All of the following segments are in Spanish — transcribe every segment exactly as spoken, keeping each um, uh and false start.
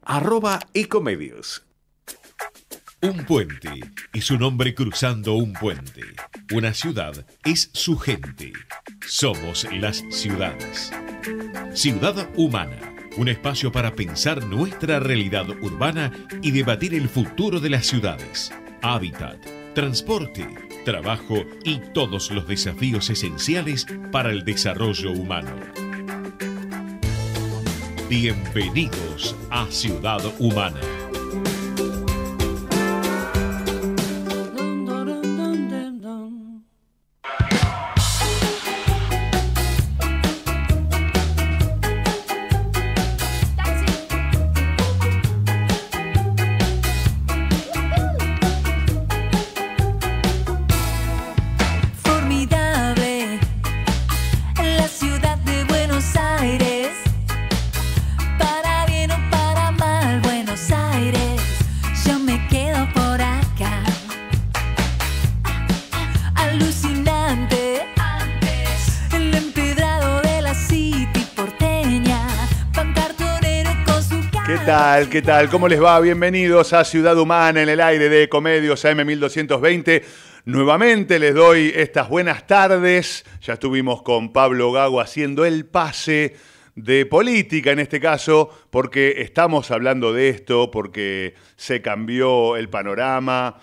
arroba ecomedios. Un puente es un hombre cruzando un puente. Una ciudad es su gente. Somos las ciudades. Ciudad Humana, un espacio para pensar nuestra realidad urbana y debatir el futuro de las ciudades. Hábitat, transporte, trabajo y todos los desafíos esenciales para el desarrollo humano. Bienvenidos a Ciudad Humana. ¿Qué tal? ¿Qué tal? ¿Cómo les va? Bienvenidos a Ciudad Humana en el aire de Ecomedios A M mil doscientos veinte. Nuevamente les doy estas buenas tardes. Ya estuvimos con Pablo Gago haciendo el pase de política en este caso, porque estamos hablando de esto, porque se cambió el panorama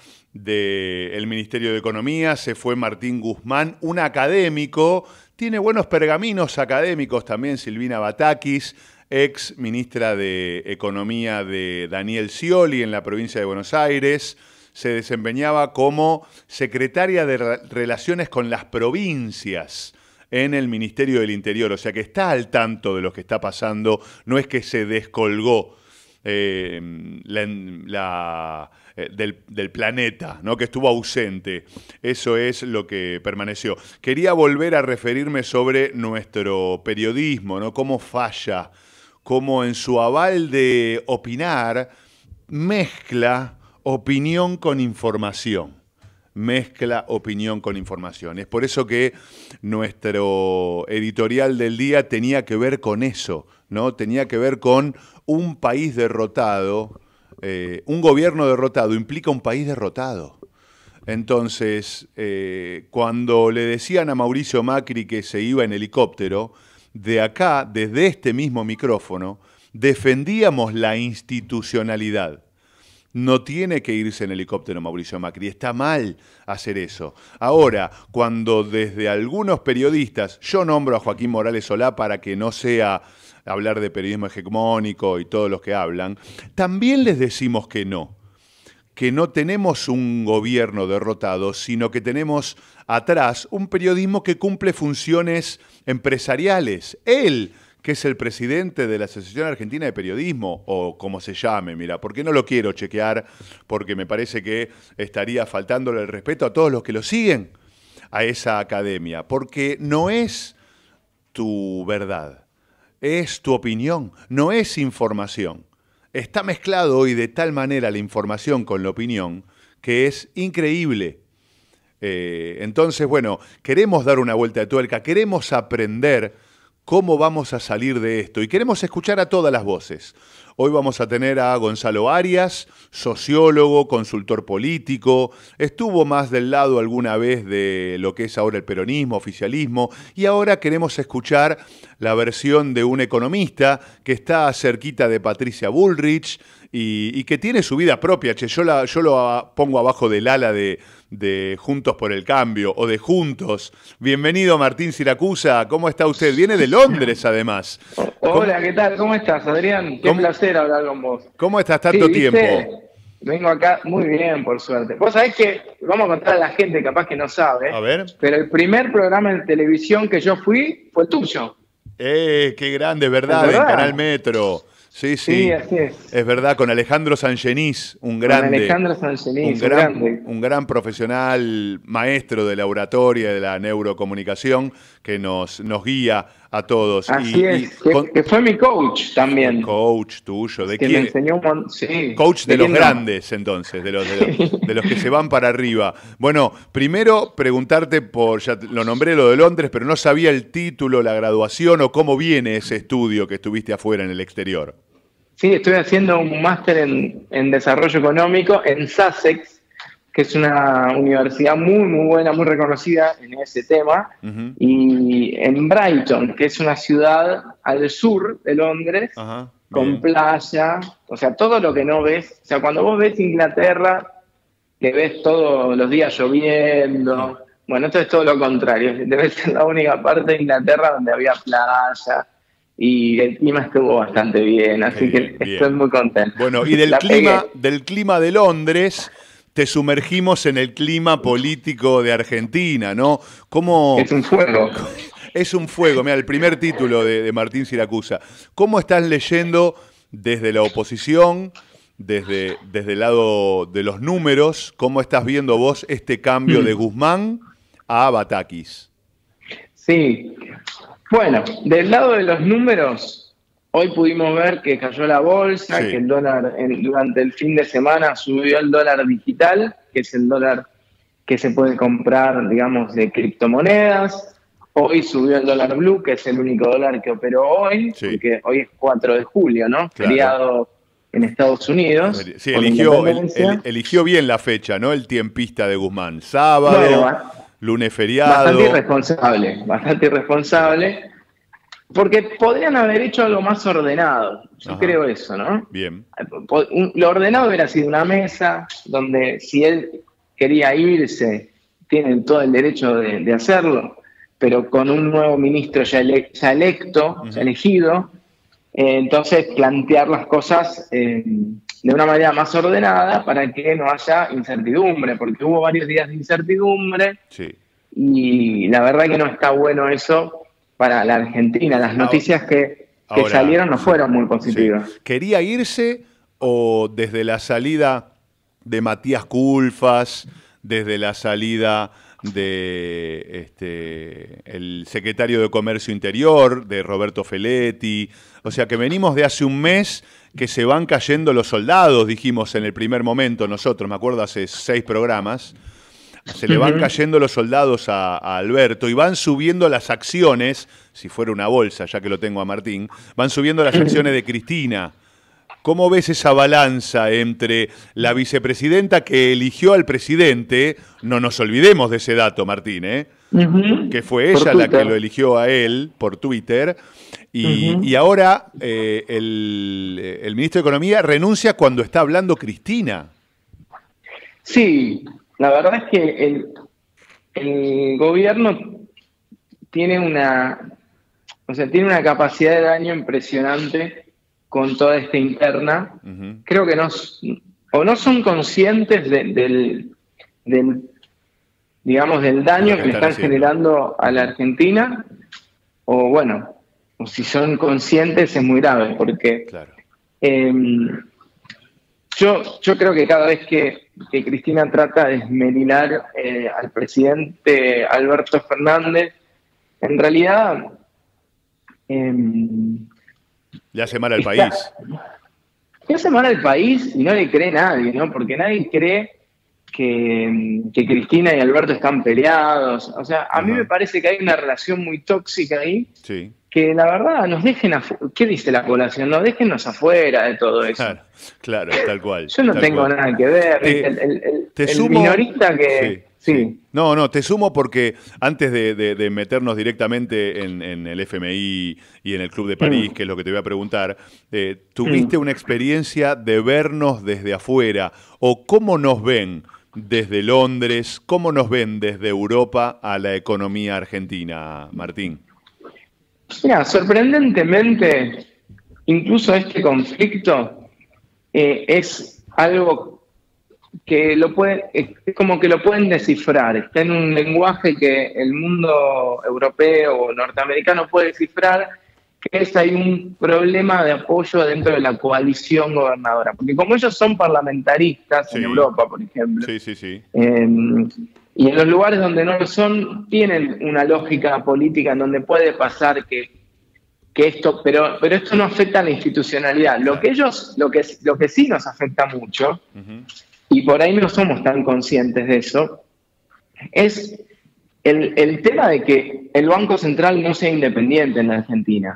del Ministerio de Economía, se fue Martín Guzmán, un académico, tiene buenos pergaminos académicos también Silvina Batakis, ex ministra de Economía de Daniel Scioli en la provincia de Buenos Aires, se desempeñaba como secretaria de Relaciones con las Provincias en el Ministerio del Interior, o sea que está al tanto de lo que está pasando, no es que se descolgó eh, la, la, eh, del, del planeta, ¿no? Que estuvo ausente, eso es lo que permaneció. Quería volver a referirme sobre nuestro periodismo, ¿no? Cómo falla, cómo en su aval de opinar mezcla opinión con información. Mezcla opinión con información. Es por eso que nuestro editorial del día tenía que ver con eso, ¿no? Tenía que ver con un país derrotado, eh, un gobierno derrotado implica un país derrotado. Entonces, eh, cuando le decían a Mauricio Macri que se iba en helicóptero, de acá, desde este mismo micrófono, defendíamos la institucionalidad. No tiene que irse en helicóptero Mauricio Macri, está mal hacer eso. Ahora, cuando desde algunos periodistas, yo nombro a Joaquín Morales Solá para que no sea hablar de periodismo hegemónico y todos los que hablan, también les decimos que no. Que no tenemos un gobierno derrotado, sino que tenemos atrás un periodismo que cumple funciones empresariales. Él, que es el presidente de la Asociación Argentina de Periodismo, o como se llame, mira, porque no lo quiero chequear, porque me parece que estaría faltándole el respeto a todos los que lo siguen a esa academia, porque no es tu verdad, es tu opinión, no es información. Está mezclado hoy de tal manera la información con la opinión que es increíble. Eh, entonces, bueno, queremos dar una vuelta de tuerca, queremos aprender cómo vamos a salir de esto y queremos escuchar a todas las voces. Hoy vamos a tener a Gonzalo Arias, sociólogo, consultor político, estuvo más del lado alguna vez de lo que es ahora el peronismo, oficialismo, y ahora queremos escuchar la versión de un economista que está cerquita de Patricia Bullrich y, y que tiene su vida propia. Che, yo, la, yo lo pongo abajo del ala de, de Juntos por el Cambio o de Juntos. Bienvenido Martín Siracusa, ¿cómo está usted? Viene de Londres además. Hola, ¿cómo? ¿Qué tal? ¿Cómo estás, Adrián? Qué ¿Cómo? placer hablar con vos. ¿Cómo estás tanto sí, tiempo? Vengo acá muy bien, por suerte. Vos sabés que, vamos a contar a la gente capaz que no sabe, a ver. Pero el primer programa de televisión que yo fui fue tuyo. ¡Eh, qué grande, verdad! ¿verdad? En Canal Metro. Sí, sí, sí, así es. Es verdad, con Alejandro Sangenís, un grande. Con Alejandro Sangenís, un gran, un grande. Un gran profesional, maestro de la oratoria, de la neurocomunicación, que nos, nos guía a todos. Así y, es, y que, con, que fue mi coach también. Coach tuyo, ¿de que quién? Me enseñó un mon... sí. Coach de, ¿De los no? grandes, entonces, de los, de, los, de los que se van para arriba. Bueno, primero preguntarte por, ya lo nombré lo de Londres, pero no sabía el título, la graduación o cómo viene ese estudio que estuviste afuera en el exterior. Sí, estoy haciendo un máster en, en desarrollo económico en Sussex, que es una universidad muy, muy buena, muy reconocida en ese tema, uh-huh. y en Brighton, que es una ciudad al sur de Londres, uh-huh. con playa, o sea, todo lo que no ves, o sea, cuando vos ves Inglaterra, que ves todos los días lloviendo, uh-huh. bueno, esto es todo lo contrario, debe ser la única parte de Inglaterra donde había playa, y el clima estuvo bastante bien, así bien, que bien. Estoy muy contento. Bueno, y del clima, del clima de Londres te sumergimos en el clima político de Argentina, ¿no? ¿Cómo, es un fuego. Es un fuego, mira, el primer título de, de Martín Siracusa. ¿Cómo estás leyendo desde la oposición, desde, desde el lado de los números, cómo estás viendo vos este cambio mm. de Guzmán a Batakis? Sí. Bueno, del lado de los números, hoy pudimos ver que cayó la bolsa, sí. que el dólar en, durante el fin de semana subió el dólar digital, que es el dólar que se puede comprar, digamos, de criptomonedas. Hoy subió el dólar blue, que es el único dólar que operó hoy, sí. porque hoy es cuatro de julio, ¿no? Claro. Feriado en Estados Unidos. Sí, eligió, el, el, eligió bien la fecha, ¿no? El tiempista de Guzmán. Sábado... Bueno, lunes feriado. Bastante irresponsable, bastante irresponsable, porque podrían haber hecho algo más ordenado. Yo Ajá. creo eso, ¿no? Bien. Lo ordenado hubiera sido una mesa donde si él quería irse, tienen todo el derecho de, de hacerlo, pero con un nuevo ministro ya, ele ya electo, uh-huh. ya elegido, eh, entonces plantear las cosas eh, de una manera más ordenada para que no haya incertidumbre, porque hubo varios días de incertidumbre sí. y la verdad que no está bueno eso para la Argentina. Las noticias que, que Ahora, salieron no fueron muy positivas. Sí. ¿Quería irse o desde la salida de Matías Culfas, desde la salida de este el secretario de Comercio Interior, de Roberto Feletti? O sea que venimos de hace un mes que se van cayendo los soldados, dijimos en el primer momento nosotros, me acuerdo hace seis programas, se le van cayendo los soldados a, a Alberto y van subiendo las acciones, si fuera una bolsa, ya que lo tengo a Martín, van subiendo las acciones de Cristina. ¿Cómo ves esa balanza entre la vicepresidenta que eligió al presidente? No nos olvidemos de ese dato, Martín, ¿eh? Uh-huh. Que fue ella la que lo eligió a él por Twitter. Y, uh-huh. y ahora eh, el, el ministro de Economía renuncia cuando está hablando Cristina. Sí, la verdad es que el, el gobierno tiene una, o sea, tiene una capacidad de daño impresionante con toda esta interna. Uh-huh. Creo que no, o no son conscientes de, del, del, digamos, del daño que le están haciendo. generando a la Argentina, o bueno, o si son conscientes es muy grave, porque claro. eh, yo, yo creo que cada vez que, que Cristina trata de esmerilar eh, al presidente Alberto Fernández, en realidad eh, le hace mal al está, país. Le hace mal al país y no le cree nadie, ¿no? Porque nadie cree que, que Cristina y Alberto están peleados. O sea, a Ajá. mí me parece que hay una relación muy tóxica ahí. Sí. Que la verdad nos dejen afuera. ¿Qué dice la población? No, déjennos afuera de todo eso. Claro, claro, tal cual. Yo no tengo cual. nada que ver. Te, el el, el, te el sumo, minorista que... Sí, sí. sí. No, no, te sumo porque antes de, de, de meternos directamente en, en el F M I y en el Club de París, mm. que es lo que te voy a preguntar, eh, ¿tuviste mm. una experiencia de vernos desde afuera? ¿O cómo nos ven desde Londres? ¿Cómo nos ven desde Europa a la economía argentina, Martín? Mira, sorprendentemente, incluso este conflicto eh, es algo que lo puede, es como que lo pueden descifrar. Está en un lenguaje que el mundo europeo o norteamericano puede descifrar, que es hay un problema de apoyo dentro de la coalición gobernadora. Porque como ellos son parlamentaristas, sí. en Europa, por ejemplo, sí, sí, sí. Eh, y en los lugares donde no lo son, tienen una lógica política en donde puede pasar que, que esto, pero, pero esto no afecta a la institucionalidad. Lo que ellos, lo que, lo que sí nos afecta mucho, uh-huh. y por ahí no somos tan conscientes de eso, es el, el tema de que el Banco Central no sea independiente en la Argentina.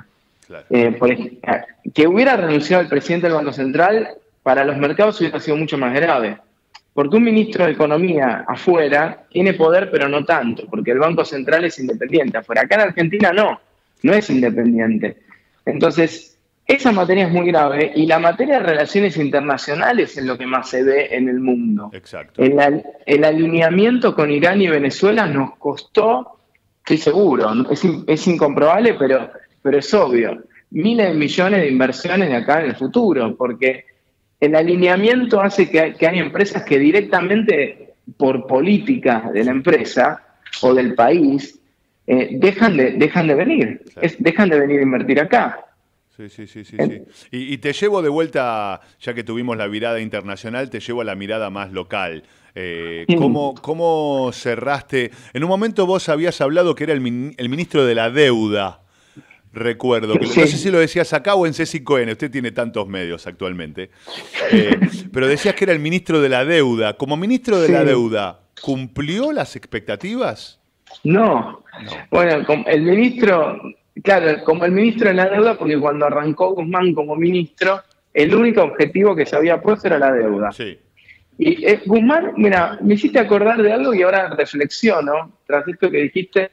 Claro. Eh, por ejemplo, que hubiera renunciado el presidente del Banco Central, para los mercados hubiera sido mucho más grave. Porque un ministro de Economía afuera tiene poder, pero no tanto, porque el Banco Central es independiente afuera. Acá en Argentina no, no es independiente. Entonces, esa materia es muy grave, y la materia de relaciones internacionales es lo que más se ve en el mundo. Exacto. El, el alineamiento con Irán y Venezuela nos costó, estoy seguro, es, es incomprobable, pero, pero es obvio, miles de millones de inversiones de acá en el futuro, porque el alineamiento hace que, que hay empresas que directamente, por política de la empresa o del país, eh, dejan, de, dejan de venir, claro. es, dejan de venir a invertir acá. Sí, sí, sí, sí. sí. Y, y te llevo de vuelta, ya que tuvimos la mirada internacional, te llevo a la mirada más local. Eh, ¿cómo, ¿Cómo cerraste? En un momento vos habías hablado que era el, min, el ministro de la deuda, recuerdo. Que, sí. No sé si lo decías acá o en C cinco N, usted tiene tantos medios actualmente. Eh, pero decías que era el ministro de la deuda. Como ministro de sí. la deuda, ¿cumplió las expectativas? No. no. Bueno, el ministro... Claro, como el ministro de la deuda, porque cuando arrancó Guzmán como ministro, el único objetivo que se había puesto era la deuda. Sí. Y eh, Guzmán, mira, me hiciste acordar de algo y ahora reflexiono, tras esto que dijiste,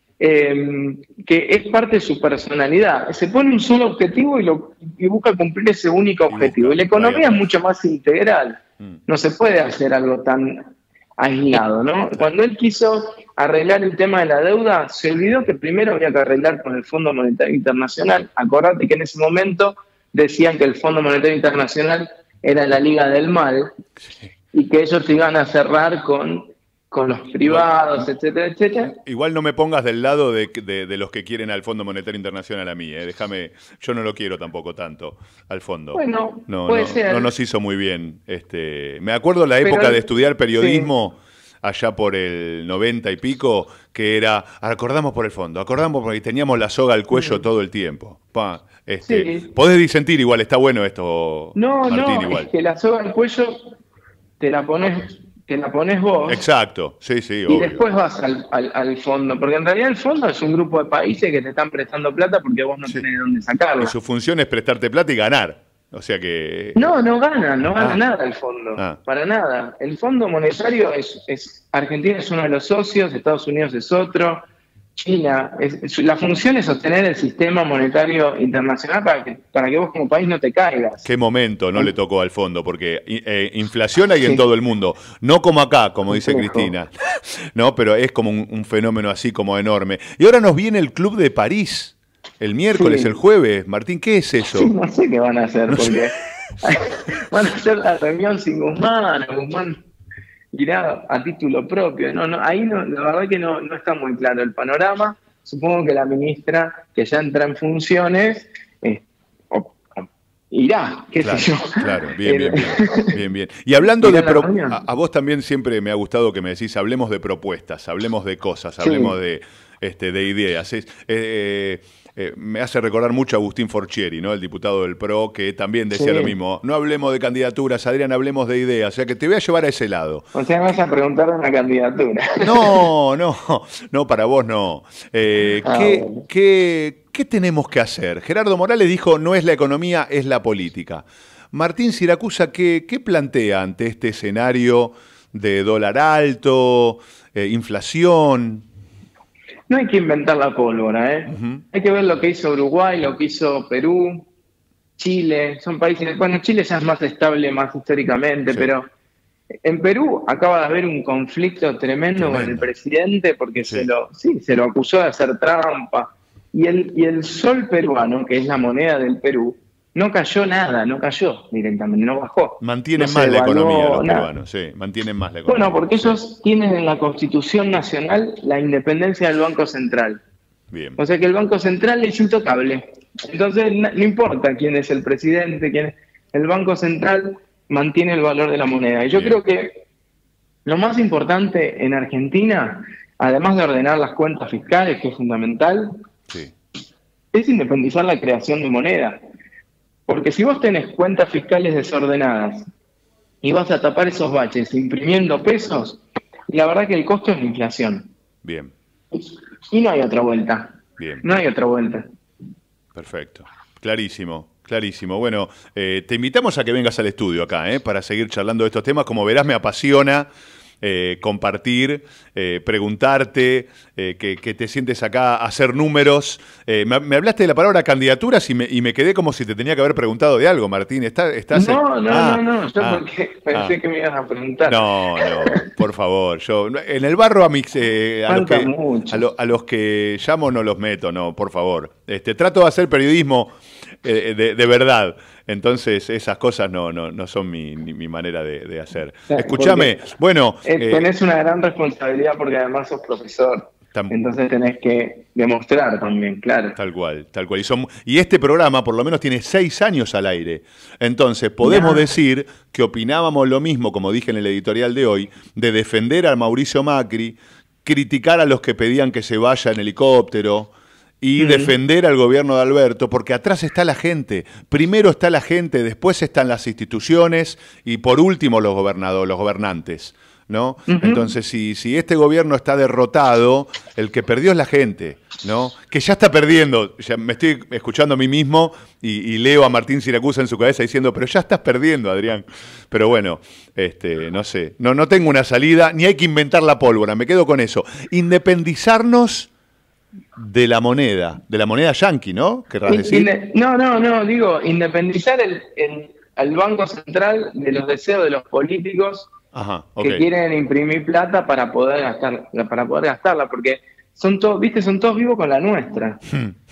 eh, que es parte de su personalidad. Se pone un solo objetivo y, lo, y busca cumplir ese único objetivo. Y, busca, y la economía es mucho más integral. Mm. No se puede hacer algo tan aislado, ¿no? Cuando él quiso arreglar el tema de la deuda, se olvidó que primero había que arreglar con el Fondo Monetario Internacional. Acordate que en ese momento decían que el Fondo Monetario Internacional era la liga del mal y que ellos se iban a cerrar con, con los privados, etcétera, etcétera. Igual no me pongas del lado de, de, de los que quieren al Fondo Monetario Internacional a mí, ¿eh? Déjame, yo no lo quiero tampoco tanto al fondo. Bueno, no, puede no, ser. No nos hizo muy bien. Este, me acuerdo la época Pero, de estudiar periodismo. Sí. Allá por el noventa y pico, que era, acordamos por el fondo, acordamos porque teníamos la soga al cuello sí. todo el tiempo. Pa, este, sí. Podés disentir igual, está bueno esto, no, Martín, no, igual. Es que la soga al cuello te la pones, te la pones vos. Exacto, sí, sí, y obvio. después vas al, al, al fondo, porque en realidad el fondo es un grupo de países que te están prestando plata porque vos no sí. tenés de dónde sacarla. Y su función es prestarte plata y ganar. O sea que... No, no gana, no gana ah. nada el fondo, ah. para nada. El Fondo Monetario es, es, Argentina es uno de los socios, Estados Unidos es otro, China, es, es, la función es sostener el sistema monetario internacional para que, para que vos como país no te caigas. Qué momento no le tocó al fondo, porque eh, inflación hay en sí. todo el mundo, no como acá, como dice Cristina, no, pero es como un, un fenómeno así como enorme. Y ahora nos viene el Club de París. El miércoles, sí. el jueves. Martín, ¿qué es eso? No sé qué van a hacer, no porque van a hacer la reunión sin Guzmán, Guzmán irá a título propio. No, no, ahí no, la verdad que no, no está muy claro el panorama. Supongo que la ministra, que ya entra en funciones, eh, o, o, irá, qué claro, sé yo. Claro, bien, bien, bien, bien, bien. Y hablando de... Pro, a, a vos también siempre me ha gustado que me decís, hablemos de propuestas, hablemos de cosas, sí. hablemos de, este, de ideas. Es, eh, Eh, me hace recordar mucho a Agustín Forchieri, ¿no? El diputado del P R O, que también decía sí. lo mismo. No hablemos de candidaturas, Adrián, hablemos de ideas. O sea, que te voy a llevar a ese lado. O sea, me vas a preguntar de una candidatura. No, no, no, para vos no. Eh, ah, ¿qué, bueno. ¿qué, ¿Qué tenemos que hacer? Gerardo Morales dijo, no es la economía, es la política. Martín Siracusa, ¿qué, qué plantea ante este escenario de dólar alto, eh, inflación? No hay que inventar la pólvora, ¿eh? Uh-huh. Hay que ver lo que hizo Uruguay, lo que hizo Perú, Chile. Son países... Bueno, Chile ya es más estable, más históricamente, sí. pero en Perú acaba de haber un conflicto tremendo, tremendo. con el presidente porque sí. se lo sí, se lo acusó de hacer trampa. Y el, y el sol peruano, que es la moneda del Perú, no cayó nada, no cayó directamente, no bajó. Mantienen no más la economía los nada. peruanos, sí, mantienen más la economía. Bueno, porque ellos tienen en la Constitución Nacional la independencia del Banco Central. Bien. O sea que el Banco Central es intocable. Entonces no, no importa quién es el presidente, quién es, el Banco Central mantiene el valor de la moneda. Y yo Bien. creo que lo más importante en Argentina, además de ordenar las cuentas fiscales, que es fundamental, sí. es independizar la creación de moneda. Porque si vos tenés cuentas fiscales desordenadas y vas a tapar esos baches imprimiendo pesos, la verdad que el costo es la inflación. Bien. Y no hay otra vuelta. Bien. No hay otra vuelta. Perfecto. Clarísimo, clarísimo. Bueno, eh, te invitamos a que vengas al estudio acá, ¿eh? Para seguir charlando de estos temas. Como verás, me apasiona eh, compartir, eh, preguntarte, eh, que, que te sientes acá a hacer números. Eh, me, me hablaste de la palabra candidaturas y me, y me quedé como si te tenía que haber preguntado de algo, Martín. ¿Estás, estás no, en... no, ah, no, no, yo ah, porque pensé ah. que me ibas a preguntar. No, no, por favor. Yo en el barro a, mis, eh, a, los que, a, lo, a los que llamo no los meto, no, por favor. Este, trato de hacer periodismo eh, de, de verdad. Entonces esas cosas no, no, no son mi, mi manera de, de hacer. Escúchame, bueno... Eh, eh, tenés una gran responsabilidad porque además sos profesor. Tam, Entonces tenés que demostrar también, claro. Tal cual, tal cual. Y, son, y este programa por lo menos tiene seis años al aire. Entonces podemos ya. decir que opinábamos lo mismo, como dije en el editorial de hoy, de defender a Mauricio Macri, criticar a los que pedían que se vaya en helicóptero y uh-huh. defender al gobierno de Alberto, porque atrás está la gente. Primero está la gente, después están las instituciones y por último los gobernadores, los gobernantes. ¿No? Uh-huh. Entonces, si, si este gobierno está derrotado, el que perdió es la gente, ¿no? Que ya está perdiendo. Ya me estoy escuchando a mí mismo y, y leo a Martín Siracusa en su cabeza diciendo, pero ya estás perdiendo, Adrián. Pero bueno, este, no sé, no, no tengo una salida, ni hay que inventar la pólvora, me quedo con eso. Independizarnos de la moneda, de la moneda yanqui, ¿no? ¿Querrás decir? Inde- no, no, no, digo, independizar el, el, al Banco Central de los deseos de los políticos. Ajá, okay. Que quieren imprimir plata para poder gastar, para poder gastarla, porque son todos, viste, son todos vivos con la nuestra.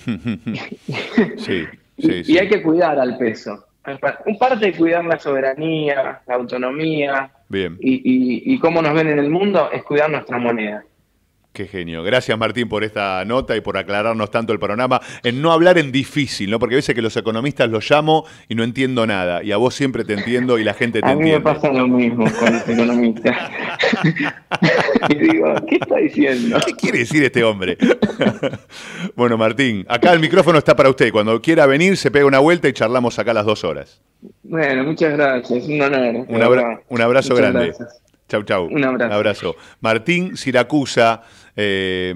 sí, y, sí, sí. y hay que cuidar al peso. Un parte de cuidar la soberanía, la autonomía. Bien. Y, y, y cómo nos ven en el mundo es cuidar nuestra moneda. Qué genio. Gracias, Martín, por esta nota y por aclararnos tanto el panorama. En no hablar en difícil, ¿no? Porque a veces que los economistas los llamo y no entiendo nada. Y a vos siempre te entiendo y la gente te entiende. A mí me pasa lo mismo con los economistas. Y digo, ¿qué está diciendo? ¿Qué quiere decir este hombre? Bueno, Martín, acá el micrófono está para usted. Cuando quiera venir, se pega una vuelta y charlamos acá las dos horas. Bueno, muchas gracias. Un honor. Un, abra- un abrazo muchas grande. Gracias. Chau, chau. Un abrazo. Un abrazo. Martín Siracusa, eh,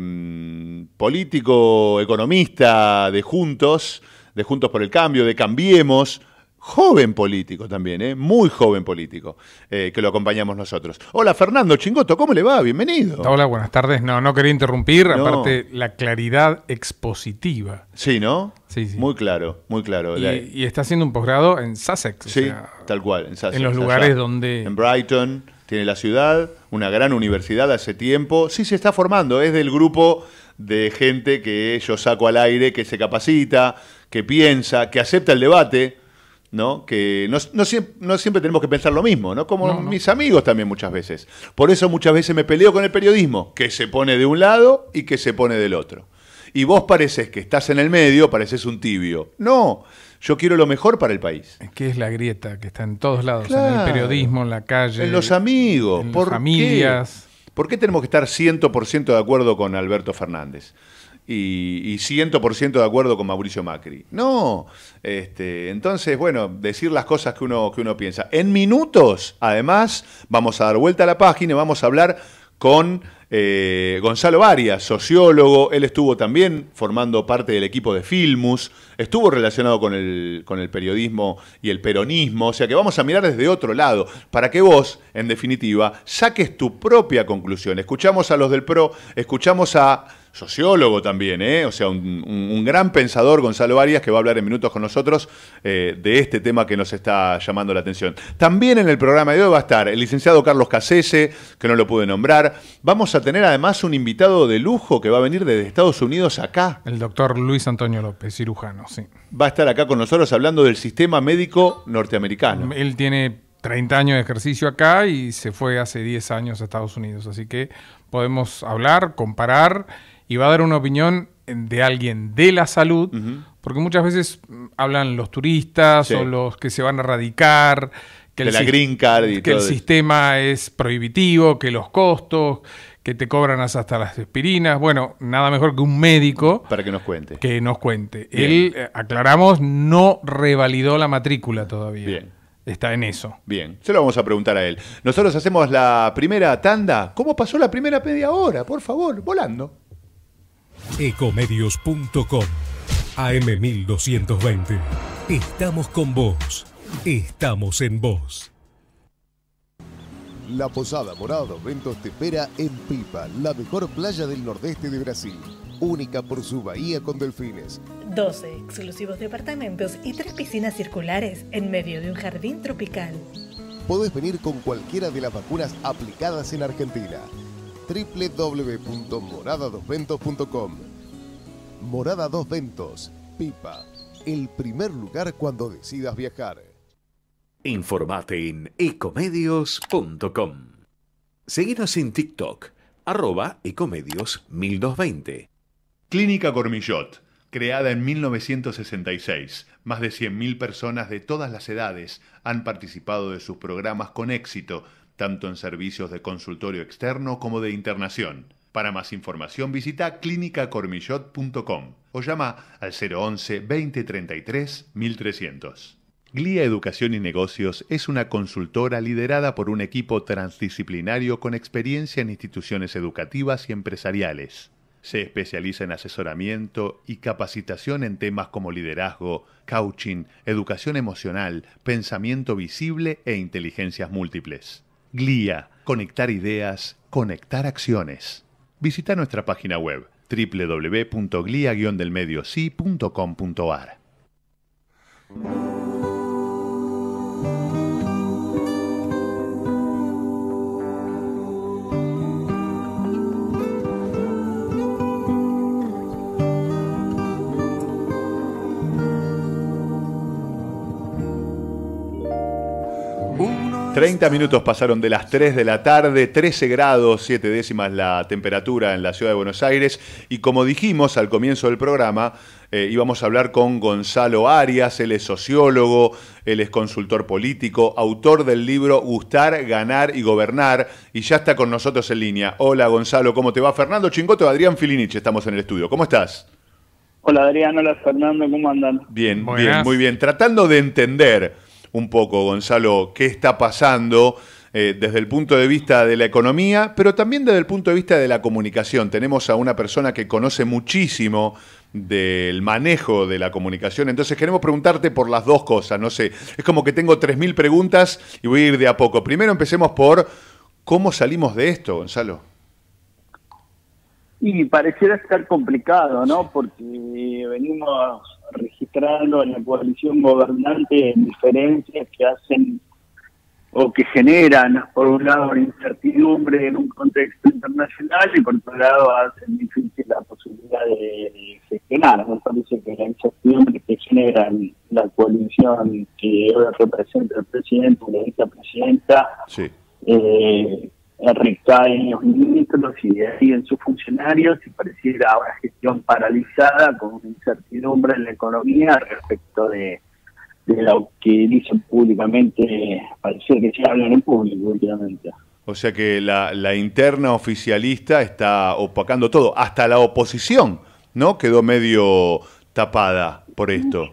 político, economista de Juntos, de Juntos por el Cambio, de Cambiemos, joven político también, eh, muy joven político, eh, que lo acompañamos nosotros. Hola, Fernando Chingoto, ¿cómo le va? Bienvenido. Hola, buenas tardes. No, no quería interrumpir, no. Aparte la claridad expositiva. Sí, ¿no? Sí, sí. Muy claro, muy claro. Y, y está haciendo un posgrado en Sussex. Sí, o sea, tal cual, en Sussex. En los lugares allá, donde... En Brighton. Tiene la ciudad, una gran universidad hace tiempo. Sí, se está formando, es del grupo de gente que yo saco al aire, que se capacita, que piensa, que acepta el debate, ¿no? Que no, no, siempre, no siempre tenemos que pensar lo mismo, ¿no? Como no, no. mis amigos también muchas veces. Por eso muchas veces me peleo con el periodismo, que se pone de un lado y que se pone del otro. Y vos pareces que estás en el medio, pareces un tibio. No, yo quiero lo mejor para el país. Es que es la grieta que está en todos lados, claro. En el periodismo, en la calle. En los amigos. En ¿Por las familias. Qué? ¿Por qué tenemos que estar cien por ciento de acuerdo con Alberto Fernández? Y, y cien por ciento de acuerdo con Mauricio Macri. No. Este, entonces, bueno, decir las cosas que uno, que uno piensa. En minutos, además, vamos a dar vuelta a la página y vamos a hablar con... Eh, Gonzalo Arias, sociólogo, él estuvo también formando parte del equipo de Filmus, estuvo relacionado con el, con el periodismo y el peronismo, o sea que vamos a mirar desde otro lado, para que vos, en definitiva, saques tu propia conclusión. Escuchamos a los del PRO, escuchamos a sociólogo también, ¿eh? O sea, un, un, un gran pensador, Gonzalo Arias, que va a hablar en minutos con nosotros eh, de este tema que nos está llamando la atención. También en el programa de hoy va a estar el licenciado Carlos Cassese, que no lo pude nombrar. Vamos a tener además un invitado de lujo que va a venir desde Estados Unidos acá. El doctor Luis Antonio López, cirujano, sí. Va a estar acá con nosotros hablando del sistema médico norteamericano. Él tiene treinta años de ejercicio acá y se fue hace diez años a Estados Unidos, así que podemos hablar, comparar y va a dar una opinión de alguien de la salud, uh-huh. porque muchas veces hablan los turistas sí. o los que se van a radicar, que de el la green card y que todo el eso. Sistema es prohibitivo, que los costos, que te cobran hasta las aspirinas. Bueno, nada mejor que un médico para que nos cuente. Que nos cuente. Bien. Él, eh, aclaramos, no revalidó la matrícula todavía. Bien. Está en eso. Bien, se lo vamos a preguntar a él. Nosotros hacemos la primera tanda. ¿Cómo pasó la primera media hora? Por favor, volando. Ecomedios punto com. A M mil doscientos veinte. Estamos con vos. Estamos en vos. La Posada Morada dos Ventos te espera en Pipa, la mejor playa del nordeste de Brasil. Única por su bahía con delfines. doce exclusivos departamentos y tres piscinas circulares en medio de un jardín tropical. Podés venir con cualquiera de las vacunas aplicadas en Argentina. doble u doble u doble u punto morada dos ventos punto com. Morada dos Ventos, Pipa, el primer lugar cuando decidas viajar. Informate en ecomedios punto com. Seguinos en TikTok, arroba ecomedios mil doscientos veinte. Clínica Cormillot, creada en mil novecientos sesenta y seis. Más de cien mil personas de todas las edades han participado de sus programas con éxito, tanto en servicios de consultorio externo como de internación. Para más información visita clínica cormillot punto com o llama al cero once, veinte treinta y tres, mil trescientos. Glia Educación y Negocios es una consultora liderada por un equipo transdisciplinario con experiencia en instituciones educativas y empresariales. Se especializa en asesoramiento y capacitación en temas como liderazgo, coaching, educación emocional, pensamiento visible e inteligencias múltiples. Glia, conectar ideas, conectar acciones. Visita nuestra página web doble u doble u doble u punto glia guion del medio sí punto com punto a r. treinta minutos pasaron de las tres de la tarde, trece grados, siete décimas la temperatura en la ciudad de Buenos Aires. Y como dijimos al comienzo del programa, eh, íbamos a hablar con Gonzalo Arias. Él es sociólogo, él es consultor político, autor del libro Gustar, Ganar y Gobernar. Y ya está con nosotros en línea. Hola Gonzalo, ¿cómo te va? Fernando Chingoto, Adrián Filinich, estamos en el estudio. ¿Cómo estás? Hola Adrián, hola Fernando, ¿cómo andan? Bien, Buenas. bien, muy bien. Tratando de entender un poco, Gonzalo, qué está pasando eh, desde el punto de vista de la economía, pero también desde el punto de vista de la comunicación. Tenemos a una persona que conoce muchísimo del manejo de la comunicación, entonces queremos preguntarte por las dos cosas. No sé, es como que tengo tres mil preguntas y voy a ir de a poco. Primero empecemos por cómo salimos de esto, Gonzalo. Y pareciera estar complicado, ¿no? Porque venimos registrando en la coalición gobernante diferencias que hacen o que generan, por un lado, la incertidumbre en un contexto internacional y por otro lado hacen difícil la posibilidad de gestionar. Me parece que la incertidumbre que genera la coalición que hoy representa el presidente y la vicepresidenta Sí. eh, recae en los ministros y de ahí en sus funcionarios y pareciera una gestión paralizada con una incertidumbre en la economía respecto de, de lo que dicen públicamente, parece que se hablan en público últimamente. O sea que la, la interna oficialista está opacando todo, hasta la oposición, ¿no? Quedó medio tapada por esto.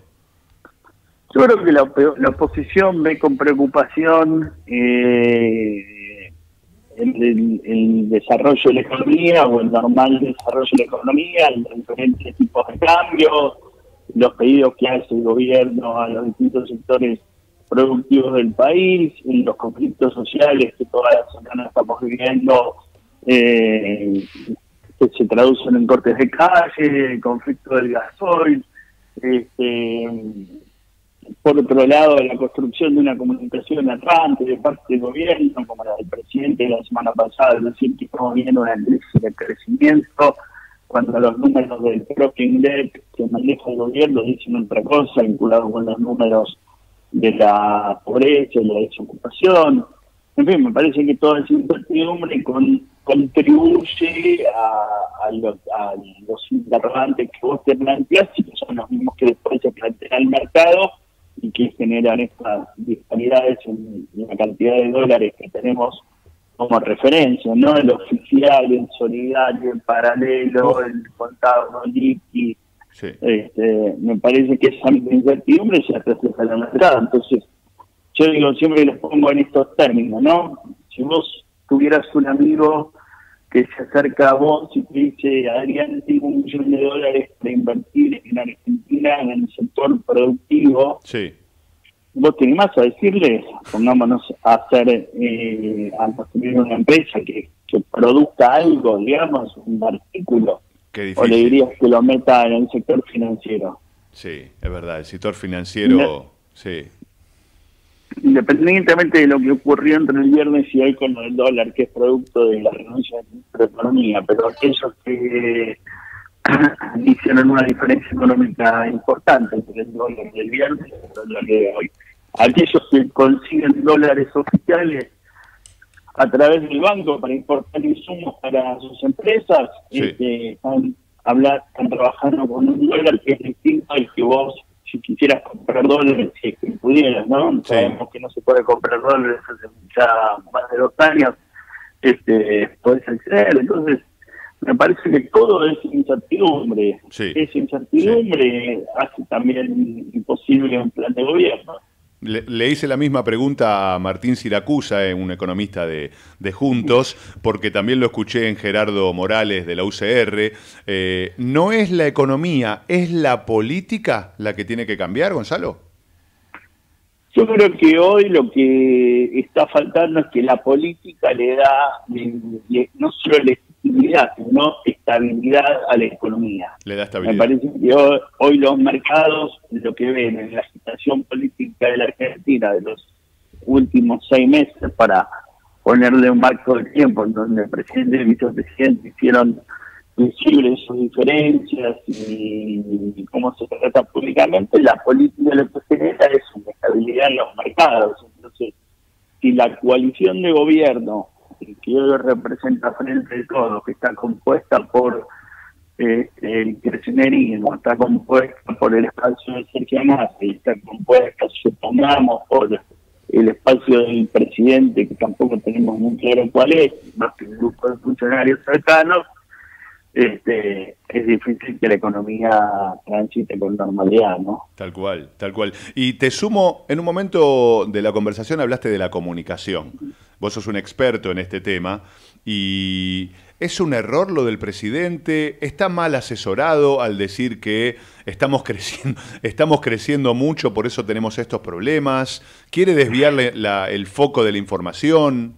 Yo creo que la, la oposición ve con preocupación eh, El, el, el desarrollo de la economía o el normal desarrollo de la economía, los diferentes tipos de cambios, los pedidos que hace el gobierno a los distintos sectores productivos del país, los conflictos sociales que todas las semanas estamos viviendo, eh, que se traducen en cortes de calle, el conflicto del gasoil, este, por otro lado, la construcción de una comunicación errante de parte del gobierno, como la del presidente la semana pasada, es decir, que estamos viendo una crisis de crecimiento, cuando los números del propio INDEC que maneja el gobierno dicen otra cosa, vinculado con los números de la pobreza y la desocupación. En fin, me parece que toda esa incertidumbre con, contribuye a, a, los, a los interrogantes que vos te planteás y que son los mismos que después se plantea el mercado y que generan estas disparidades en la cantidad de dólares que tenemos como referencia, ¿no? El oficial, el solidario, el paralelo, el contado no liqui. Sí. Este, me parece que esa incertidumbre se refleja en la entrada. Entonces, yo digo, siempre les pongo en estos términos, ¿no? Si vos tuvieras un amigo que se acerca a vos y te dice, Adrián, tengo un millón de dólares para invertir en Argentina en el sector productivo. Sí. ¿Vos te animás a decirle, pongámonos a hacer, eh, a construir una empresa que, que produzca algo, digamos, un artículo? Qué difícil. ¿O le dirías que lo meta en el sector financiero? Sí, es verdad, el sector financiero, no. Sí. Independientemente de lo que ocurrió entre el viernes y hoy con el dólar, que es producto de la renuncia de la economía, pero aquellos que hicieron una diferencia económica importante entre el dólar del viernes y el dólar de hoy. Aquellos que consiguen dólares oficiales a través del banco para importar insumos para sus empresas, sí. este, están, hablar, están trabajando con un dólar que es distinto al que vos, si quisieras comprar dólares, si es que pudieras, ¿no? Sí. Sabemos que no se puede comprar dólares hace ya más de dos años, este, podés acceder. Entonces, me parece que todo es incertidumbre. Sí. Esa incertidumbre sí. hace también imposible un plan de gobierno. Le, le hice la misma pregunta a Martín Siracusa, eh, un economista de, de Juntos, porque también lo escuché en Gerardo Morales de la U C R. Eh, ¿No es la economía, es la política la que tiene que cambiar, Gonzalo? Yo creo que hoy lo que está faltando es que la política le da le, le, no solo legitimidad, sino estabilidad a la economía. Le da estabilidad. Me parece que hoy, hoy los mercados, lo que ven en la agitación política de la Argentina de los últimos seis meses, para ponerle un marco de tiempo en donde el presidente y el vicepresidente hicieron visibles sus diferencias y cómo se trata públicamente, la política lo que genera es una estabilidad en los mercados. Entonces, si la coalición de gobierno que hoy representa Frente de Todos, que está compuesta por eh, el kirchnerismo, está compuesta por el espacio de Sergio Massa y está compuesta, supongamos, por el espacio del presidente, que tampoco tenemos muy claro cuál es, más que un grupo de funcionarios cercanos, Este, es difícil que la economía transite con normalidad, ¿no? Tal cual, tal cual. Y te sumo, en un momento de la conversación hablaste de la comunicación. Vos sos un experto en este tema y ¿es un error lo del presidente? ¿Está mal asesorado al decir que estamos creciendo, estamos creciendo mucho, por eso tenemos estos problemas? ¿Quiere desviarle la, el foco de la información?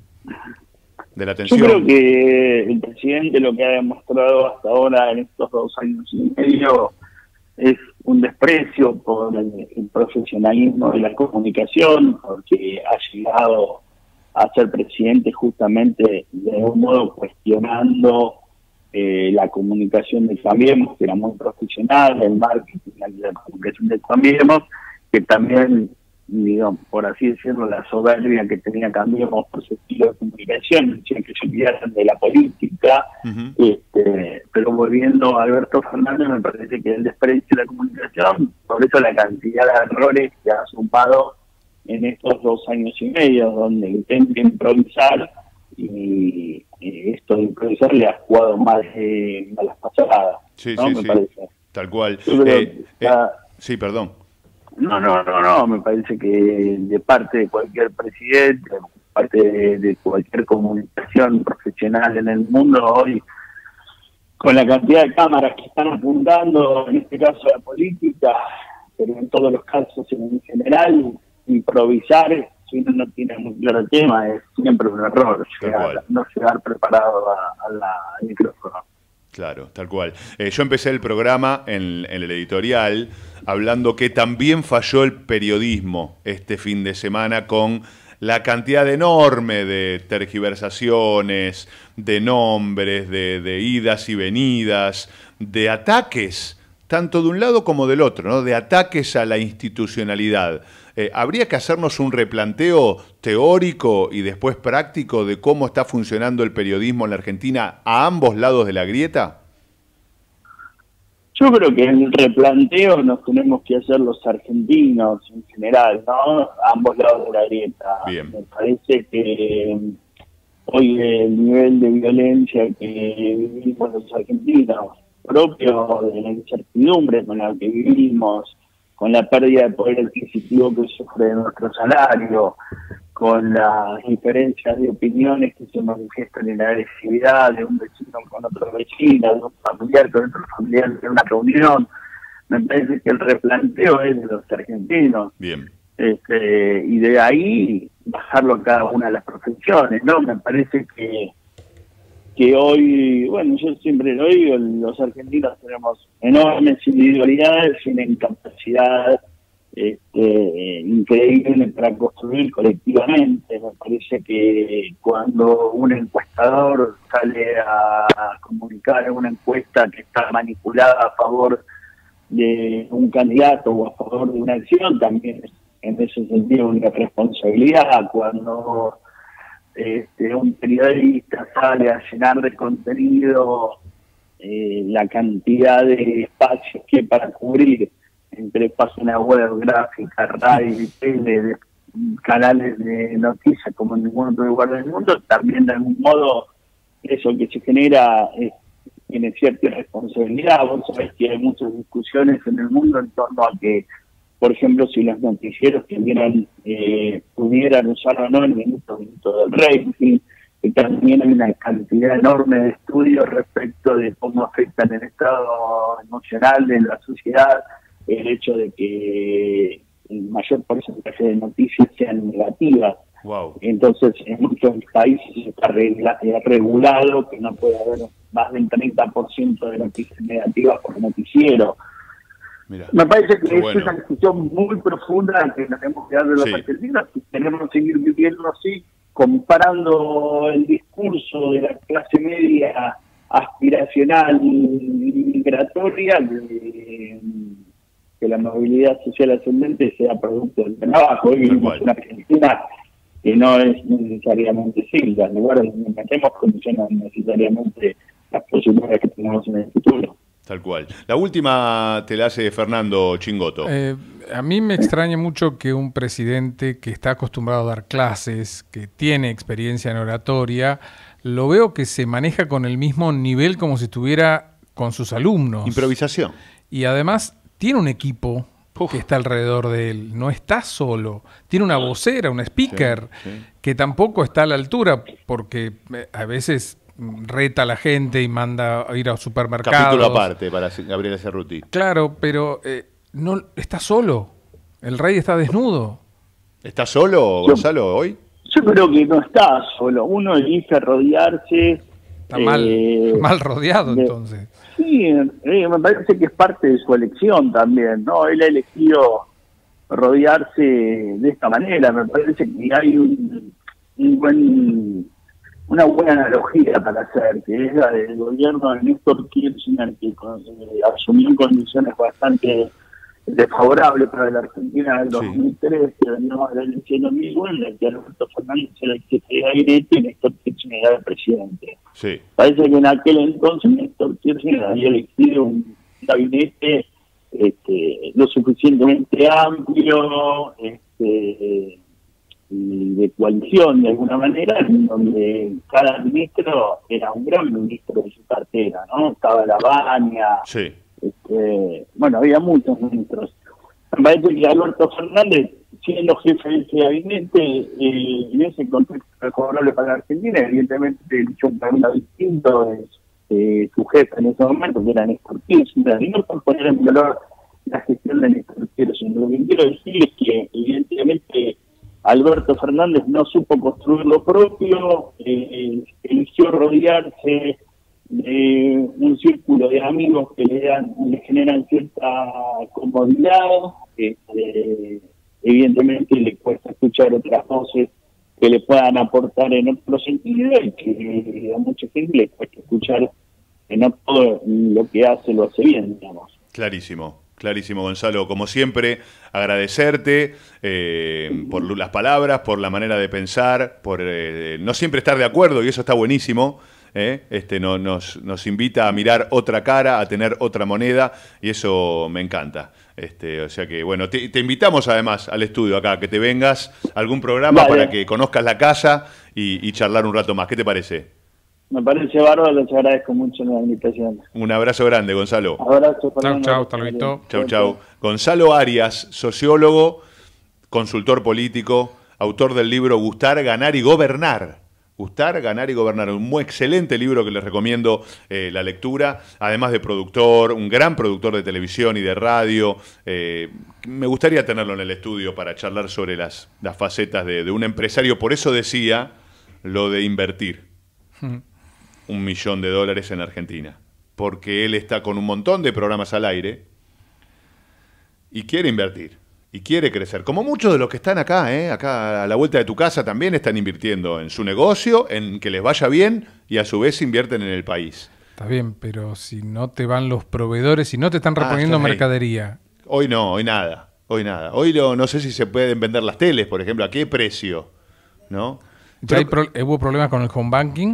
De la atención. Yo creo que el presidente lo que ha demostrado hasta ahora en estos dos años y medio es un desprecio por el, el profesionalismo de la comunicación, porque ha llegado a ser presidente justamente de un modo cuestionando eh, la comunicación de Cambiemos, que era muy profesional, el marketing, la comunicación de Cambiemos, que también, digamos, por así decirlo, la soberbia que tenía Cambiemos por su estilo de comunicación, decían que se olvidaran de la política, uh-huh. este, pero volviendo a Alberto Fernández, me parece que el desprecio de la comunicación, por eso la cantidad de errores que ha sumado en estos dos años y medio, donde intenta improvisar, y, y esto de improvisar le ha jugado mal de malas pasadas, sí, ¿no? Sí, me sí. parece. Tal cual. Eh, está... eh, sí, perdón. No, no, no, no, me parece que de parte de cualquier presidente, de parte de, de cualquier comunicación profesional en el mundo hoy, con la cantidad de cámaras que están apuntando, en este caso a la política, pero en todos los casos en general, improvisar, si uno no tiene muy claro el tema, es siempre un error, llegar, no llegar preparado a, a la, al micrófono. Claro, tal cual. Eh, yo empecé el programa en, en el editorial hablando que también falló el periodismo este fin de semana con la cantidad enorme de tergiversaciones, de nombres, de, de idas y venidas, de ataques, tanto de un lado como del otro, ¿no? De ataques a la institucionalidad. Eh, ¿Habría que hacernos un replanteo teórico y después práctico de cómo está funcionando el periodismo en la Argentina a ambos lados de la grieta? Yo creo que el replanteo nos tenemos que hacer los argentinos en general, ¿no? A ambos lados de la grieta. Bien. Me parece que hoy el nivel de violencia que vivimos los argentinos, propio de la incertidumbre con la que vivimos, con la pérdida de poder adquisitivo que sufre nuestro salario, con las diferencias de opiniones que se manifiestan en la agresividad de un vecino con otro vecino, de un familiar con otro familiar en una reunión. Me parece que el replanteo es de los argentinos. Bien. Este, y de ahí bajarlo a cada una de las profesiones, ¿no? Me parece que que hoy, bueno, yo siempre lo digo, los argentinos tenemos enormes individualidades y una incapacidad este, increíble para construir colectivamente. Me parece que cuando un encuestador sale a comunicar una encuesta que está manipulada a favor de un candidato o a favor de una acción, también es en ese sentido una responsabilidad. Cuando este, un periodista sale a llenar de contenido eh, la cantidad de espacios que para cubrir entre páginas web, gráficas, radio y tele, de canales de noticias como en ningún otro lugar del mundo, también de algún modo eso que se genera es, tiene cierta responsabilidad. Vos sabés que hay muchas discusiones en el mundo en torno a que, por ejemplo, si los noticieros pudieran, eh, pudieran usar o no el minuto, minuto del rating, que también hay una cantidad enorme de estudios respecto de cómo afectan el estado emocional de la sociedad el hecho de que el mayor porcentaje de noticias sean negativas. Wow. Entonces, en muchos países está regla, regulado que no puede haber más del treinta por ciento de noticias negativas por noticiero. Mirá. Me parece que es bueno. una discusión muy profunda que nos tenemos que dar de los Sí. argentinos y tenemos que seguir viviendo así, comparando el discurso de la clase media aspiracional y migratoria, de, que la movilidad social ascendente sea producto del trabajo. Hoy vivimos en una Argentina que no es necesariamente silva, en lugar de donde nos metemos condicionan necesariamente las posibilidades que tenemos en el futuro. Tal cual. La última te la hace Fernando Chingoto. Eh, a mí me extraña mucho que un presidente que está acostumbrado a dar clases, que tiene experiencia en oratoria, lo veo que se maneja con el mismo nivel como si estuviera con sus alumnos. Improvisación. Y además tiene un equipo Uf. que está alrededor de él, no está solo. Tiene una vocera, una speaker, Sí, sí. que tampoco está a la altura, porque eh, a veces reta a la gente y manda a ir a supermercados. Capítulo aparte para Gabriela Cerruti. Claro, pero eh, no está solo. El rey está desnudo. ¿Estás solo, Gonzalo, hoy? Yo creo que no está solo. Uno elige rodearse. Está mal, eh, mal rodeado, de- entonces. Sí, eh, me parece que es parte de su elección también, ¿no? Él ha elegido rodearse de esta manera. Me parece que hay un, un buen, una buena analogía para hacer, que es la del gobierno de Néstor Kirchner, que con- eh, asumió en condiciones bastante desfavorables para la Argentina del dos mil tres, que veníamos de la elección dos mil uno, en la que Alberto Fernández era el jefe de gabinete y Néstor Kirchner era el presidente. Sí. Parece que en aquel entonces Néstor Kirchner había elegido un gabinete este, lo suficientemente amplio este, y de coalición de alguna manera, en donde cada ministro era un gran ministro de su cartera, ¿no? Estaba Lavagna, Sí. este, bueno, había muchos ministros. Me parece que Alberto Fernández, siendo jefe de ese gabinete, eh, en ese contexto favorable para la Argentina, evidentemente eligió un camino distinto de eh, su jefe en ese momento, que era Néstor Kirchner, y no por poner en valor la gestión de Néstor Kirchner. Lo que quiero decir es que, evidentemente, Alberto Fernández no supo construir lo propio, eh, eligió rodearse de un círculo de amigos que le dan, le generan cierta comodidad, este, evidentemente le cuesta escuchar otras voces que le puedan aportar en otro sentido y que a mucha gente le cuesta escuchar que no todo lo que hace lo hace bien, digamos. Clarísimo, clarísimo, Gonzalo. Como siempre, agradecerte eh, por las palabras, por la manera de pensar, por eh, no siempre estar de acuerdo, y eso está buenísimo. ¿eh? Este, no, nos, nos invita a mirar otra cara, a tener otra moneda, y eso me encanta. Este, o sea que, bueno, te, te invitamos además al estudio acá, que te vengas a algún programa Vale. para que conozcas la casa y, y charlar un rato más. ¿Qué te parece? Me parece bárbaro, les agradezco mucho la invitación. Un abrazo grande, Gonzalo. Abrazo, Chau, Fernando. chau, hasta luego. Chau, chau. Gonzalo Arias, sociólogo, consultor político, autor del libro Gustar, Ganar y Gobernar. Gustar, Ganar y Gobernar. Un muy excelente libro que les recomiendo eh, la lectura. Además de productor, un gran productor de televisión y de radio. Eh, me gustaría tenerlo en el estudio para charlar sobre las, las facetas de, de un empresario. Por eso decía lo de invertir hmm. un millón de dólares en Argentina. Porque él está con un montón de programas al aire y quiere invertir. Y quiere crecer, como muchos de los que están acá, ¿eh? Acá a la vuelta de tu casa también están invirtiendo en su negocio, en que les vaya bien y a su vez invierten en el país. Está bien, pero si no te van los proveedores, si no te están reponiendo ah, mercadería. Hoy no, hoy nada, hoy nada. Hoy lo, no sé si se pueden vender las teles, por ejemplo, ¿a qué precio? ¿No? Ya hay pro hubo problemas con el home banking,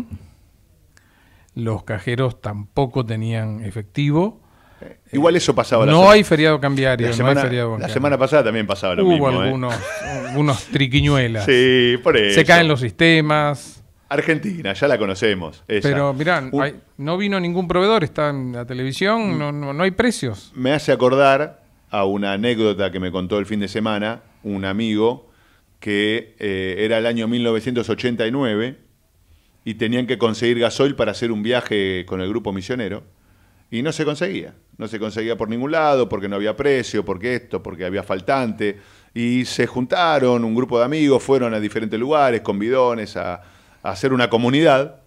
los cajeros tampoco tenían efectivo. Igual eso pasaba la No semana. hay feriado cambiario. La semana, no hay feriado cambiario. La semana pasada también pasaba lo Hubo mismo. Hubo algunos, ¿eh? algunos triquiñuelas. Sí, por eso. Se caen los sistemas. Argentina, ya la conocemos. Esa. Pero mirá, Un... hay, no vino ningún proveedor, está en la televisión, no, no, no hay precios. Me hace acordar a una anécdota que me contó el fin de semana un amigo que eh, era el año mil novecientos ochenta y nueve y tenían que conseguir gasoil para hacer un viaje con el grupo misionero. Y no se conseguía, no se conseguía por ningún lado, porque no había precio, porque esto, porque había faltante. Y se juntaron, un grupo de amigos, fueron a diferentes lugares con bidones a, a hacer una comunidad.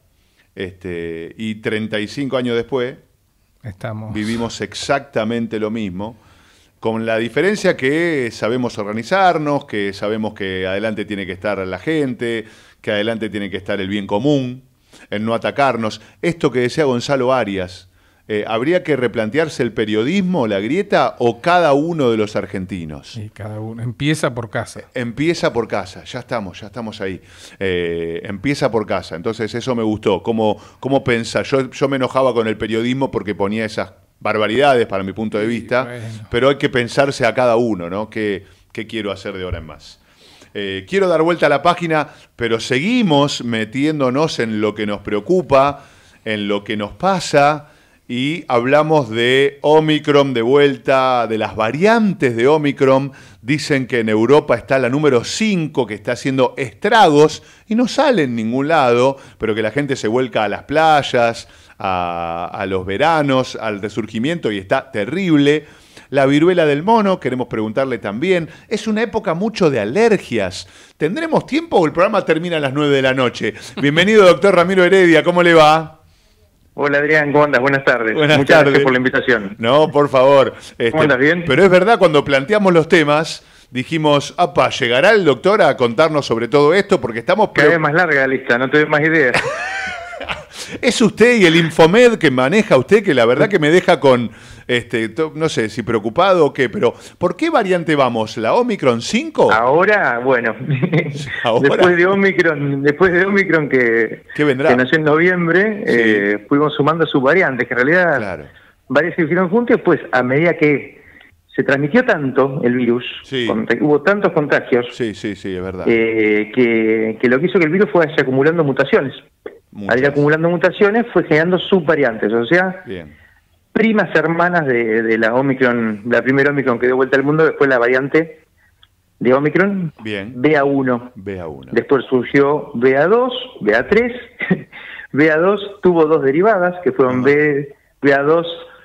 Este, y treinta y cinco años después, Estamos. vivimos exactamente lo mismo, con la diferencia que sabemos organizarnos, que sabemos que adelante tiene que estar la gente, que adelante tiene que estar el bien común, el no atacarnos. Esto que decía Gonzalo Arias, Eh, ¿habría que replantearse el periodismo, la grieta, o cada uno de los argentinos? Sí, cada uno. Empieza por casa. Empieza por casa, ya estamos, ya estamos ahí. Eh, empieza por casa, entonces eso me gustó. ¿Cómo, cómo pensar? Yo, yo me enojaba con el periodismo porque ponía esas barbaridades para mi punto de vista, sí, bueno. Pero hay que pensarse a cada uno, ¿no? ¿Qué, qué quiero hacer de ahora en más? Eh, quiero dar vuelta a la página, pero seguimos metiéndonos en lo que nos preocupa, en lo que nos pasa. Y hablamos de Omicron de vuelta, de las variantes de Omicron. Dicen que en Europa está la número cinco, que está haciendo estragos y no sale en ningún lado, pero que la gente se vuelca a las playas, a, a los veranos, al resurgimiento y está terrible. La viruela del mono, queremos preguntarle también. Es una época mucho de alergias. ¿Tendremos tiempo o el programa termina a las nueve de la noche? Bienvenido, doctor Ramiro Heredia, ¿cómo le va? Hola Adrián, ¿cómo andas? Buenas tardes. Buenas Muchas tardes. gracias por la invitación. No, por favor. Este, ¿Cómo andas, bien? Pero es verdad, cuando planteamos los temas, dijimos, apa, ¿llegará el doctor a contarnos sobre todo esto? Porque estamos... Cada vez más larga la lista, no te doy más ideas. Es usted y el Infomed que maneja usted, que la verdad que me deja con, este, no sé si preocupado o qué, pero ¿por qué variante vamos? ¿La Omicron cinco? Ahora, bueno, ¿Ahora? después de Omicron, después de Omicron que, ¿Qué vendrá? que nació en noviembre, sí. eh, fuimos sumando sus variantes, que en realidad claro. varias se hicieron juntas, pues a medida que se transmitió tanto el virus, sí. hubo tantos contagios, sí, sí, sí, es verdad. Eh, que, que lo que hizo que el virus fuese acumulando mutaciones. Muchas. Al ir acumulando mutaciones fue generando subvariantes, o sea, Bien. primas hermanas de, de la Omicron, la primera Omicron que dio vuelta al mundo, después la variante de Omicron, Bien. B A uno. B A uno. Después surgió B A dos, B A tres, B A dos tuvo dos derivadas, que fueron B, BA2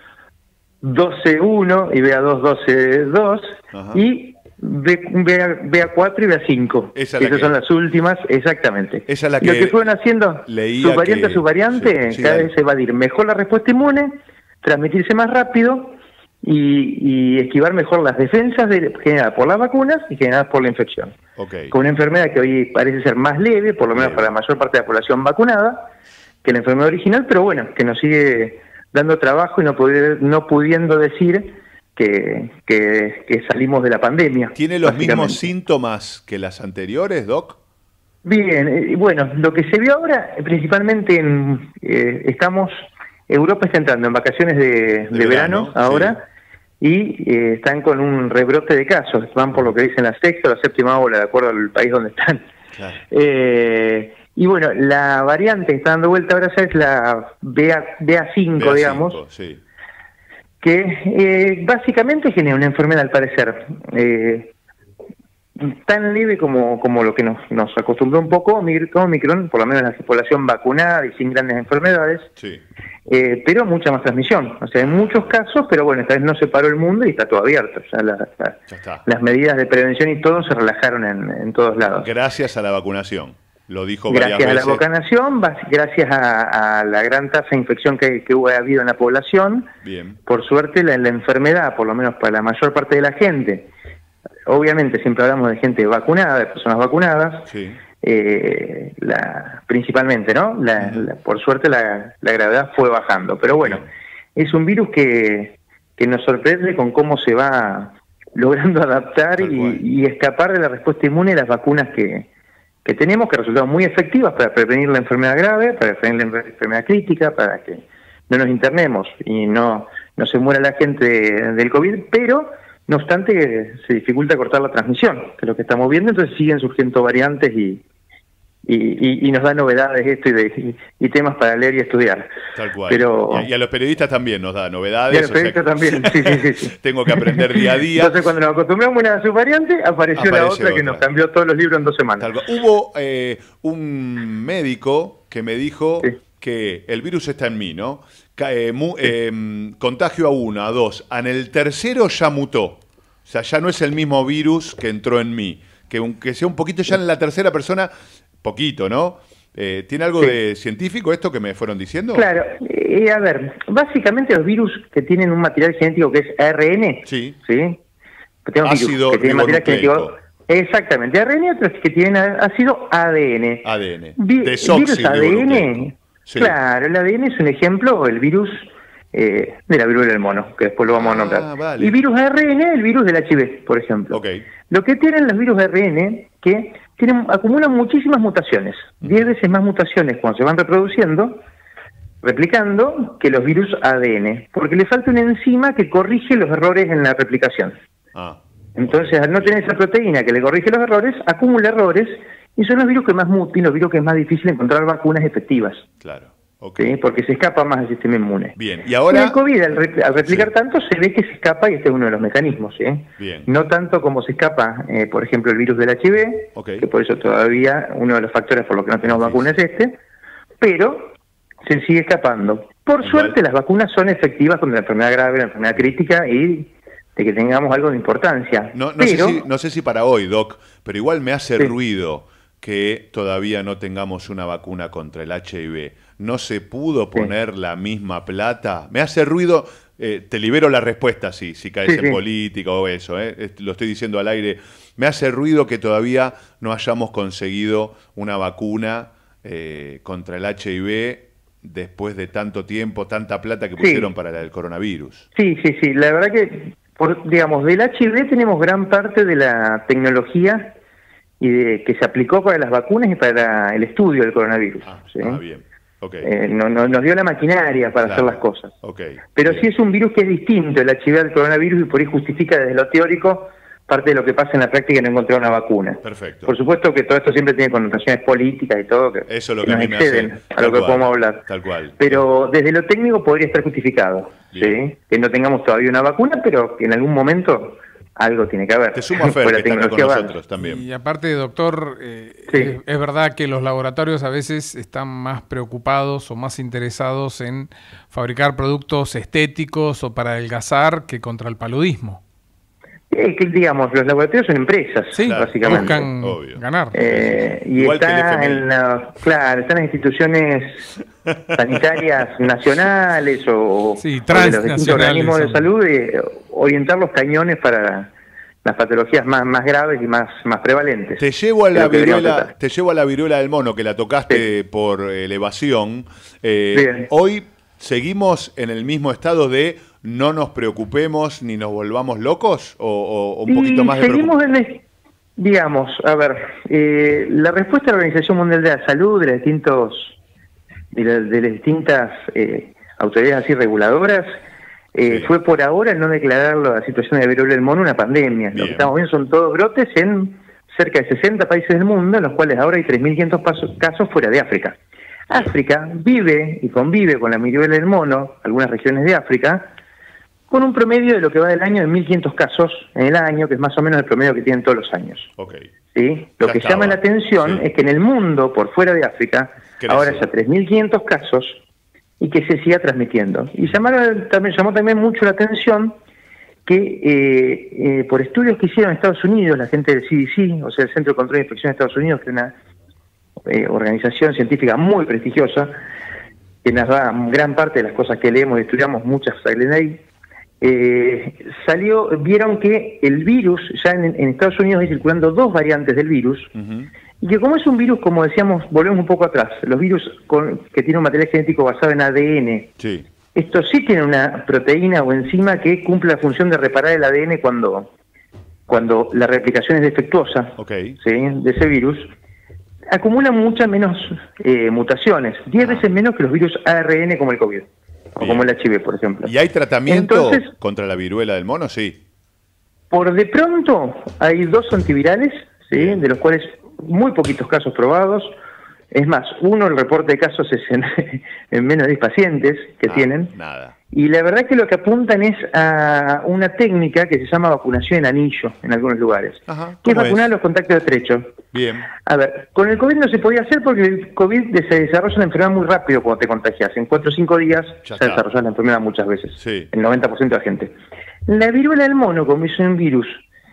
doce uno y B A dos doce dos, y B, B, B A cuatro y B A cinco. Esa Esas que... son las últimas, exactamente. Esa es la que Lo que fueron haciendo, su variante a su variante, sí, sí, cada dale. vez se va a ir mejor la respuesta inmune, transmitirse más rápido y, y esquivar mejor las defensas de, generadas por las vacunas y generadas por la infección. Okay. Con una enfermedad que hoy parece ser más leve, por lo menos leve. para la mayor parte de la población vacunada, que la enfermedad original, pero bueno, que nos sigue dando trabajo y no, poder, no pudiendo decir que, que, que salimos de la pandemia. ¿Tiene los mismos síntomas que las anteriores, Doc? Bien, eh, bueno, lo que se vio ahora, principalmente en, eh, estamos, Europa está entrando en vacaciones de, de, de verano, verano ahora, sí. y eh, están con un rebrote de casos, van por lo que dicen la sexta o la séptima ola, de acuerdo al país donde están. Claro. Eh, y bueno, la variante que está dando vuelta ahora ya es la B A cinco, B A cinco digamos, sí. que eh, básicamente genera una enfermedad al parecer eh, tan leve como, como lo que nos, nos acostumbró un poco Omicron, por lo menos la población vacunada y sin grandes enfermedades, sí. eh, pero mucha más transmisión. O sea, en muchos casos, pero bueno, esta vez no se paró el mundo y está todo abierto. O sea, la, la, ya está. Las medidas de prevención y todo se relajaron en, en todos lados. Gracias a la vacunación, lo dijo varias Gracias veces. a la vacunación, gracias a, a la gran tasa de infección que, que hubo habido en la población. Bien. Por suerte, la, la enfermedad, por lo menos para la mayor parte de la gente, obviamente siempre hablamos de gente vacunada, de personas vacunadas, sí. eh, la, principalmente, ¿no? La, uh-huh. la, por suerte la, la gravedad fue bajando. Pero bueno, es un virus que, que nos sorprende con cómo se va logrando adaptar y, y escapar de la respuesta inmune de las vacunas que, que tenemos, que resultaron muy efectivas para prevenir la enfermedad grave, para prevenir la enfermedad crítica, para que no nos internemos y no, no se muera la gente del COVID, pero no obstante se dificulta cortar la transmisión, que es lo que estamos viendo, entonces siguen surgiendo variantes y, y, y, y nos da novedades esto y, de, y, y temas para leer y estudiar. Tal cual. Pero, y, a, y a los periodistas también nos da novedades. Y a los periodistas o sea, también, sí, sí, sí, sí. Tengo que aprender día a día. Entonces cuando nos acostumbramos a una subvariante, apareció Aparece la otra, otra que nos cambió todos los libros en dos semanas. Hubo eh, un médico que me dijo sí. que el virus está en mí, ¿no? Eh, mu, eh, contagio a uno, a dos, en el tercero ya mutó. O sea, ya no es el mismo virus que entró en mí. Que aunque sea un poquito ya en la tercera persona, poquito, ¿no? Eh, ¿Tiene algo sí. de científico esto que me fueron diciendo? Claro, eh, a ver, básicamente los virus que tienen un material genético que es A R N, sí, ¿sí? Ácido que tienen material genético, exactamente, A R N y otros que tienen ácido A D N. A D N. Vi, virus A D N, sí. Claro, el A D N es un ejemplo, el virus eh, de la viruela del mono, que después lo vamos ah, a nombrar. Vale. Y virus A R N, el virus del H I V, por ejemplo. Okay. Lo que tienen los virus A R N, que tienen, acumulan muchísimas mutaciones, diez veces más mutaciones cuando se van reproduciendo, replicando, que los virus A D N, porque le falta una enzima que corrige los errores en la replicación. Ah. Entonces, al no tener esa proteína que le corrige los errores, acumula errores, y son los virus que más mutan, los virus que es más difícil encontrar vacunas efectivas. Claro. Okay. ¿Sí? Porque se escapa más del sistema inmune. Bien, y ahora... Y el COVID, al, re al replicar sí. tanto, se ve que se escapa, y este es uno de los mecanismos, ¿eh? Bien. No tanto como se escapa, eh, por ejemplo, el virus del H I V, okay. que por eso todavía uno de los factores por los que no tenemos sí. vacunas es este, pero se sigue escapando. Por igual. Suerte, las vacunas son efectivas contra la enfermedad grave, la enfermedad crítica, y de que tengamos algo de importancia. No, no, pero, sé, si, no sé si para hoy, Doc, pero igual me hace sí. ruido que todavía no tengamos una vacuna contra el H I V. ¿No se pudo poner sí. la misma plata? Me hace ruido, eh, te libero la respuesta si, si caes sí, en sí. política o eso, eh, lo estoy diciendo al aire. Me hace ruido que todavía no hayamos conseguido una vacuna eh, contra el H I V después de tanto tiempo, tanta plata que pusieron sí. para el coronavirus. Sí, sí, sí. La verdad que, por, digamos, del H I V tenemos gran parte de la tecnología y de, que se aplicó para las vacunas y para el estudio del coronavirus. Ah, ¿sí? ah bien. Okay. Eh, no, no, nos dio la maquinaria para claro. hacer las cosas. Okay. Pero bien. sí es un virus que es distinto, el H I V al coronavirus, y por ahí justifica desde lo teórico parte de lo que pasa en la práctica y no encontrar una vacuna. Perfecto. Por supuesto que todo esto siempre tiene connotaciones políticas y todo, que, Eso es lo que que nos a mí me exceden hace, a lo que cual, podemos hablar. Tal cual. Pero desde lo técnico podría estar justificado, ¿sí? Que no tengamos todavía una vacuna, pero que en algún momento algo tiene que haber. Te sumo a Fer, que está acá con nosotros también. Y aparte, doctor, eh, sí. es, es verdad que los laboratorios a veces están más preocupados o más interesados en fabricar productos estéticos o para adelgazar que contra el paludismo. Eh, que, digamos, los laboratorios son empresas, sí, básicamente. Buscan Obvio. ganar. Eh, y Igual está en la, claro, están las instituciones sanitarias nacionales o, sí, o de los distintos organismos de salud de orientar los cañones para las patologías más, más graves y más, más prevalentes. Te llevo a la viruela, te llevo a la viruela del mono, que la tocaste sí. por elevación. Eh, hoy seguimos en el mismo estado de no nos preocupemos ni nos volvamos locos, o, o, o un poquito y más de seguimos en el, digamos, a ver, eh, la respuesta de la Organización Mundial de la Salud, de las distintos, de, la, de las distintas eh, autoridades así reguladoras, eh, sí. fue por ahora no declarar la situación de viruela del mono una pandemia. Bien. Lo que estamos viendo son todos brotes en cerca de sesenta países del mundo, en los cuales ahora hay tres mil quinientos casos fuera de África. África vive y convive con la viruela del mono, algunas regiones de África, con un promedio de lo que va del año de mil quinientos casos en el año, que es más o menos el promedio que tienen todos los años. Okay. ¿Sí? Lo ya que estaba. llama la atención Sí. es que en el mundo, por fuera de África, Crece. ahora ya tres mil quinientos casos y que se siga transmitiendo. Y llamaron, también, llamó también mucho la atención que eh, eh, por estudios que hicieron en Estados Unidos, la gente del C D C, o sea, el Centro de Control y Inspección de Estados Unidos, que es una eh, organización científica muy prestigiosa, que nos da gran parte de las cosas que leemos y estudiamos, muchas salen de ahí, eh, salió, vieron que el virus, ya en, en Estados Unidos hay circulando dos variantes del virus, Uh-huh. y que como es un virus, como decíamos, volvemos un poco atrás, los virus con, que tienen un material genético basado en A D N, Sí. estos sí tienen una proteína o enzima que cumple la función de reparar el A D N cuando, cuando la replicación es defectuosa, Okay. ¿sí? de ese virus, acumulan muchas menos eh, mutaciones, diez veces menos que los virus A R N como el COVID, o Bien. como el H I V, por ejemplo. ¿Y hay tratamiento Entonces, contra la viruela del mono? Sí. por de pronto hay dos antivirales, ¿sí? Bien. de los cuales muy poquitos casos probados. Es más, uno, el reporte de casos es en, en menos de diez pacientes que Ah, tienen. Nada. Y la verdad que lo que apuntan es a una técnica que se llama vacunación en anillo en algunos lugares, Ajá. que es ¿Cómo vacunar es? los contactos estrechos. Bien. A ver, con el COVID no se podía hacer porque el COVID se desarrolla una enfermedad muy rápido cuando te contagias. En cuatro o cinco días Ya se está. desarrolla la enfermedad muchas veces, Sí. el noventa por ciento de la gente. La viruela del mono, como es un virus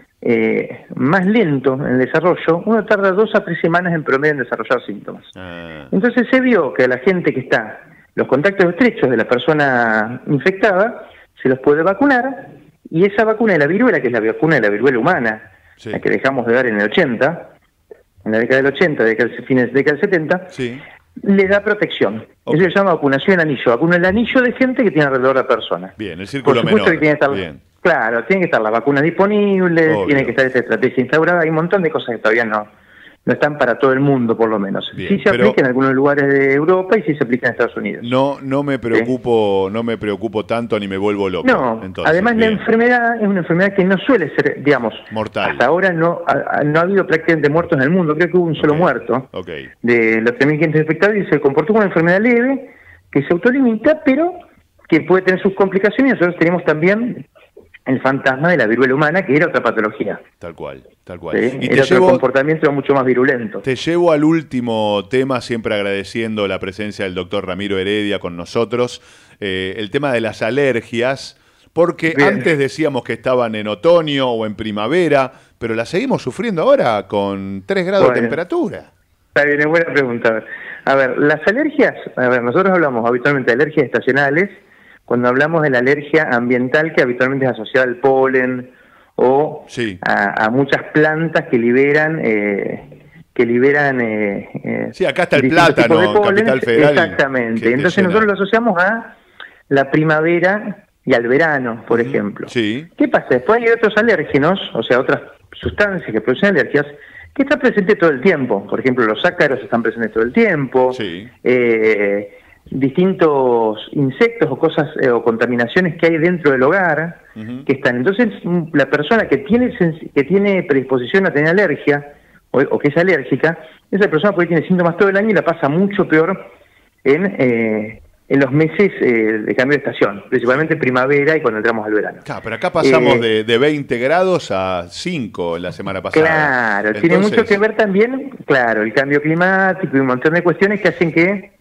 eh, más lento en el desarrollo, uno tarda dos a tres semanas en promedio en desarrollar síntomas. Ah, Entonces se vio que a la gente que está, los contactos estrechos de la persona infectada, se los puede vacunar, y esa vacuna de la viruela, que es la vacuna de la viruela humana, Sí. la que dejamos de dar en el ochenta, en la década del ochenta, década, fines de la década del setenta, sí. le da protección. Ok. Eso se llama vacunación en anillo, vacuna el anillo de gente que tiene alrededor de la persona. Bien, el Por círculo supuesto menor. que tiene que estar, Bien. claro, tienen que estar las vacunas disponibles, Obvio. tiene que estar esta estrategia instaurada, hay un montón de cosas que todavía no, no están para todo el mundo, por lo menos. Bien, sí se pero- aplica en algunos lugares de Europa y sí se aplica en Estados Unidos. No, no me preocupo, no me preocupo tanto ni me vuelvo loco. No, Entonces, además la bien. enfermedad es una enfermedad que no suele ser, digamos, Mortal. hasta ahora no ha, no ha habido prácticamente muertos en el mundo, creo que hubo un solo Ok. muerto Ok. de los tres mil quinientos infectados y se comportó como una enfermedad leve que se autolimita, pero que puede tener sus complicaciones. Y nosotros tenemos también el fantasma de la viruela humana, que era otra patología. Tal cual, tal cual. ¿sí? Y Era te otro llevo, comportamiento mucho más virulento. te llevo al último tema, siempre agradeciendo la presencia del doctor Ramiro Heredia con nosotros, eh, el tema de las alergias, porque Bien. antes decíamos que estaban en otoño o en primavera, pero las seguimos sufriendo ahora con tres grados de Bueno. temperatura. Está bien, es buena pregunta. A ver, las alergias, a ver, nosotros hablamos habitualmente de alergias estacionales, cuando hablamos de la alergia ambiental, que habitualmente es asociada al polen o Sí. a, a muchas plantas que liberan eh, que liberan eh, eh, Sí, acá está el distintos plátano, tipos de en pólenes. Capital Federal, que Exactamente. te Entonces llena. nosotros lo asociamos a la primavera y al verano, por ejemplo. Sí. ¿Qué pasa? Después hay otros alérgenos, o sea, otras sustancias que producen alergias, que están presentes todo el tiempo. Por ejemplo, los ácaros están presentes todo el tiempo. Sí. Eh, distintos insectos o cosas eh, o contaminaciones que hay dentro del hogar Ujú. que están. Entonces, mm, la persona que tiene sens- que tiene predisposición a tener alergia o, o que es alérgica, esa persona puede tener síntomas todo el año y la pasa mucho peor en, eh, en los meses eh, de cambio de estación, principalmente primavera y cuando entramos al verano. Claro, pero acá pasamos Eh, de, de veinte grados a cinco la semana pasada. Claro, tiene Entonces, mucho que ver también, claro, el cambio climático y un montón de cuestiones que hacen que,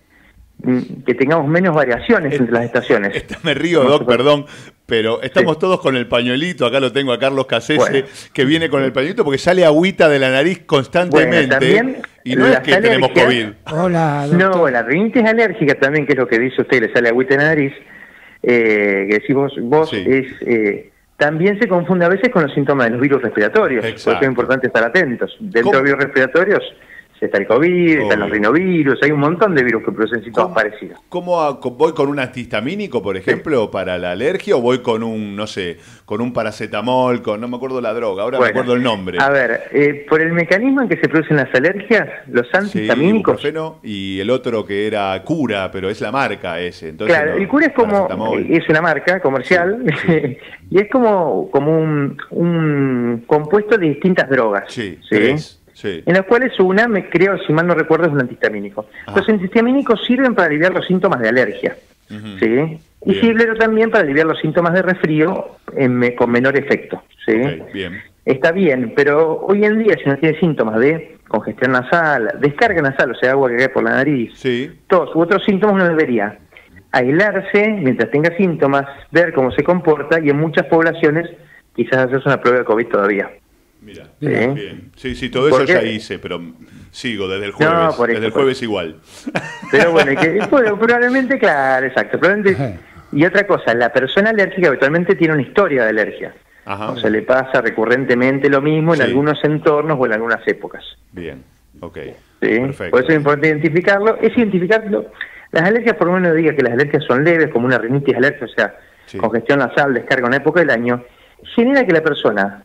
mm, que tengamos menos variaciones entre las estaciones. Esta- me río, No Doc, se puede- perdón, pero estamos Sí. todos con el pañuelito. Acá lo tengo a Carlos Casese, Bueno. que viene con el pañuelito porque sale agüita de la nariz constantemente. Bueno, también y no es las que tenemos alergias- COVID. Hola, No, doctor. bueno, la rinitis alérgica también, que es lo que dice usted, le sale agüita en la nariz, eh, que decís vos, vos Sí. es... eh, también se confunde a veces con los síntomas de los virus respiratorios. Por Exacto. eso es importante estar atentos. Dentro ¿Cómo? de los virus respiratorios está el COVID, están Obvio. los rinovirus, hay un montón de virus que producen síntomas ¿Cómo? parecidos. ¿Cómo a- co- voy con un antihistamínico, por ejemplo, para la alergia o voy con un, no sé, con un paracetamol, con no me acuerdo la droga, ahora Bueno, me acuerdo el nombre. A ver, eh, por el mecanismo en que se producen las alergias, los Sí, antihistamínicos... ibuprofeno, y el otro que era cura, pero es la marca ese. Entonces, Claro, no, el cura es como, paracetamol. es una marca comercial, Sí, y es como, como un, un compuesto de distintas drogas. Sí, ¿sí? tres, sí. En las cuales una, me creo, si mal no recuerdo, es un antihistamínico. Ah. Los antihistamínicos sirven para aliviar los síntomas de alergia. Uh-huh. ¿Sí? Y bien. Ciblero también para aliviar los síntomas de resfrío en me, con menor efecto. ¿Sí? Okay, bien. Está bien, pero hoy en día si no tiene síntomas de congestión nasal, descarga nasal, o sea, agua que cae por la nariz, sí. tos u otros síntomas, no debería aislarse mientras tenga síntomas, ver cómo se comporta y en muchas poblaciones quizás hacerse una prueba de COVID todavía. Mira, ¿Sí? Bien. Sí, sí, todo eso ya hice, pero sigo desde el jueves, no, por desde eso, el jueves igual. Pero bueno, que, bueno, probablemente, claro, exacto. Probablemente, y otra cosa, la persona alérgica habitualmente tiene una historia de alergia. Ajá. O sea, le pasa recurrentemente lo mismo en Sí. algunos entornos o en algunas épocas. Bien, ok. ¿Sí? Perfecto. Por eso es importante identificarlo. Es identificarlo. Las alergias, por lo menos diga que las alergias son leves, como una rinitis alérgica, o sea, Sí. congestión nasal, descarga en una época del año, genera que la persona,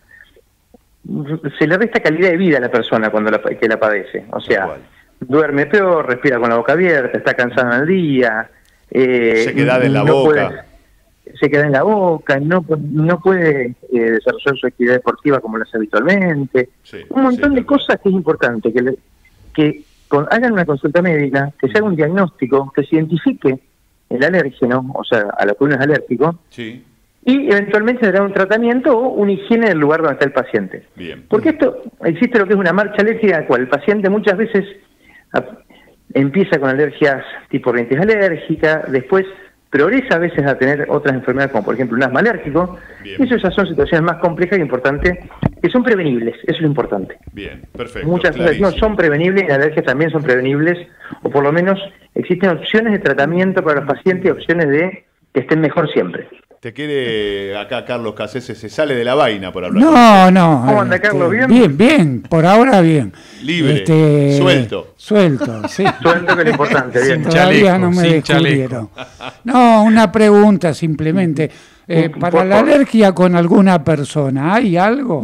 se le resta calidad de vida a la persona cuando la, que la padece. O sea, Igual. duerme peor, respira con la boca abierta, está cansado en el día. Eh, Sequedad en la no boca. Puede, se queda en la boca, no, no puede eh, desarrollar su actividad deportiva como lo hace habitualmente. Sí, Un montón sí, de cosas que es importante, que, le, que con, hagan una consulta médica, que se haga un diagnóstico, que se identifique el alérgeno, o sea, a lo que uno es alérgico, Sí, y eventualmente se dará un tratamiento o una higiene del lugar donde está el paciente. bien. Porque esto, existe lo que es una marcha alérgica, la cual el paciente muchas veces a, empieza con alergias tipo rinitis alérgica, después progresa a veces a tener otras enfermedades como por ejemplo un asma alérgico. Bien. Eso ya son situaciones más complejas y importantes, que son prevenibles, eso es lo importante. Bien, perfecto. Muchas cosas no son prevenibles y las alergias también son prevenibles, o por lo menos existen opciones de tratamiento para los pacientes y opciones de que estén mejor siempre. Te quiere acá Carlos Cassese, se sale de la vaina por hablar. No, no. ¿Cómo anda, Carlos? ¿Bien? Bien, bien, por ahora bien. Libre, Este, suelto. Suelto, sí. Suelto que es lo importante, bien. Sin Todavía chaleco, no me sin descubrieron. No, una pregunta simplemente. Eh, Por para la favor. alergia con alguna persona, ¿hay algo?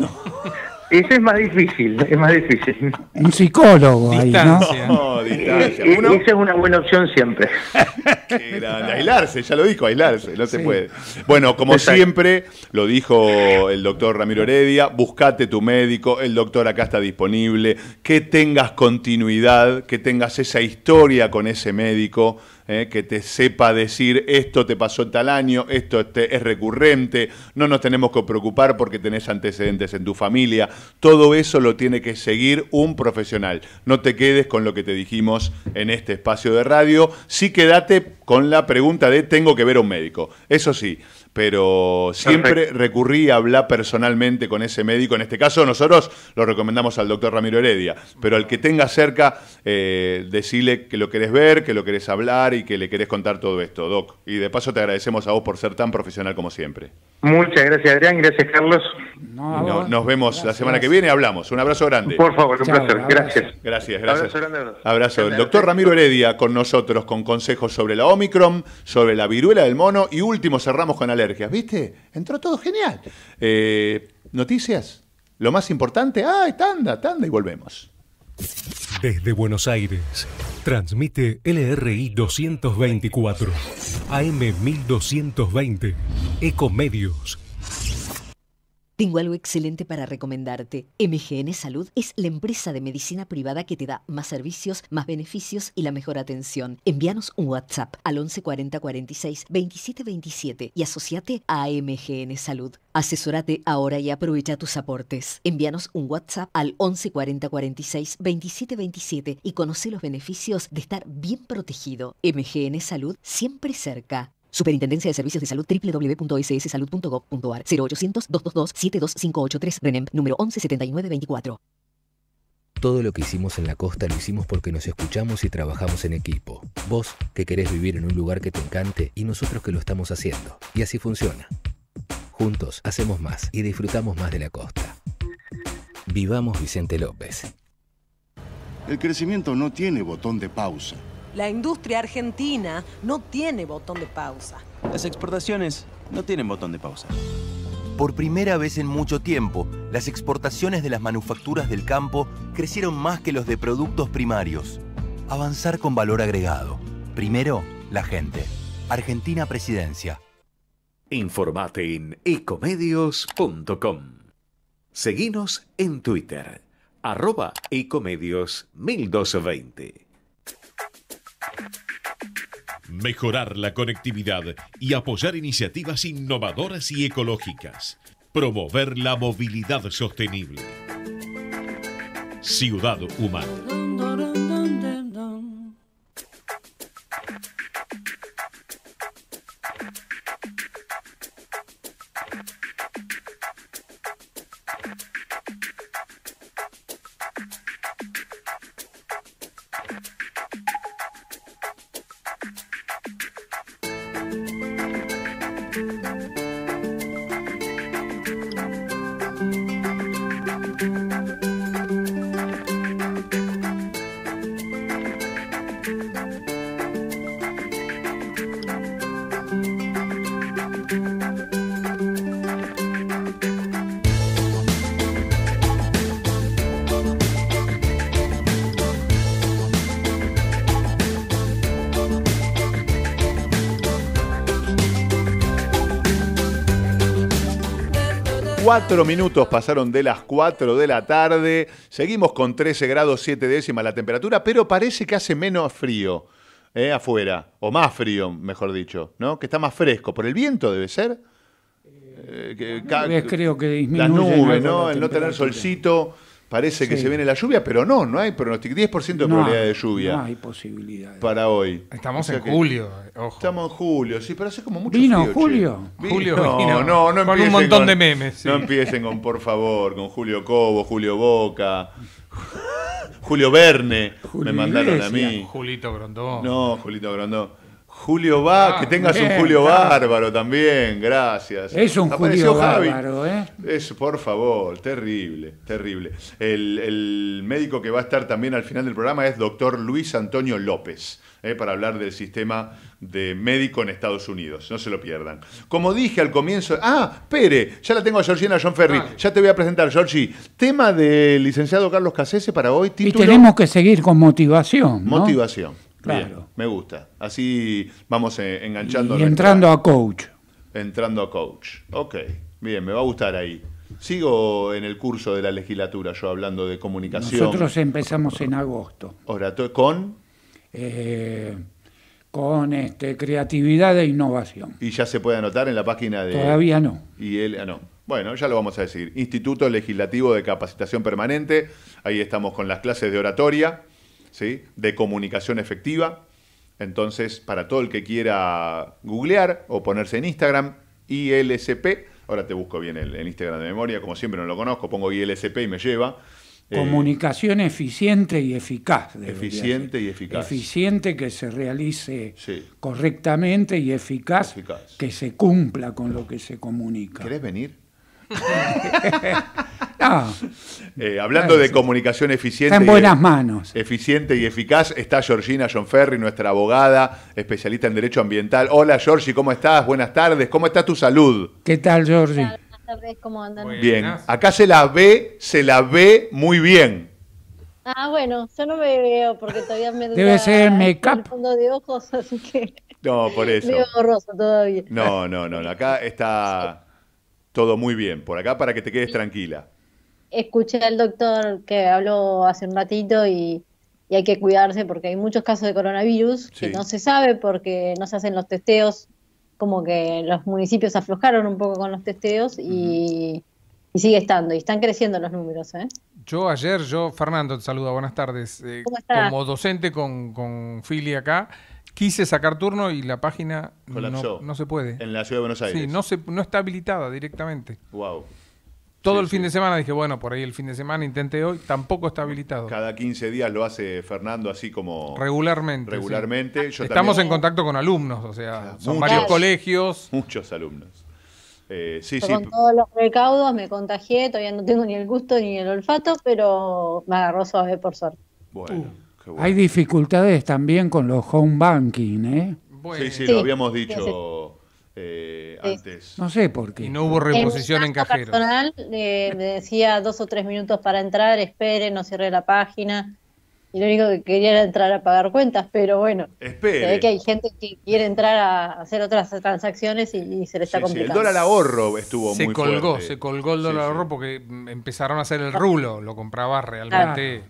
Eso es más difícil, es más difícil. Un psicólogo ahí, ¿no? Distancia. No, distancia. Eh, Uno, Esa es una buena opción siempre. qué grande. Aislarse, ya lo dijo, aislarse, no se Sí. puede. Bueno, como Exacto. siempre, lo dijo el doctor Ramiro Heredia, buscate tu médico, el doctor acá está disponible, que tengas continuidad, que tengas esa historia con ese médico, eh, que te sepa decir esto te pasó en tal año, esto te- es recurrente, no nos tenemos que preocupar porque tenés antecedentes en tu familia. Todo eso lo tiene que seguir un profesional. No te quedes con lo que te dijimos en este espacio de radio. Sí quédate con la pregunta de tengo que ver a un médico. Eso sí, pero siempre Perfecto. recurrí a hablar personalmente con ese médico. En este caso nosotros lo recomendamos al doctor Ramiro Heredia, pero al que tenga cerca, eh, decile que lo querés ver, que lo querés hablar y que le querés contar todo esto, Doc. Y de paso te agradecemos a vos por ser tan profesional como siempre. Muchas gracias, Adrián. Gracias, Carlos. No, Y no- vos- nos vemos la gracias. semana que viene, hablamos. Un abrazo grande. Por favor, un Chao, placer. abrazo. Gracias. Gracias, gracias. Abrazo grande, abrazo. Abrazo. El Grande, doctor abrazo. Ramiro Heredia con nosotros, con consejos sobre la Omicron, sobre la viruela del mono y último cerramos con alergias. ¿Viste? Entró todo genial. Eh, Noticias. Lo más importante. ¡Ay, tanda, tanda! Y volvemos. Desde Buenos Aires, transmite L R I doscientos veinticuatro, A M mil doscientos veinte, Ecomedios. Tengo algo excelente para recomendarte. M G N Salud es la empresa de medicina privada que te da más servicios, más beneficios y la mejor atención. Envíanos un WhatsApp al once cuarenta cuarenta y seis veintisiete veintisiete y asociate a M G N Salud. Asesórate ahora y aprovecha tus aportes. Envíanos un WhatsApp al once cuarenta cuarenta y seis veintisiete veintisiete y conoce los beneficios de estar bien protegido. M G N Salud siempre cerca. Superintendencia de Servicios de Salud doble u doble u doble u punto s s salud punto gov punto a r cero ochocientos, doscientos veintidós, setenta y dos quinientos ochenta y tres RENEM número once setenta y nueve veinticuatro. Todo lo que hicimos en la costa lo hicimos porque nos escuchamos y trabajamos en equipo. Vos, que querés vivir en un lugar que te encante, y nosotros que lo estamos haciendo. Y así funciona. Juntos hacemos más y disfrutamos más de la costa. Vivamos Vicente López. El crecimiento no tiene botón de pausa. La industria argentina no tiene botón de pausa. Las exportaciones no tienen botón de pausa. Por primera vez en mucho tiempo, las exportaciones de las manufacturas del campo crecieron más que los de productos primarios. Avanzar con valor agregado. Primero, la gente. Argentina Presidencia. Informate en ecomedios punto com. Seguinos en Twitter, arroba ecomedios mil doscientos veinte. mejorar la conectividad y apoyar iniciativas innovadoras y ecológicas. Promover la movilidad sostenible. Ciudad Humana. Cuatro minutos pasaron de las cuatro de la tarde. Seguimos con trece grados siete décimas la temperatura, pero parece que hace menos frío eh, afuera. O más frío, mejor dicho, ¿no? Que está más fresco. ¿Por el viento debe ser? Eh, que, ca- creo que disminuye las nubes, ¿no? la El no tener temperatura. solcito. Parece que Sí. se viene la lluvia, pero no, no hay pronóstico. diez por ciento de No probabilidad hay, de lluvia. No hay posibilidades. Para hoy. Estamos O sea en que- julio, eh, ojo. Estamos en julio, sí, pero hace como mucho ¿Vino frío, Julio? che. Julio no, vino no, no con un empiecen montón con- de memes, sí. No empiecen con, por favor, con Julio Cobo, Julio Boca, Julio Verne, Julio me mandaron Iglesias. a mí. Julito Grondón. No, Julito Grondón. Julio Va, Ah, que tengas bien, un Julio claro. bárbaro también, gracias. Es un Apareció Julio Javi. bárbaro, ¿eh? Es, por favor, terrible, terrible. El, el médico que va a estar también al final del programa es doctor Luis Antonio López, eh, para hablar del sistema de médico en Estados Unidos. No se lo pierdan. Como dije al comienzo... Ah, Pere, ya la tengo a Georgina John Ferry. Vale. Ya te voy a presentar, Georgie. Tema del licenciado Carlos Cassese para hoy. Y Título... tenemos que seguir con motivación, ¿no? Motivación. Claro. Bien, me gusta. Así vamos eh, enganchando. Y nuestra- entrando a coach. Entrando a coach. Ok, bien, me va a gustar ahí. Sigo en el curso de la legislatura, yo hablando de comunicación. Nosotros empezamos en agosto. Orato- con, eh, con este, creatividad e innovación. y ya se puede anotar en la página de... Todavía no. Y él, ah, no. Bueno, ya lo vamos a decir. Instituto Legislativo de Capacitación Permanente. Ahí estamos con las clases de oratoria, ¿sí? De comunicación efectiva. Entonces, para todo el que quiera googlear o ponerse en Instagram, I L S P. Ahora te busco bien el, el Instagram de memoria, como siempre no lo conozco, pongo I L S P y me lleva. Eh, Comunicación eficiente y eficaz. debería Eficiente ser. y eficaz. Eficiente, que se realice Sí. correctamente, y eficaz, Eficaz. que se cumpla con lo que se comunica. ¿Querés venir? No, Eh, hablando Claro, de sí. comunicación eficiente, está en y- buenas manos. eficiente y eficaz, está Georgina John Ferry, nuestra abogada, especialista en Derecho Ambiental. Hola, Georgie, ¿cómo estás? Buenas tardes. ¿Cómo está tu salud? ¿Qué tal, Georgie? Buenas tardes, ¿cómo andan? Bien. Acá se la ve, se la ve muy bien. Ah, bueno, yo no me veo porque todavía me Debe dura ser make-up. el fondo de ojos, así que No, por eso. medio borroso todavía. No, no, no. Acá está todo muy bien. Por acá para que te quedes tranquila. Escuché al doctor que habló hace un ratito y, y hay que cuidarse porque hay muchos casos de coronavirus que Sí. no se sabe porque no se hacen los testeos, como que los municipios aflojaron un poco con los testeos y, y sigue estando, y están creciendo los números, ¿eh? Yo ayer, yo, Fernando, te saluda, buenas tardes. Eh, ¿Cómo estás? como docente con, con Fili acá, quise sacar turno y la página Colapsó. no, no se puede. En la ciudad de Buenos Aires. Sí, no, se, no está habilitada directamente. Wow. Todo Sí, el fin sí. de semana dije, bueno, por ahí el fin de semana intenté hoy, tampoco está habilitado. Cada quince días lo hace Fernando así como... Regularmente. sí. Regularmente. Yo Estamos también- en contacto con alumnos, o sea, son muchos. varios colegios. Muchos alumnos. Eh, sí, Yo sí. con todos los recaudos me contagié, todavía no tengo ni el gusto ni el olfato, pero me agarró suave por suerte. Bueno, qué bueno. Hay dificultades también con los home banking, ¿eh? Sí, sí, Sí, lo habíamos sí, dicho eh, Sí. antes. No sé por qué. Y no hubo reposición en caso cajeros. personal, eh, me decía dos o tres minutos para entrar, espere, no cierre la página. Y lo único que quería era entrar a pagar cuentas, pero bueno, Espere. se ve que hay gente que quiere entrar a hacer otras transacciones y, y se le está Sí, sí, el complicando. dólar ahorro estuvo Se muy colgó, fuerte. se colgó el dólar Sí, sí. ahorro porque mm, empezaron a hacer el rulo, lo comprabas realmente.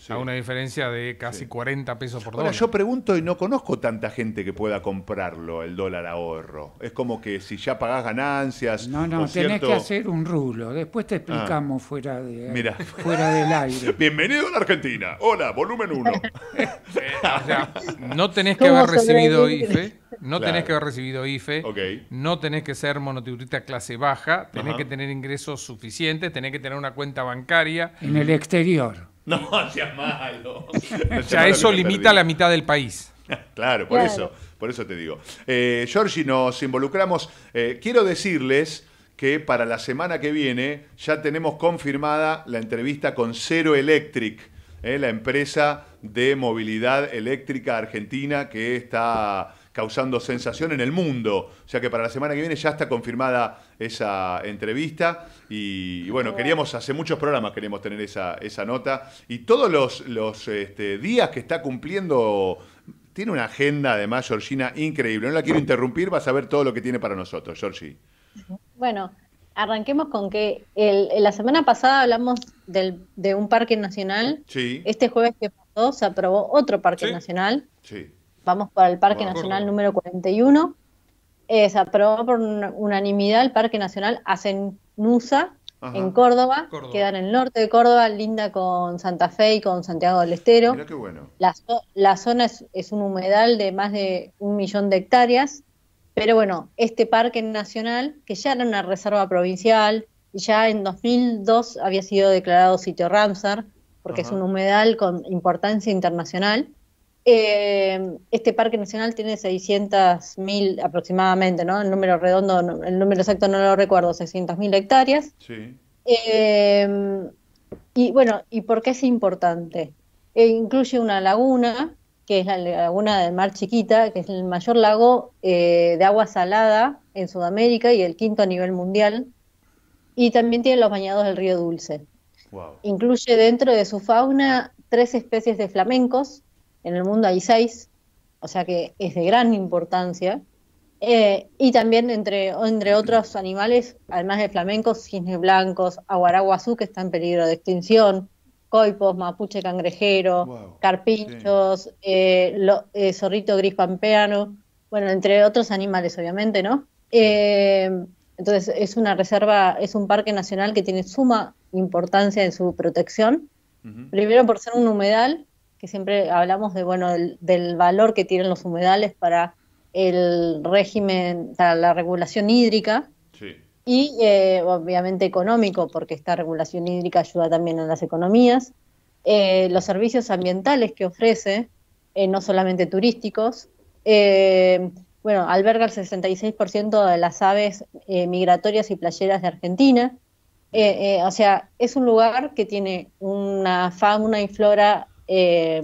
Sí. A una diferencia de casi sí. cuarenta pesos por Ahora, dólar. yo pregunto y no conozco tanta gente que pueda comprarlo, el dólar ahorro. Es como que si ya pagás ganancias... No, no, tenés cierto... que hacer un rulo. Después te explicamos ah. fuera, de, Mira. fuera del aire. Bienvenido a la Argentina. Hola, volumen uno. eh, o sea, no tenés que haber recibido I F E. No Claro. tenés que haber recibido I F E, okay. No tenés que ser monotributista clase baja, tenés Ajá. que tener ingresos suficientes, tenés que tener una cuenta bancaria. En el exterior. No, seas malo. No seas ya malo eso limita a la mitad del país. Claro, por Claro. eso, por eso te digo. Eh, Giorgi, nos involucramos. Eh, quiero decirles que para la semana que viene ya tenemos confirmada la entrevista con Zero Electric, eh, la empresa de movilidad eléctrica argentina que está causando sensación en el mundo. O sea que para la semana que viene ya está confirmada esa entrevista. Y, y bueno, queríamos, hace muchos programas queríamos tener esa, esa nota. Y todos los, los este, días que está cumpliendo, tiene una agenda además, Georgina, increíble. No la quiero interrumpir, vas a ver todo lo que tiene para nosotros, Georgi. Bueno, arranquemos con que el, la semana pasada hablamos del, de un parque nacional. Sí. Este jueves que pasó se aprobó otro parque ¿Sí? nacional. Sí. Vamos para el Parque Wow. Nacional número cuarenta y uno. Eh, se aprobó por unanimidad el Parque Nacional Asenusa, Ajá. en Córdoba. Córdoba. Queda en el norte de Córdoba, linda con Santa Fe y con Santiago del Estero. Mira qué bueno. La, la zona es, es un humedal de más de un millón de hectáreas. Pero bueno, este Parque Nacional, que ya era una reserva provincial, ya en dos mil dos había sido declarado sitio Ramsar, porque Ajá. es un humedal con importancia internacional. Eh, este parque nacional tiene seiscientas mil aproximadamente, ¿no? El número redondo, no, el número exacto no lo recuerdo, seiscientas mil hectáreas. Sí. Eh, y bueno, ¿y por qué es importante? Eh, incluye una laguna, que es la laguna del Mar Chiquita, que es el mayor lago eh, de agua salada en Sudamérica y el quinto a nivel mundial. Y también tiene los bañados del río Dulce. Wow. Incluye dentro de su fauna tres especies de flamencos. En el mundo hay seis, o sea que es de gran importancia. Eh, y también entre, entre otros animales, además de flamencos, cisnes blancos, aguaraguazú, que está en peligro de extinción, coipos, mapuche cangrejero, Wow. carpinchos, sí. eh, lo, eh, zorrito gris pampeano, bueno, entre otros animales, obviamente, ¿no? Eh, entonces es una reserva, es un parque nacional que tiene suma importancia en su protección. Uh-huh. Primero por ser un humedal, que siempre hablamos de bueno del, del valor que tienen los humedales para el régimen, para la regulación hídrica, sí. y eh, obviamente económico, porque esta regulación hídrica ayuda también a las economías, eh, los servicios ambientales que ofrece, eh, no solamente turísticos, eh, bueno, alberga el sesenta y seis por ciento de las aves eh, migratorias y playeras de Argentina, eh, eh, o sea, es un lugar que tiene una fauna y flora Eh,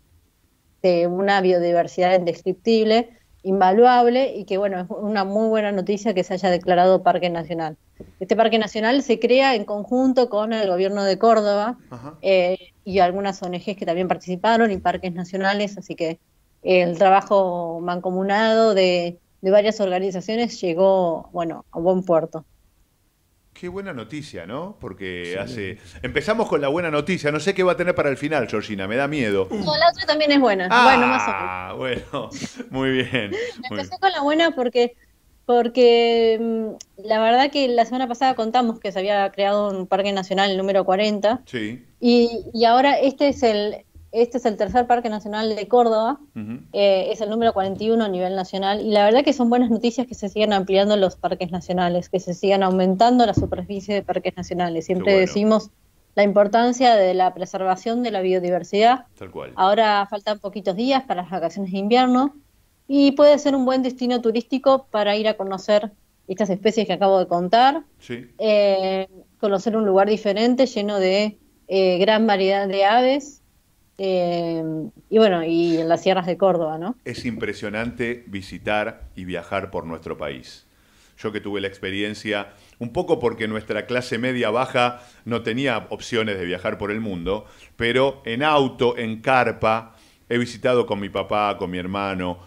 de una biodiversidad indescriptible, invaluable, y que bueno, es una muy buena noticia que se haya declarado Parque Nacional. Este Parque Nacional se crea en conjunto con el gobierno de Córdoba eh, y algunas O N Ges que también participaron y parques nacionales, así que el trabajo mancomunado de, de varias organizaciones llegó, bueno, a buen puerto. Qué buena noticia, ¿no? Porque sí. hace... Empezamos con la buena noticia. No sé qué va a tener para el final, Georgina. Me da miedo. No, la otra también es buena. Ah, bueno, más o menos. Ah, bueno. Muy bien. Empecé muy... con la buena porque, porque la verdad que la semana pasada contamos que se había creado un parque nacional, el número cuarenta. Sí. Y, y ahora este es el... Este es el tercer Parque Nacional de Córdoba, uh-huh. eh, es el número cuarenta y uno a nivel nacional, y la verdad que son buenas noticias que se sigan ampliando los parques nacionales, que se sigan aumentando la superficie de parques nacionales. Siempre bueno. decimos la importancia de la preservación de la biodiversidad. Tal cual. Ahora faltan poquitos días para las vacaciones de invierno, y puede ser un buen destino turístico para ir a conocer estas especies que acabo de contar, sí. eh, conocer un lugar diferente, lleno de eh, gran variedad de aves, Eh, y bueno, y en las sierras de Córdoba, ¿no? Es impresionante visitar y viajar por nuestro país. Yo que tuve la experiencia, un poco porque nuestra clase media baja no tenía opciones de viajar por el mundo, pero en auto, en carpa, he visitado con mi papá, con mi hermano,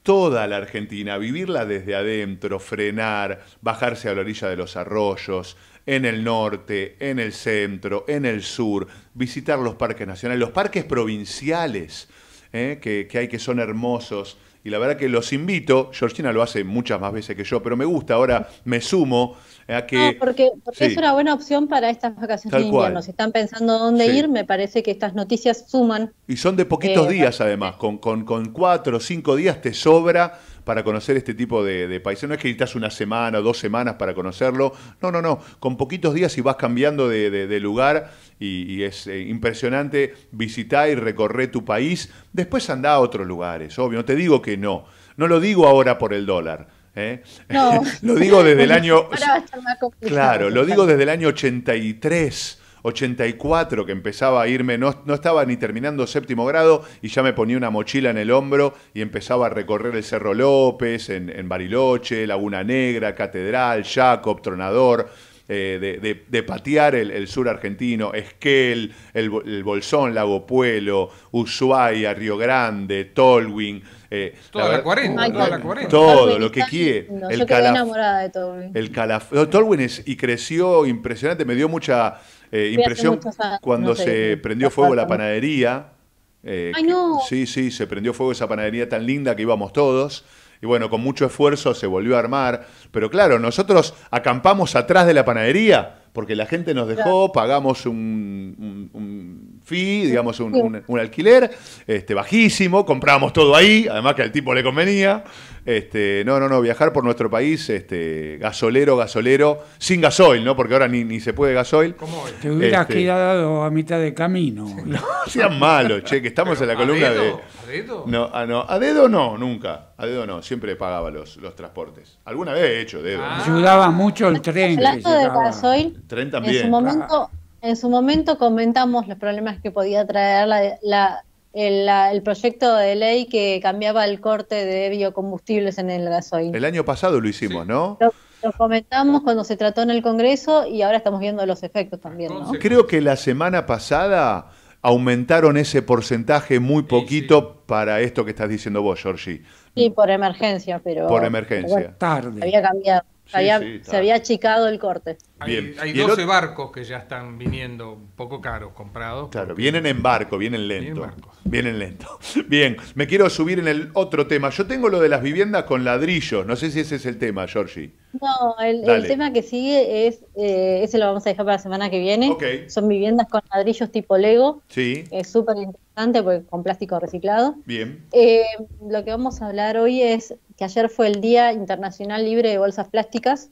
toda la Argentina, vivirla desde adentro, frenar, bajarse a la orilla de los arroyos, en el norte, en el centro, en el sur, visitar los parques nacionales, los parques provinciales, ¿eh? que, que hay que son hermosos. Y la verdad que los invito, Georgina lo hace muchas más veces que yo, pero me gusta, ahora me sumo a que... No, porque, porque sí. es una buena opción para estas vacaciones Tal de invierno. cual. Si están pensando dónde Sí. ir, me parece que estas noticias suman. Y son de poquitos Eh, días además, con, con, con cuatro o cinco días te sobra para conocer este tipo de, de países. No es que necesitas una semana o dos semanas para conocerlo, no, no, no, con poquitos días y vas cambiando de, de, de lugar y, y es eh, impresionante visitar y recorrer tu país. Después andá a otros lugares, obvio, no te digo que no, no lo digo ahora por el dólar. ¿eh? No. Lo digo desde el año... Ahora va a estar más complicado. Claro, lo digo desde el año ochenta y tres, ochenta y cuatro, que empezaba a irme, no, no estaba ni terminando séptimo grado y ya me ponía una mochila en el hombro y empezaba a recorrer el Cerro López, en, en Bariloche, Laguna Negra, Catedral, Jacob, Tronador, eh, de, de, de patear el, el sur argentino, Esquel, el, el Bolsón, Lago Puelo, Ushuaia, Río Grande, Tolwyn. Eh, Toda la verdad- cuarenta, Ay, toda qué- la cuarenta. Todo Tolwyn lo que está quiere. lindo. El Yo quedé calaf- enamorada de Tolwyn. el calaf no, Tolwyn es, y creció impresionante, me dio mucha eh, hace impresión muchos años, cuando no sé, se no, prendió no fuego la falta. panadería. eh, Ay, que- no. Sí, sí, se prendió fuego esa panadería tan linda que íbamos todos. Y bueno, con mucho esfuerzo se volvió a armar. Pero claro, nosotros acampamos atrás de la panadería porque la gente nos dejó, pagamos un, un, un fee, digamos, un, un- un alquiler este, bajísimo, comprábamos todo ahí, además que al tipo le convenía. Este, no, no, no, viajar por nuestro país, este, gasolero, gasolero, sin gasoil, ¿no? Porque ahora ni, ni se puede gasoil. Te hubieras Este, quedado a mitad de camino. No sean malos, che, que estamos en la columna de... ¿A dedo? No, ah, no, a dedo no, nunca. A dedo no, siempre pagaba los, los transportes. Alguna vez he hecho dedo. Ah. Ayudaba mucho el tren. que Hablando de llegaba. gasoil, Tren en también. su momento, en su momento comentamos los problemas que podía traer la, la- el, la- el proyecto de ley que cambiaba el corte de biocombustibles en el gasoil. El año pasado lo hicimos, ¿no? Lo, lo comentamos cuando se trató en el Congreso y ahora estamos viendo los efectos también, ¿no? Creo que la semana pasada aumentaron ese porcentaje muy poquito para esto que estás diciendo vos, Georgie. Sí, por emergencia, pero... Por emergencia. pero bueno, Tarde. había cambiado, Sí, había- sí, está. se había achicado el corte. Hay, Bien. hay Y el doce otro- barcos que ya están viniendo un poco caros, comprados. Claro, porque- vienen en barco, vienen lento. Vienen barcos. Vienen lento. Bien, me quiero subir en el otro tema. Yo tengo lo de las viviendas con ladrillos. No sé si ese es el tema, Georgie. No, el, el Dale. tema que sigue es, eh, ese lo vamos a dejar para la semana que viene. Ok. Son viviendas con ladrillos tipo Lego. Sí, Es súper interesante porque con plástico reciclado. bien. Eh, lo que vamos a hablar hoy es que ayer fue el Día Internacional Libre de Bolsas Plásticas.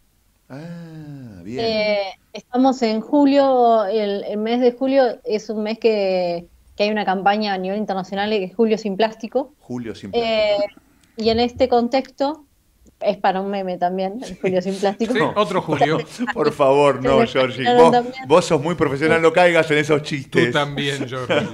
Ah, bien. Eh, estamos en julio, el, el mes de julio es un mes que, que hay una campaña a nivel internacional que es Julio sin Plástico. Julio sin Eh, y en este contexto, es para un meme también, el Julio sin Plástico. Sí, otro Julio. Por favor, no, Se me Georgie. pasaron Vos, también. vos sos muy profesional, no caigas en esos chistes. Tú también, Georgie.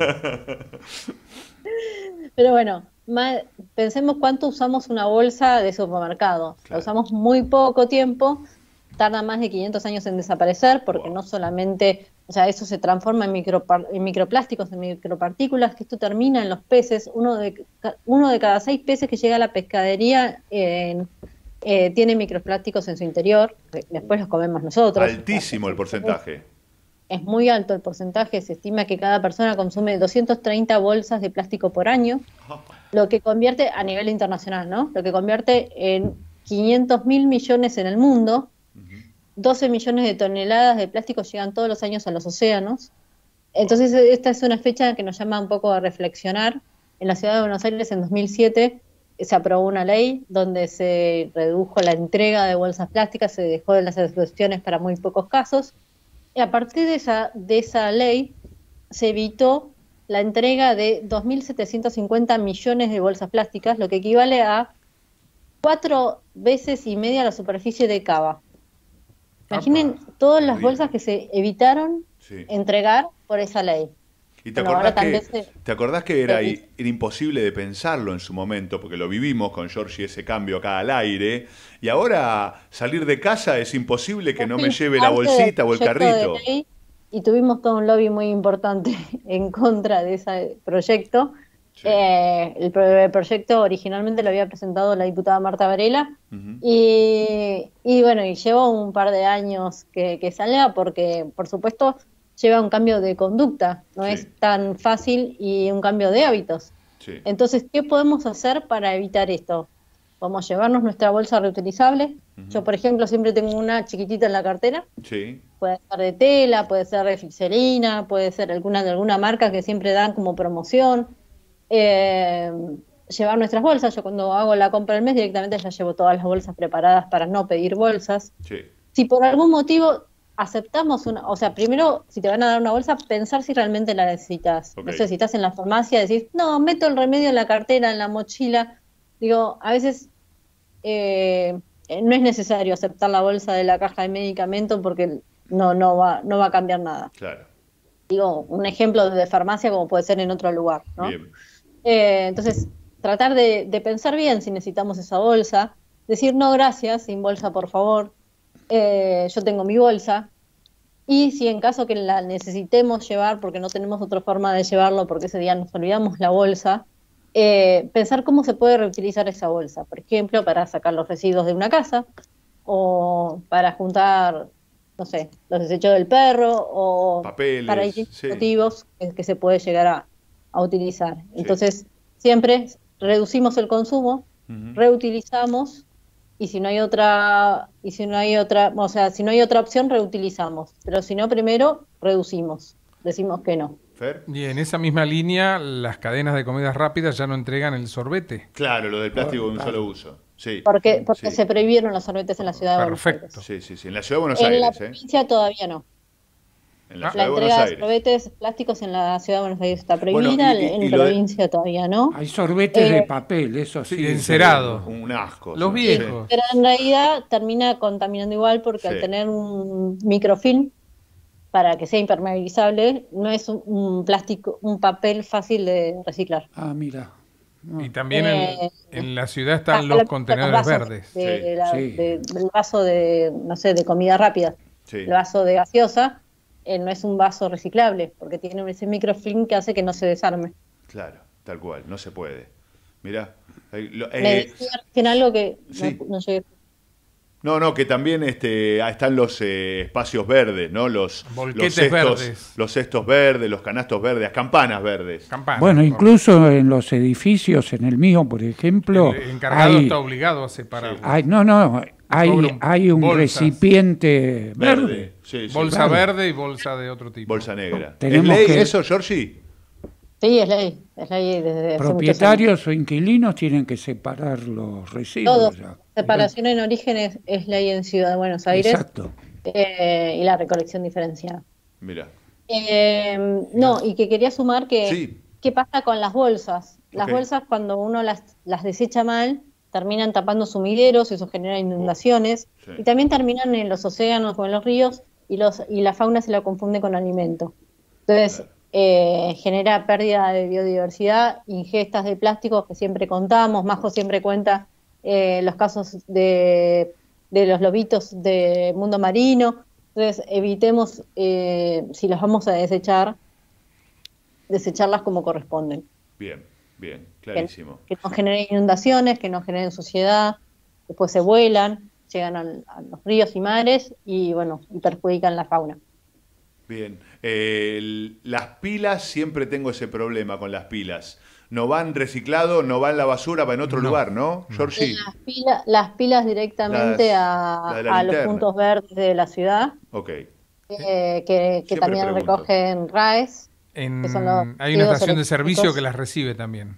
Pero bueno, ma- pensemos cuánto usamos una bolsa de supermercado. La usamos muy poco tiempo, tarda más de quinientos años en desaparecer, porque no solamente, o sea, eso se transforma en, micropar- en microplásticos, en micropartículas, que esto termina en los peces. Uno de, ca- uno de cada seis peces que llega a la pescadería eh, eh, tiene microplásticos en su interior, que después los comemos nosotros. Altísimo el porcentaje. Es muy alto el porcentaje, se estima que cada persona consume doscientas treinta bolsas de plástico por año, lo que convierte a nivel internacional, ¿no? Lo que convierte en quinientos mil millones en el mundo, doce millones de toneladas de plástico llegan todos los años a los océanos. Entonces esta es una fecha que nos llama un poco a reflexionar. En la ciudad de Buenos Aires en dos mil siete se aprobó una ley donde se redujo la entrega de bolsas plásticas, se dejó de las excepciones para muy pocos casos. Y a partir de esa, de esa ley se evitó la entrega de dos mil setecientos cincuenta millones de bolsas plásticas, lo que equivale a cuatro veces y media la superficie de Cava. Imaginen todas las bolsas que se evitaron Sí. entregar por esa ley. ¿Y te Bueno, acordás, ahora que, también se- te acordás que era, se- era imposible de pensarlo en su momento, porque lo vivimos con Georgie ese cambio acá al aire, y ahora salir de casa es imposible que no me lleve la Parte del bolsita o el proyecto de carrito? ley, y tuvimos todo un lobby muy importante en contra de ese proyecto, Sí. Eh, el, pro el proyecto originalmente lo había presentado la diputada Marta Varela. Uh-huh. y, y bueno, y llevó un par de años que, que salga porque, por supuesto, lleva un cambio de conducta, no sí. es tan fácil, y un cambio de hábitos. Sí. Entonces, ¿qué podemos hacer para evitar esto? Podemos llevarnos nuestra bolsa reutilizable. Uh-huh. Yo, por ejemplo, siempre tengo una chiquitita en la cartera. Sí. Puede ser de tela, puede ser de glicerina, puede ser alguna de alguna marca que siempre dan como promoción. Eh, llevar nuestras bolsas. Yo cuando hago la compra del mes directamente ya llevo todas las bolsas preparadas para no pedir bolsas. Sí. Si por algún motivo aceptamos una, o sea, primero, si te van a dar una bolsa, pensar si realmente la necesitas. Okay. No sé, si estás en la farmacia, decís, no, meto el remedio en la cartera, en la mochila. Digo, a veces eh, no es necesario aceptar la bolsa de la caja de medicamento porque no, no va, no va a cambiar nada. Claro. Digo, un ejemplo de farmacia como puede ser en otro lugar, ¿no? Bien. Eh, entonces, tratar de, de pensar bien si necesitamos esa bolsa, decir no gracias, sin bolsa por favor, eh, yo tengo mi bolsa, y si en caso que la necesitemos llevar porque no tenemos otra forma de llevarlo porque ese día nos olvidamos la bolsa, eh, pensar cómo se puede reutilizar esa bolsa, por ejemplo, para sacar los residuos de una casa, o para juntar, no sé, los desechos del perro, o papeles, para distintos sí. motivos que, que se puede llegar a a utilizar. Entonces, sí. siempre reducimos el consumo, uh-huh. reutilizamos, y si no hay otra, y si no hay otra, o sea, si no hay otra opción, reutilizamos. Pero si no, primero reducimos, decimos que no. ¿Fer? Y en esa misma línea, las cadenas de comidas rápidas ya no entregan el sorbete. Claro, lo del plástico de un solo uso. Sí. Porque, porque sí. se prohibieron los sorbetes en la ciudad de Buenos Aires. Perfecto. Sí, sí, sí. En la ciudad de Buenos en Aires. En la ¿eh? provincia todavía no. En la, la entrega de sorbetes plásticos en la ciudad de Buenos Aires está prohibida, bueno, y, y, en y provincia de... todavía no. Hay sorbetes eh, de papel, eso sí. sí encerado. Un asco. Los sí. viejos. Pero en realidad termina contaminando igual porque sí. al tener un microfilm, para que sea impermeabilizable, no es un, un plástico, un papel fácil de reciclar. Ah, mira. No. Y también eh, en, en la ciudad están los contenedores verdes. De, sí. de la, sí. de, del vaso de, no sé, de comida rápida. Sí. El vaso de gaseosa eh, no es un vaso reciclable, porque tiene ese microfilm que hace que no se desarme. Claro, tal cual, no se puede. Mirá. Eh, lo, eh, Me decía recién algo que sí. no, no llegué. No, no, que también este, están los eh, espacios verdes, ¿no? Los, los, cestos, verdes. los cestos verdes, los canastos verdes, las campanas verdes. Campanas, bueno, incluso en los edificios, en el mío, por ejemplo... El encargado hay, está obligado a separar. Hay, no, no, hay un, hay un recipiente verde. verde. Sí, sí, bolsa verde. verde y bolsa de otro tipo. Bolsa negra. Tenemos ¿Es ley que... eso, Georgie? Sí, es ley. Es ley desde propietarios o inquilinos tienen que separar los residuos. Todo. Ya. Separación en origen es, es ley en Ciudad de Buenos Aires. Exacto. Eh, y la recolección diferenciada. Mira. Eh, no, y que quería sumar que sí. ¿qué pasa con las bolsas? Las okay. bolsas, cuando uno las, las desecha mal, terminan tapando sumideros, eso genera inundaciones, oh, sí. y también terminan en los océanos o en los ríos, y, los, y la fauna se la confunde con alimento. Entonces, claro. eh, genera pérdida de biodiversidad, ingestas de plásticos que siempre contamos, Majo siempre cuenta eh, los casos de, de los lobitos de mundo marino. Entonces, evitemos, eh, si las vamos a desechar, desecharlas como corresponden. Bien, bien, clarísimo. Que, que no generen inundaciones, que no generen suciedad, después se vuelan, llegan al, a los ríos y mares y, bueno, y perjudican la fauna. Bien. Eh, el, las pilas, siempre tengo ese problema con las pilas. No van reciclado, no van la basura, va en otro no. lugar, ¿no, Georgie? Las, pila, las pilas directamente las, a, a los puntos verdes de la ciudad. Ok. Eh, que que también pregunto. recogen R A E S. En, que son los hay una estación de servicio que las recibe también.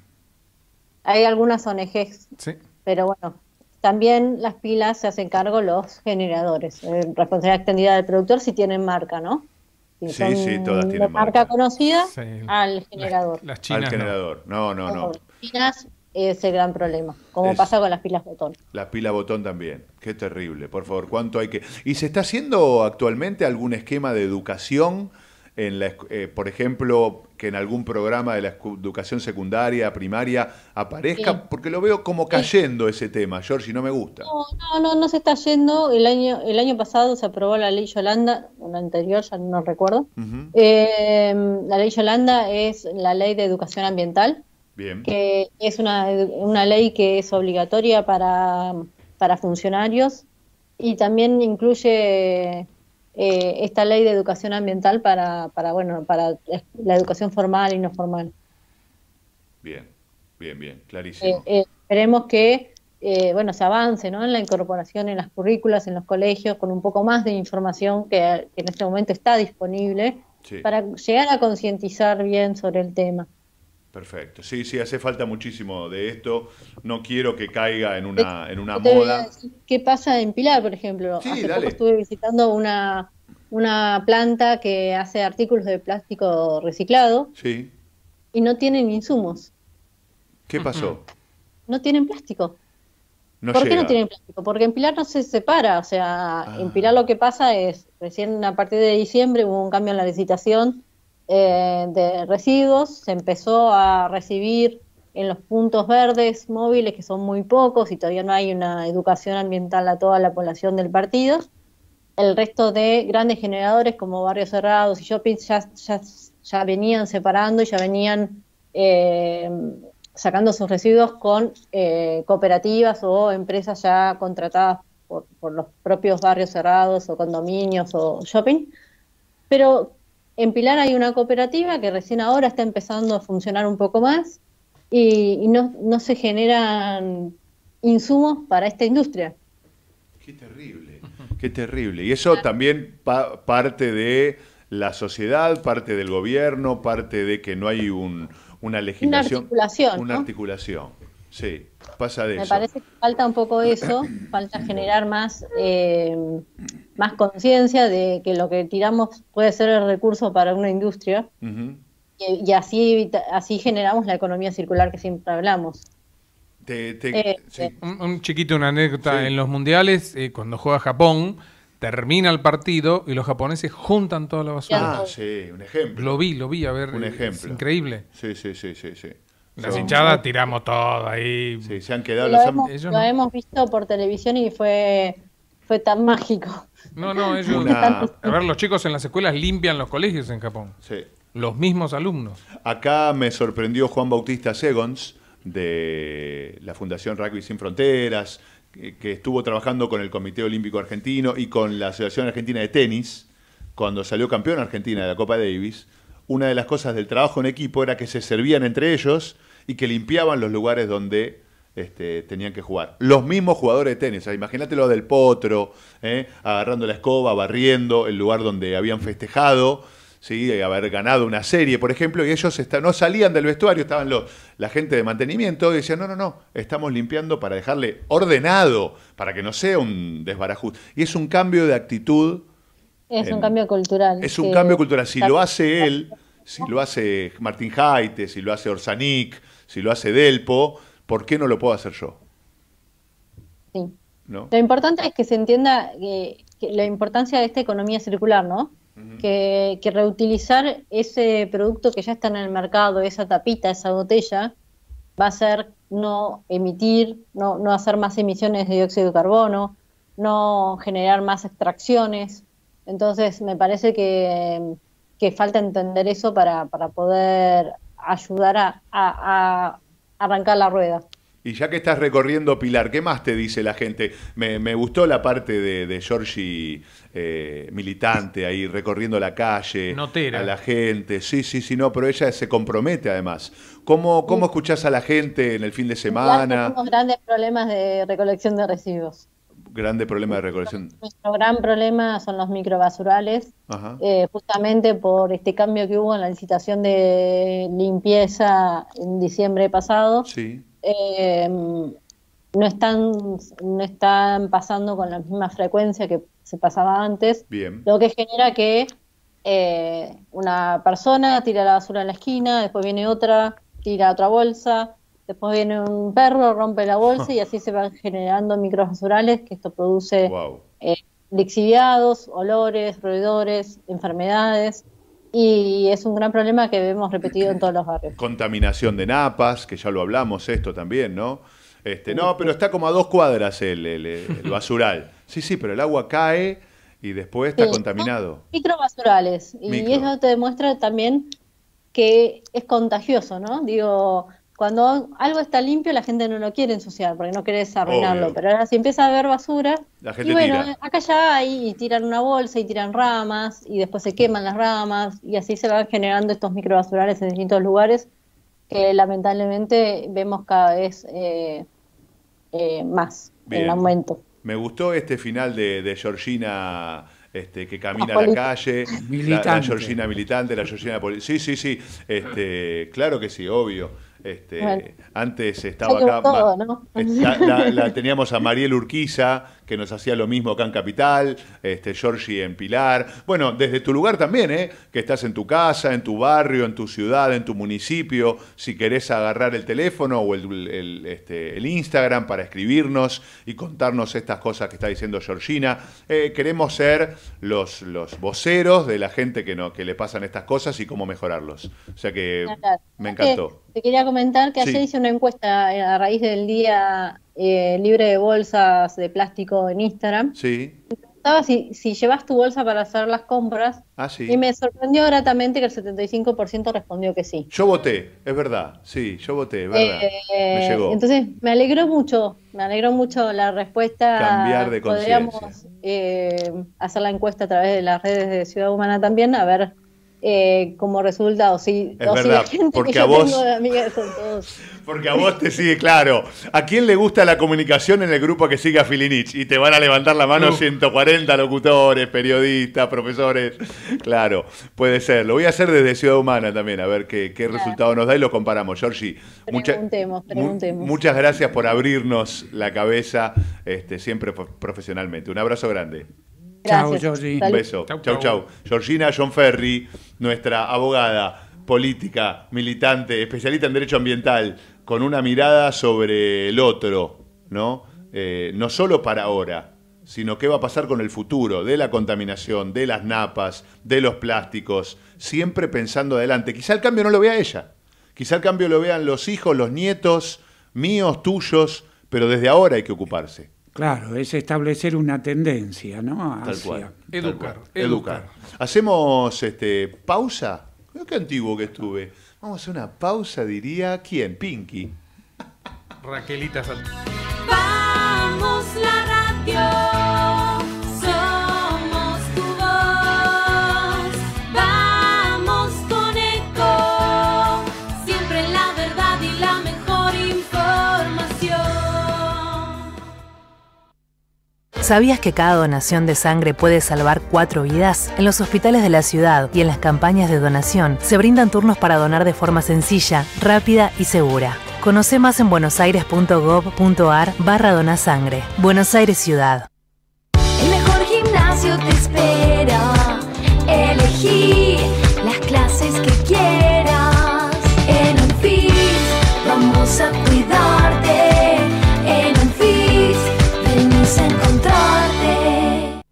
Hay algunas O N Ges. Sí. Pero bueno, también las pilas se hacen cargo los generadores. Eh, responsabilidad extendida del productor si tienen marca, ¿no? Si sí, son sí, todas tienen de marca. marca conocida sí. al generador. Las, las chinas al generador. No, no, no. no. Las chinas es el gran problema, como es, pasa con las pilas botón. Las pilas botón también. Qué terrible. Por favor, ¿cuánto hay que...? ¿Y se está haciendo actualmente algún esquema de educación? En la, eh, por ejemplo, que en algún programa de la educación secundaria, primaria, aparezca, sí. porque lo veo como cayendo sí. ese tema, Georgie, no me gusta. No, no, no, no se está yendo. El año, el año pasado se aprobó la ley Yolanda, o la anterior, ya no recuerdo. Uh-huh. eh, la ley Yolanda es la ley de educación ambiental. Bien. que es una, una ley que es obligatoria para, para funcionarios y también incluye eh, esta ley de educación ambiental para, para, bueno, para la educación formal y no formal. Bien, bien, bien, clarísimo. Eh, eh, esperemos que eh, bueno, se avance, ¿no?, en la incorporación en las currículas, en los colegios, con un poco más de información que, que en este momento está disponible, Sí. para llegar a concientizar bien sobre el tema. Perfecto. Sí, sí, hace falta muchísimo de esto. No quiero que caiga en una, en una Yo te voy a moda. decir qué pasa en Pilar, por ejemplo. Sí, Hace dale. poco estuve visitando una, una planta que hace artículos de plástico reciclado Sí. y no tienen insumos, ¿Qué pasó? no tienen plástico. No ¿Por llega. qué no tienen plástico? Porque en Pilar no se separa, o sea, Ah. en Pilar lo que pasa es, recién a partir de diciembre hubo un cambio en la licitación eh, de residuos, se empezó a recibir en los puntos verdes móviles, que son muy pocos y todavía no hay una educación ambiental a toda la población del partido. El resto de grandes generadores como Barrios Cerrados y shoppings ya, ya, ya venían separando y ya venían eh, sacando sus residuos con eh, cooperativas o empresas ya contratadas por, por los propios barrios cerrados o condominios o shopping. Pero en Pilar hay una cooperativa que recién ahora está empezando a funcionar un poco más y, y no, no se generan insumos para esta industria. Qué terrible. Qué terrible. Y eso también pa- parte de la sociedad, parte del gobierno, parte de que no hay un, una legislación. Una articulación, Una ¿no? articulación. Sí, pasa de Me eso. parece que falta un poco eso, falta generar más, eh, más conciencia de que lo que tiramos puede ser el recurso para una industria Ujú. y, y así, evita- así generamos la economía circular que siempre hablamos. Te- te- Eh, sí. Un, un chiquito, una anécdota. Sí. En los mundiales, eh, cuando juega Japón, termina el partido y los japoneses juntan toda la basura. Ah, sí, un ejemplo. Lo vi, lo vi, a ver. Un eh, ejemplo. Es increíble. Sí, sí, sí, sí, sí. Las Son- hinchadas tiramos todo ahí. Sí, se han quedado Lo, los hemos, ellos lo no. hemos visto por televisión y fue, fue tan mágico. No, no, ellos. Una- A ver, los chicos en las escuelas limpian los colegios en Japón. Sí. Los mismos alumnos. Acá me sorprendió Juan Bautista Segons, de la Fundación Rugby Sin Fronteras, que, que estuvo trabajando con el Comité Olímpico Argentino y con la Asociación Argentina de Tenis, cuando salió campeón Argentina de la Copa Davis. Una de las cosas del trabajo en equipo era que se servían entre ellos y que limpiaban los lugares donde este, tenían que jugar. Los mismos jugadores de tenis, o sea, imagínate lo del potro, ¿eh? Agarrando la escoba, barriendo el lugar donde habían festejado, ¿sí? Haber ganado una serie, por ejemplo, y ellos está- no salían del vestuario, estaban los, la gente de mantenimiento y decían, no, no, no, estamos limpiando para dejarle ordenado, para que no sea un desbarajuste. Y es un cambio de actitud. Es En- un cambio cultural. Es un que- cambio cultural. Si lo hace él, si lo hace Martín Jaite, si lo hace Orsanic, si lo hace Delpo, ¿por qué no lo puedo hacer yo? Sí. ¿No? Lo importante es que se entienda que, que la importancia de esta economía circular, ¿no? Que, que reutilizar ese producto que ya está en el mercado, esa tapita, esa botella, va a ser no emitir, no, no hacer más emisiones de dióxido de carbono, no generar más extracciones. Entonces, me parece que, que falta entender eso para, para poder ayudar a, a- a arrancar la rueda. Y ya que estás recorriendo Pilar, ¿qué más te dice la gente? Me, me gustó la parte de, de Giorgi eh, militante ahí, recorriendo la calle, Notera. a la gente. Sí, sí, sí, no, pero ella se compromete además. ¿Cómo, cómo escuchás a la gente en el fin de Ya semana? tenemos grandes problemas de recolección de residuos. Grande problema de recolección. Nuestro gran problema son los microbasurales, Ajá. eh, justamente por este cambio que hubo en la licitación de limpieza en diciembre pasado. Sí. Eh, no están, no están pasando con la misma frecuencia que se pasaba antes, Bien. lo que genera que eh, una persona tira la basura en la esquina, después viene otra, tira otra bolsa, después viene un perro, rompe la bolsa y así se van generando microbasurales, que esto produce Wow. eh, lixiviados, olores, roedores, enfermedades, y es un gran problema que vemos repetido en todos los barrios. Contaminación de napas, que ya lo hablamos esto también, ¿no? Este, no, pero está como a dos cuadras el, el- el basural. Sí, sí, pero el agua cae y después está Sí, contaminado. Microbasurales, y Micro. eso te demuestra también que es contagioso, ¿no? Digo, cuando algo está limpio la gente no lo quiere ensuciar porque no querés arruinarlo, Obvio. pero ahora si empieza a haber basura, La gente y bueno, tira. acá ya hay y tiran una bolsa y tiran ramas y después se queman las ramas y así se van generando estos microbasurales en distintos lugares que lamentablemente vemos cada vez eh, eh, más Bien. en aumento. Me gustó este final de, de Georgina, este, que camina a la Política. calle. La, la Militante. Georgina militante, la Georgina poli- Sí, sí, sí. Este, claro que sí, obvio. Este, Bueno. Antes estaba Hay que acá. todo, ma- ¿no? La, la- la teníamos a Mariel Urquiza, que nos hacía lo mismo acá en Capital, este, Georgie en Pilar. Bueno, desde tu lugar también, ¿eh? Que estás en tu casa, en tu barrio, en tu ciudad, en tu municipio. Si querés agarrar el teléfono o el, el, este, el Instagram para escribirnos y contarnos estas cosas que está diciendo Georgina. Eh, queremos ser los, los voceros de la gente que, no, que le pasan estas cosas y cómo mejorarlos. O sea que Claro. me encantó. Te quería comentar que ayer Sí. hice una encuesta eh, a raíz del día eh, libre de bolsas de plástico en Instagram. Sí. Preguntaba si, si llevas tu bolsa para hacer las compras Ah, sí. y me sorprendió gratamente que el setenta y cinco por ciento respondió que sí. Yo voté, es verdad. Sí, yo voté, es verdad. Eh, me llegó. Entonces me alegró mucho, me alegró mucho la respuesta. Cambiar de Podríamos conciencia. eh, hacer la encuesta a través de las redes de Ciudad Humana también, a ver eh, cómo resulta o si, Es o si verdad, la gente porque que a yo vos- tengo de amigas son todos. Porque a vos te sigue, claro. ¿A quién le gusta la comunicación en el grupo que sigue a Filinich? Y te van a levantar la mano Uh. ciento cuarenta locutores, periodistas, profesores. Claro, puede ser. Lo voy a hacer desde Ciudad Humana también, a ver qué, qué resultado nos da y lo comparamos. Georgie, mucha- Preguntemos, mu- preguntemos. muchas gracias por abrirnos la cabeza este, siempre pro- profesionalmente. Un abrazo grande. Chao, Gracias. Georgie. Un Salud. beso. Chau, Chau, chau. chau. Georgina John Ferry, nuestra abogada, política, militante, especialista en derecho ambiental, con una mirada sobre el otro, ¿no? Eh, no solo para ahora, sino qué va a pasar con el futuro, de la contaminación, de las napas, de los plásticos, siempre pensando adelante. Quizá el cambio no lo vea ella, quizá el cambio lo vean los hijos, los nietos, míos, tuyos, pero desde ahora hay que ocuparse. Claro, es establecer una tendencia, ¿no? Tal Hacia- cual. tal Educar, cual. educar. Hacemos este, pausa. Mira qué antiguo que estuve. Vamos a hacer una pausa, diría. ¿Quién? Pinky. Raquelita Sat- Vamos la radio, somos tu voz. Vamos con Eco, siempre la verdad y la mejor información. ¿Sabías que cada donación de sangre puede salvar cuatro vidas? En los hospitales de la ciudad y en las campañas de donación se brindan turnos para donar de forma sencilla, rápida y segura. Conoce más en buenosaires.gov.ar barra donasangre. Buenos Aires Ciudad. El mejor gimnasio te espera. Elegí las clases que quieras. En Unfit vamos a cuidarte. En Unfit venimos a encontrarte.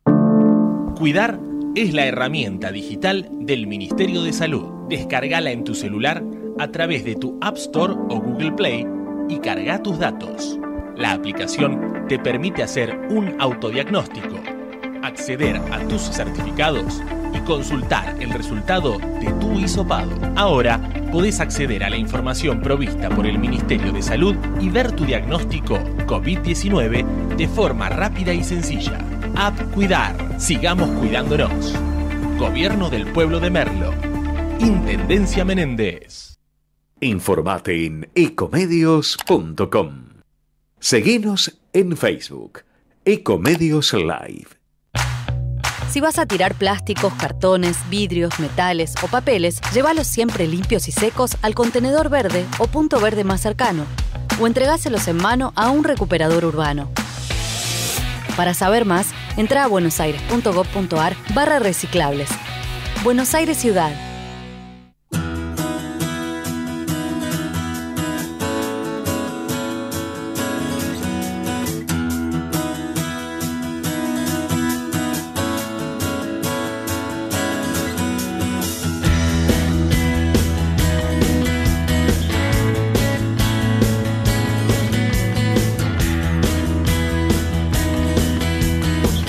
Cuidar es la herramienta digital del Ministerio de Salud. Descárgala en tu celular a través de tu App Store o Google Play y carga tus datos. La aplicación te permite hacer un autodiagnóstico, acceder a tus certificados y consultar el resultado de tu hisopado. Ahora podés acceder a la información provista por el Ministerio de Salud y ver tu diagnóstico COVID diecinueve de forma rápida y sencilla. App Cuidar. Sigamos cuidándonos. Gobierno del Pueblo de Merlo. Intendencia Menéndez. Informate en ecomedios punto com. Seguinos en Facebook, Ecomedios Live. Si vas a tirar plásticos, cartones, vidrios, metales o papeles, llévalos siempre limpios y secos al contenedor verde o punto verde más cercano, o entregáselos en mano a un recuperador urbano. Para saber más, entra a buenosaires.gov.ar barra reciclables. Buenos Aires Ciudad.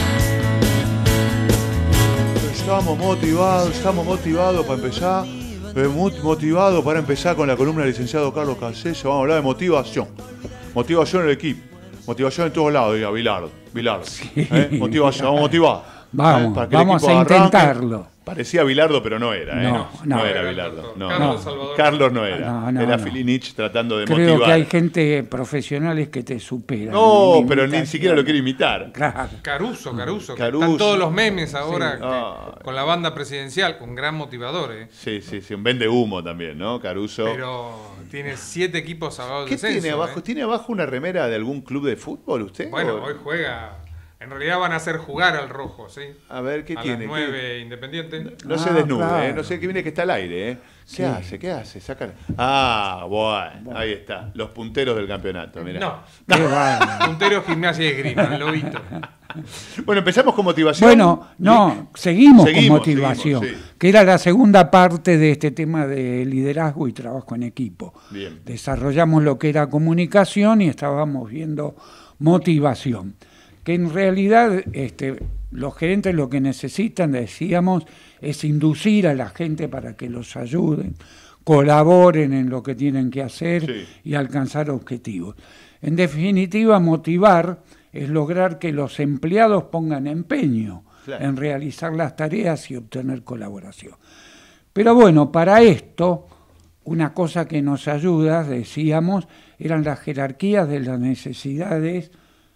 Estamos motivados, estamos motivados para empezar Eh, muy motivado para empezar con la columna del licenciado Carlos Caseso. Vamos a hablar de motivación. Motivación en el equipo. Motivación en todos lados, diga Bilardo. Bilardo. Sí. ¿Eh? Motivación, vamos a motivar. Vamos, ¿Eh? Para que vamos el a equipo intentarlo. Arranque. Parecía Bilardo, pero no era. ¿eh? No, no, no. no era Bilardo. No, Carlos, no. Carlos no era. No, no, era no. Filinich tratando de Creo motivar. Creo que hay gente profesionales que te superan. No, pero ni siquiera lo quiere imitar. Claro. Caruso, Caruso. Caruso. Están todos los memes ahora Sí. que- Ah. con la banda presidencial, un gran motivador. ¿eh? Sí, sí, sí. Un vende humo también, ¿no? Caruso. Pero tiene siete equipos salvados ¿Qué de descenso. tiene abajo? ¿eh? ¿Tiene abajo una remera de algún club de fútbol usted? Bueno, ¿O- hoy juega. En realidad van a hacer jugar al rojo, ¿sí? A ver, ¿qué a tiene? las nueve Independiente. No Ah, se desnude, claro. ¿eh? No sé qué viene que está al aire, ¿eh? ¿Qué Sí. hace? ¿Qué hace? Saca... Ah, bueno, ahí está. Los punteros del campeonato, mirá. No. Qué bárbaro. Puntero, Gimnasia y Esgrima, el lobito. Bueno, empezamos con motivación. Bueno, no, seguimos, Seguimos, con motivación, seguimos, sí. que era la segunda parte de este tema de liderazgo y trabajo en equipo. Bien. Desarrollamos lo que era comunicación y estábamos viendo motivación. Que en realidad este, los gerentes lo que necesitan, decíamos, es inducir a la gente para que los ayuden, colaboren en lo que tienen que hacer Sí. y alcanzar objetivos. En definitiva, motivar es lograr que los empleados pongan empeño Claro. en realizar las tareas y obtener colaboración. Pero bueno, para esto, una cosa que nos ayuda, decíamos, eran las jerarquías de las necesidades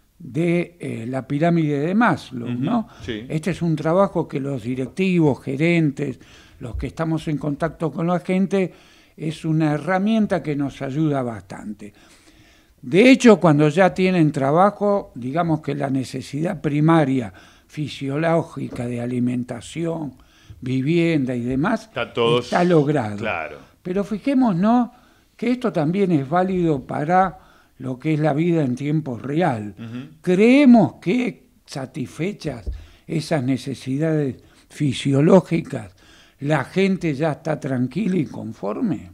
de eh, la pirámide de Maslow, Ujú, ¿no? sí. Este es un trabajo que los directivos, gerentes, los que estamos en contacto con la gente, es una herramienta que nos ayuda bastante. De hecho, cuando ya tienen trabajo, digamos que la necesidad primaria fisiológica de alimentación, vivienda y demás, Está todos- está logrado. Claro. Pero fijémonos que esto también es válido para lo que es la vida en tiempo real. Ujú. Creemos que satisfechas esas necesidades fisiológicas, la gente ya está tranquila y conforme.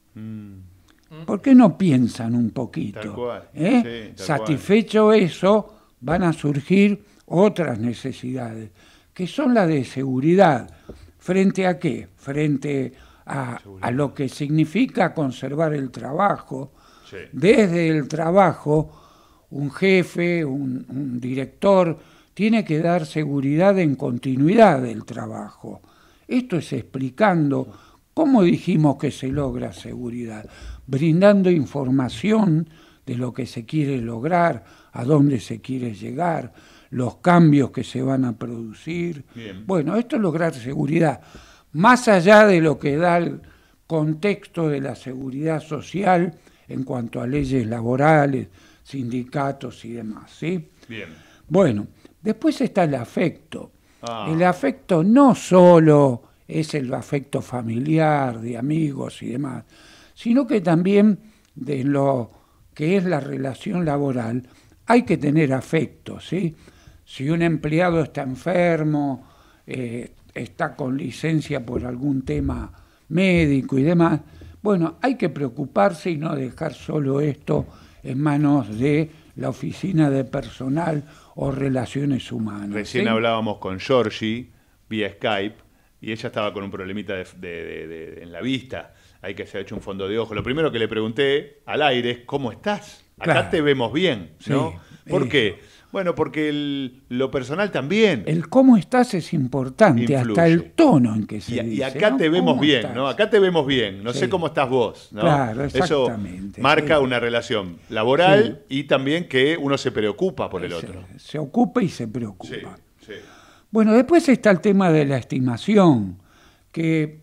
Mm. ¿Por qué no piensan un poquito? Tal cual. ¿Eh? Sí, tal Satisfecho eso, van a surgir otras necesidades, que son las de seguridad. ¿Frente a qué? Frente a, a lo que significa conservar el trabajo. Sí. Desde el trabajo, un jefe, un, un director, tiene que dar seguridad en continuidad del trabajo. Esto es explicando cómo dijimos que se logra seguridad, brindando información de lo que se quiere lograr, a dónde se quiere llegar, los cambios que se van a producir. Bien. Bueno, esto es lograr seguridad, más allá de lo que da el contexto de la seguridad social en cuanto a leyes laborales, sindicatos y demás, ¿sí? Bien. Bueno, después está el afecto. Ah. El afecto no solo es el afecto familiar, de amigos y demás, sino que también de lo que es la relación laboral hay que tener afecto, ¿sí? Si un empleado está enfermo, eh, está con licencia por algún tema médico y demás, bueno, hay que preocuparse y no dejar solo esto en manos de la oficina de personal o relaciones humanas. Recién ¿sí? hablábamos con Georgie vía Skype y ella estaba con un problemita de, de- de- de- en la vista. Hay que se ha hecho un fondo de ojo. Lo primero que le pregunté al aire es ¿cómo estás? Acá Claro. te vemos bien, ¿no? Sí, ¿Por eso. qué? Bueno, porque el- lo personal también. El cómo estás es importante, Influye. hasta el tono en que se Y, dice. y acá ¿no? te vemos ¿Cómo bien, estás? ¿no? Acá te vemos bien. No Sí. sé cómo estás vos, ¿no? Claro, Eso exactamente, marca sí. una relación laboral y también que uno se preocupa por el otro. Se, se ocupa y se preocupa. Sí, sí. Bueno, después está el tema de la estimación, que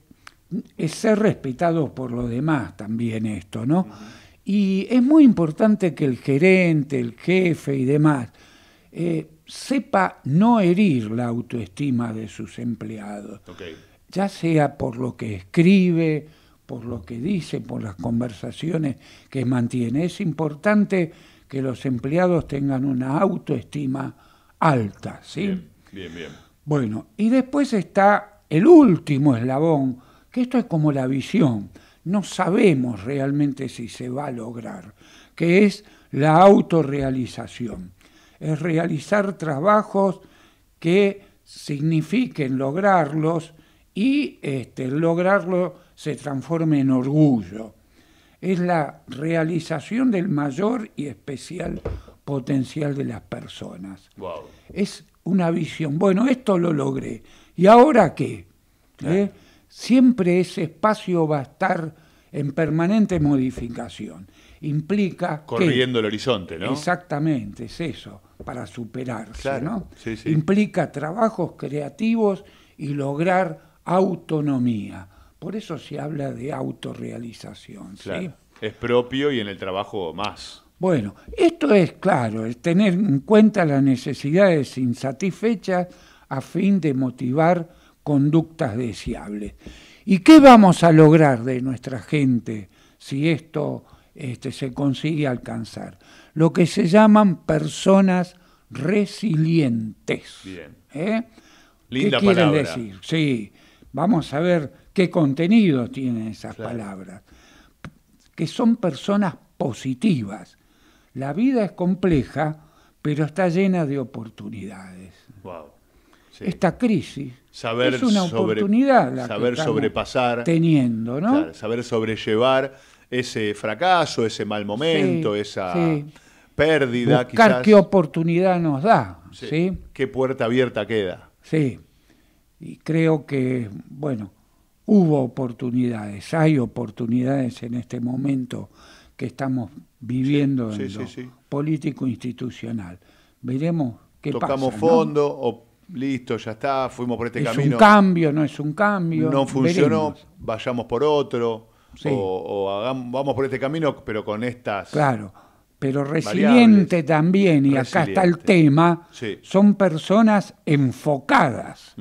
es ser respetado por los demás también esto, ¿no? Y es muy importante que el gerente, el jefe y demás eh, sepa no herir la autoestima de sus empleados, Ok. ya sea por lo que escribe, por lo que dice, por las conversaciones que mantiene. Es importante que los empleados tengan una autoestima alta, ¿sí? Bien, bien, bien. Bueno, y después está el último eslabón, que esto es como la visión. No sabemos realmente si se va a lograr, que es la autorrealización. Es realizar trabajos que signifiquen lograrlos y este, lograrlo se transforme en orgullo. Es la realización del mayor y especial potencial de las personas. Wow. Es una visión. Bueno, esto lo logré. ¿Y ahora qué? ¿Eh? Siempre ese espacio va a estar en permanente modificación. Implica corriendo que, el horizonte, ¿no? Exactamente, es eso, para superarse, claro. ¿no? Sí, sí. Implica trabajos creativos y lograr autonomía. Por eso se habla de autorrealización. Claro. ¿sí? Es propio y en el trabajo más. Bueno, esto es claro, es tener en cuenta las necesidades insatisfechas a fin de motivar conductas deseables. ¿Y qué vamos a lograr de nuestra gente si esto este, se consigue alcanzar? Lo que se llaman personas resilientes. Bien. ¿Eh? Linda ¿Qué quieren palabra. decir? Sí, vamos a ver qué contenido tienen esas claro. palabras. Que son personas positivas. La vida es compleja, pero está llena de oportunidades. Wow. Sí. Esta crisis saber es una sobre, oportunidad la saber que estamos sobrepasar, teniendo, ¿no? Claro, saber sobrellevar ese fracaso, ese mal momento, Sí, esa sí. pérdida, Buscar quizás. qué oportunidad nos da, Sí. ¿sí? Qué puerta abierta queda. Sí. Y creo que, bueno, hubo oportunidades, hay oportunidades en este momento que estamos viviendo Sí, en sí, lo sí, sí. político-institucional. Veremos qué Tocamos pasa, ¿no? fondo, o listo, ya está, fuimos por este ¿Es camino. un cambio, no es un cambio? No funcionó, Veremos. vayamos por otro, Sí. o, o hagamos, vamos por este camino, pero con estas... Claro, pero resiliente variables. también, y acá está el Resiliente. tema, Sí. son personas enfocadas.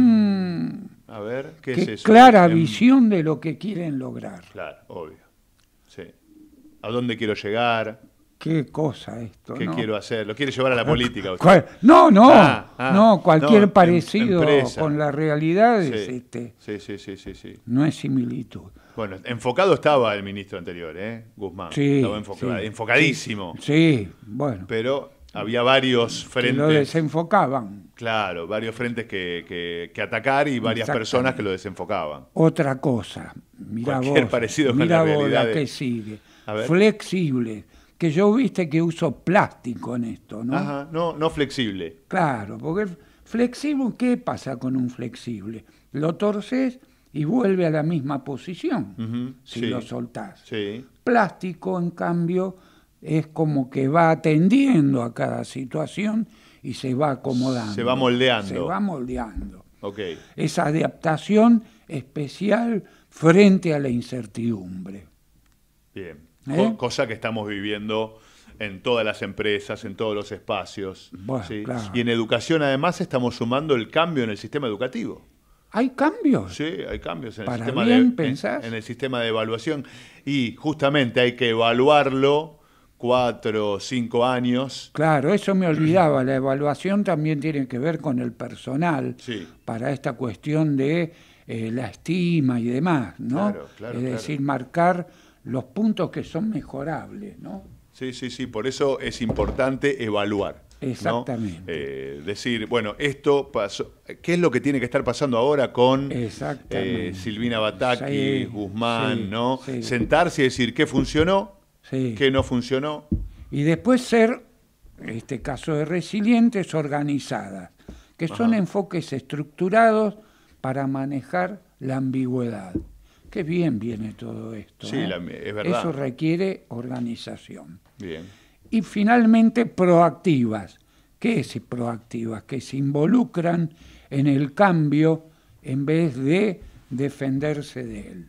Mm. Mm. A ver, ¿qué, Qué es eso? clara En- visión de lo que quieren lograr. Claro, obvio. Sí. ¿A dónde quiero llegar? Qué cosa esto, ¿Qué ¿no? quiero hacer? ¿Lo quiere llevar a la política usted? Cual- No, no, Ah, ah, no, cualquier no, em- parecido empresa. con la realidad es, Sí. este, Sí, sí, sí, sí, sí. no es similitud. Bueno, enfocado estaba el ministro anterior, ¿eh? Guzmán. Sí, Estaba enfocado, sí, enfocadísimo. Sí, bueno, Pero había varios que frentes. lo desenfocaban. Claro, varios frentes que, que, que atacar y varias Exactamente. personas que lo desenfocaban. Otra cosa, mira Cualquier vos, parecido con mira la vos realidad la de- que sigue. A ver. Flexible, que yo viste que uso plástico en esto, ¿no? Ajá, no, no flexible. Claro, porque el flexible, ¿qué pasa con un flexible? Lo torces y vuelve a la misma posición Ujú, si sí. lo soltás. Sí. Plástico, en cambio, es como que va atendiendo a cada situación y se va acomodando. Se va moldeando. Se va moldeando. Ok. Esa adaptación especial frente a la incertidumbre. Bien. ¿Eh? Co- cosa que estamos viviendo en todas las empresas, en todos los espacios. Bueno, ¿sí? claro. Y en educación, además, estamos sumando el cambio en el sistema educativo. ¿Hay cambios? Sí, hay cambios en el, ¿Para sistema, bien, de, en, pensás? en el sistema de evaluación. Y justamente hay que evaluarlo cuatro o cinco años. Claro, eso me olvidaba. La evaluación también tiene que ver con el personal Sí. para esta cuestión de eh, la estima y demás, ¿no? Claro, claro, es claro. decir, marcar los puntos que son mejorables, ¿no? Sí, sí, sí. Por eso es importante evaluar. ¿no? Exactamente. Eh, decir, bueno, esto pasó. ¿Qué es lo que tiene que estar pasando ahora con Exactamente. eh, Silvina Bataki, Sí, Guzmán, sí, ¿no? sí. Sentarse y decir qué funcionó, Sí. qué no funcionó. Y después ser, en este caso de resilientes, organizadas, que son Ajá. enfoques estructurados para manejar la ambigüedad. Qué bien viene todo esto. Sí, ¿eh? la- es verdad. Eso requiere organización. Bien. Y finalmente, proactivas. ¿Qué es proactivas? Que se involucran en el cambio en vez de defenderse de él.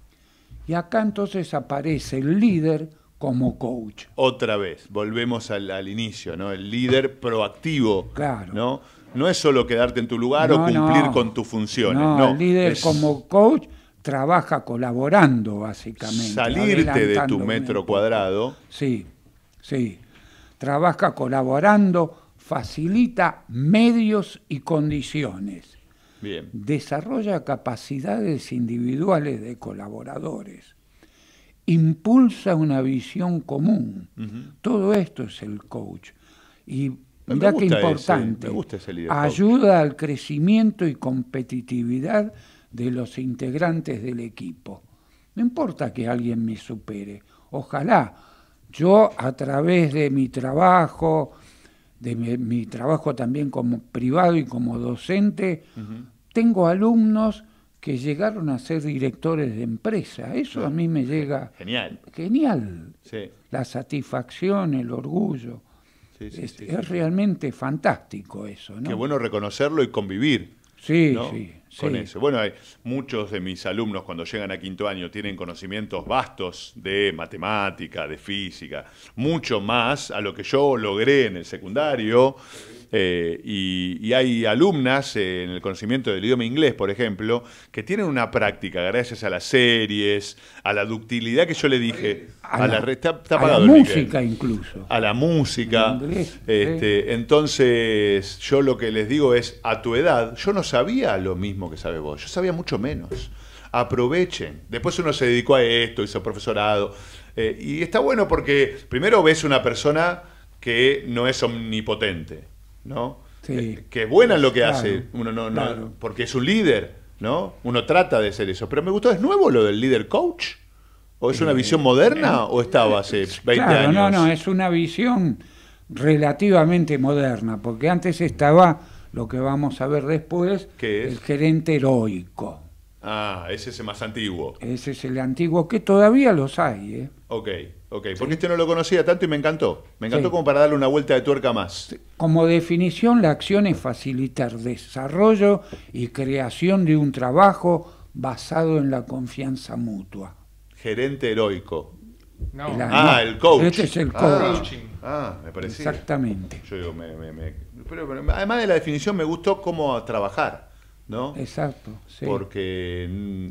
Y acá entonces aparece el líder como coach. Otra vez, volvemos al, al inicio, ¿no? El líder proactivo. Claro. ¿no? No es solo quedarte en tu lugar No, o cumplir no. con tus funciones. No, No, el líder es como coach trabaja colaborando, básicamente. salirte de tu adelantándome metro un poco. cuadrado. Sí, sí. Trabaja colaborando, facilita medios y condiciones. Bien. Desarrolla capacidades individuales de colaboradores. Impulsa una visión común. Ujú. Todo esto es el coach. Y Me mirá qué gusta ese, importante. me gusta ese líder coach. Ayuda al crecimiento y competitividad de los integrantes del equipo. No importa que alguien me supere, ojalá yo a través de mi trabajo, de mi, mi trabajo también como privado y como docente, uh-huh. tengo alumnos que llegaron a ser directores de empresa. Eso uh-huh. a mí me llega... Genial. Genial. Sí. La satisfacción, el orgullo. Sí, sí, es sí, es sí. realmente fantástico eso, ¿no? Qué bueno reconocerlo y convivir. Sí, ¿no? sí. Con sí. eso. Bueno, hay muchos de mis alumnos cuando llegan a quinto año tienen conocimientos vastos de matemática, de física, mucho más a lo que yo logré en el secundario. Eh, y, y hay alumnas eh, en el conocimiento del idioma inglés, por ejemplo, que tienen una práctica gracias a las series, a la ductilidad que yo le dije, a, a la, la, está, está a la música incluso. A la música. Inglés, este, ¿eh? Entonces, yo lo que les digo es, a tu edad, yo no sabía lo mismo que sabes vos, yo sabía mucho menos. Aprovechen. Después uno se dedicó a esto, hizo profesorado. Eh, y está bueno porque primero ves una persona que no es omnipotente, ¿no? Sí. Eh, que es buena en lo que Claro, hace, uno no, no, claro. porque es un líder, ¿no? Uno trata de ser eso. Pero me gustó, ¿es nuevo lo del líder coach? ¿O es una Eh, visión moderna eh, o estaba hace veinte claro, años? no, no, es una visión relativamente moderna, porque antes estaba lo que vamos a ver después, ¿Qué es? el gerente heroico. Ah, ese es el más antiguo. Ese es el antiguo, que todavía los hay, ¿eh? Ok, ok. Porque este no lo conocía tanto y me encantó. Me encantó Sí. como para darle una vuelta de tuerca más. Como definición, la acción es facilitar desarrollo y creación de un trabajo basado en la confianza mutua. Gerente heroico. No. El- Ah, no, el coach. Este es el Ah, coach. Ah, me parecía. Exactamente. Yo digo, me, me, me- pero, pero además de la definición me gustó cómo trabajar, ¿no? Exacto, sí. Porque mm,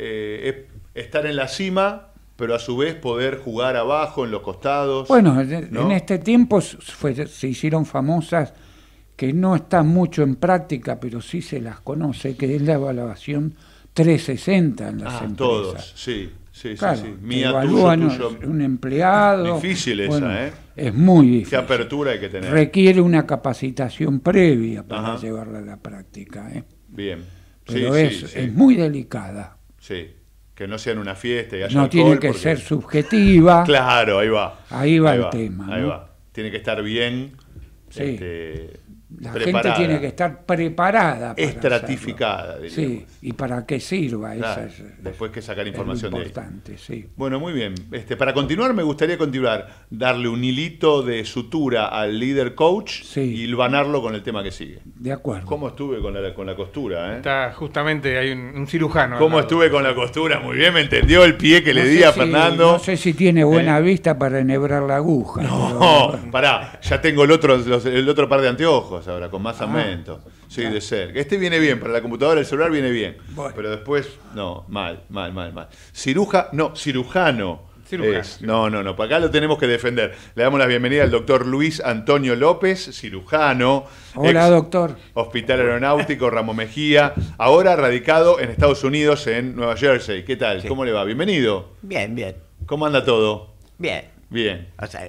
eh, es estar en la cima, pero a su vez poder jugar abajo, en los costados. Bueno, en ¿no? en este tiempo fue- se hicieron famosas que no están mucho en práctica, pero sí se las conoce, que es la evaluación trescientos sesenta en las Ah, empresas. todos, sí, sí, Claro, sí, sí. te Mía, evalúan tuyo, tuyo. un empleado. Difícil esa, Bueno, ¿eh? Es muy difícil. Qué apertura hay que tener. Requiere una capacitación previa para Ajá. llevarla a la práctica, ¿eh? Bien. Pero Sí, es, sí, sí. es muy delicada. Sí, que no sea en una fiesta y haya No alcohol, tiene que porque- ser subjetiva. Claro, ahí va. Ahí va el tema, Ahí ¿no? va. Tiene que estar bien. Sí. este, La preparada, gente tiene que estar preparada. para estratificada, hacerlo. diríamos. Sí, y para qué sirva. Claro, Esa es, después que sacar es lo información de ahí. importante, sí. Bueno, muy bien. Este, para continuar, me gustaría continuar, darle un hilito de sutura al líder coach y hilvanarlo con el tema que sigue. De acuerdo. ¿Cómo estuve con la, con la costura? Eh? Está justamente, hay un, un cirujano. ¿Cómo al lado. estuve con la costura? Muy bien, me entendió el pie que le No di sé a si- Fernando. No sé si tiene buena vista para enhebrar la aguja. No, pará, ya tengo el otro, los- el otro par de anteojos ahora, con más Ah, aumento. Sí, de ser. Este viene bien, para la computadora, el celular viene bien. Bueno. Pero después, no, mal, mal, mal, mal. Ciruja, no, cirujano. Cirujano, es. No, no, no, para acá lo tenemos que defender. Le damos la bienvenida al doctor Luis Antonio López, cirujano. Hola, ex doctor. Hospital Aeronáutico Ramos Mejía, ahora radicado en Estados Unidos, en Nueva Jersey. ¿Qué tal? ¿Cómo le va? Bienvenido. Bien, bien. ¿Cómo anda todo? Bien. Bien. O sea,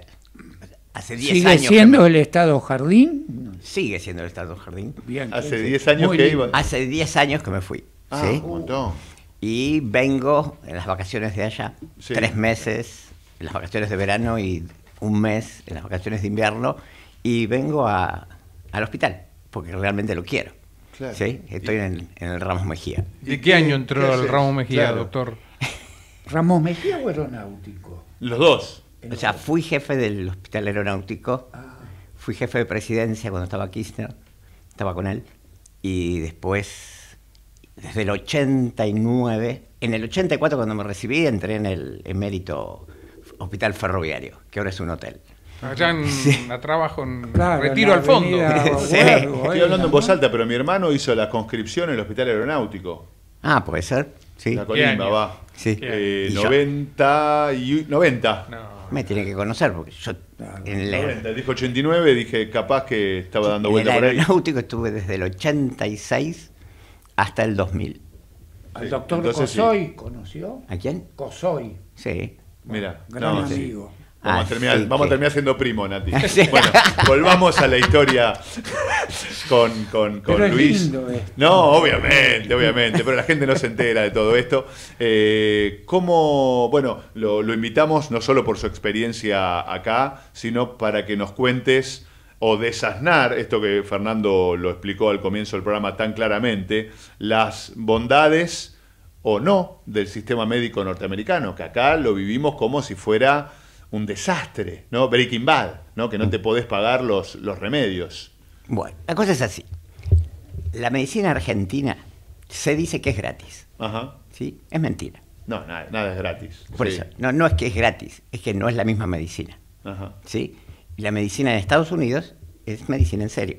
hace diez ¿Sigue años. que siendo me- el estado jardín? Sigue siendo el Estado Jardín. Bien. Hace diez años Muy que lindo. iba. Hace diez años que me fui. Ah, ¿sí? un montón. Y vengo en las vacaciones de allá, Sí. tres meses en las vacaciones de verano y un mes en las vacaciones de invierno, y vengo a, al hospital, porque realmente lo quiero. Claro. ¿sí? Estoy en, en el Ramos Mejía. ¿De qué año entró qué el haces? Ramos Mejía, Claro. doctor? ¿Ramos Mejía o aeronáutico? Los dos. O sea, fui jefe del Hospital Aeronáutico, fui jefe de presidencia cuando estaba Kirchner, estaba con él, y después, desde el ochenta y nueve, en el ochenta y cuatro cuando me recibí, entré en el emérito Hospital Ferroviario, que ahora es un hotel. Allá en a trabajo en Claro, Retiro en al la fondo. avenida Sí. Huergo, Estoy ¿eh? hablando en voz alta, pero mi hermano hizo la conscripción en el Hospital Aeronáutico. Ah, puede ser, sí. La colimba, año? va. Sí. Eh, Y yo- noventa y noventa. No. Me tiene que conocer, porque yo en el, noventa. Dijo ochenta y nueve, dije capaz que estaba dando en el vuelta por ahí. aeronáutico estuve desde el ochenta y seis hasta el dos mil. Al doctor Entonces, sí. Cosoy, ¿conoció? ¿A quién? Cosoy, Sí. Mira, gran no, sí. amigo. Vamos, Ah, a, terminar, sí vamos que- a terminar siendo primo, Nati. Sí. Bueno, volvamos a la historia con, con, con Pero es Luis. lindo esto. No, obviamente, obviamente, pero la gente no se entera de todo esto. Eh, ¿Cómo, bueno, lo, lo invitamos no solo por su experiencia acá, sino para que nos cuentes o desasnar, esto que Fernando lo explicó al comienzo del programa tan claramente, las bondades o no del sistema médico norteamericano, que acá lo vivimos como si fuera un desastre, ¿no? Breaking Bad, ¿no? Que no te podés pagar los, los remedios. Bueno, la cosa es así. La medicina argentina se dice que es gratis. Ajá. ¿Sí? Es mentira. No, nada, nada es gratis. Por Sí. eso, no, no es que es gratis, es que no es la misma medicina. Ajá. ¿Sí? Y la medicina en Estados Unidos es medicina en serio.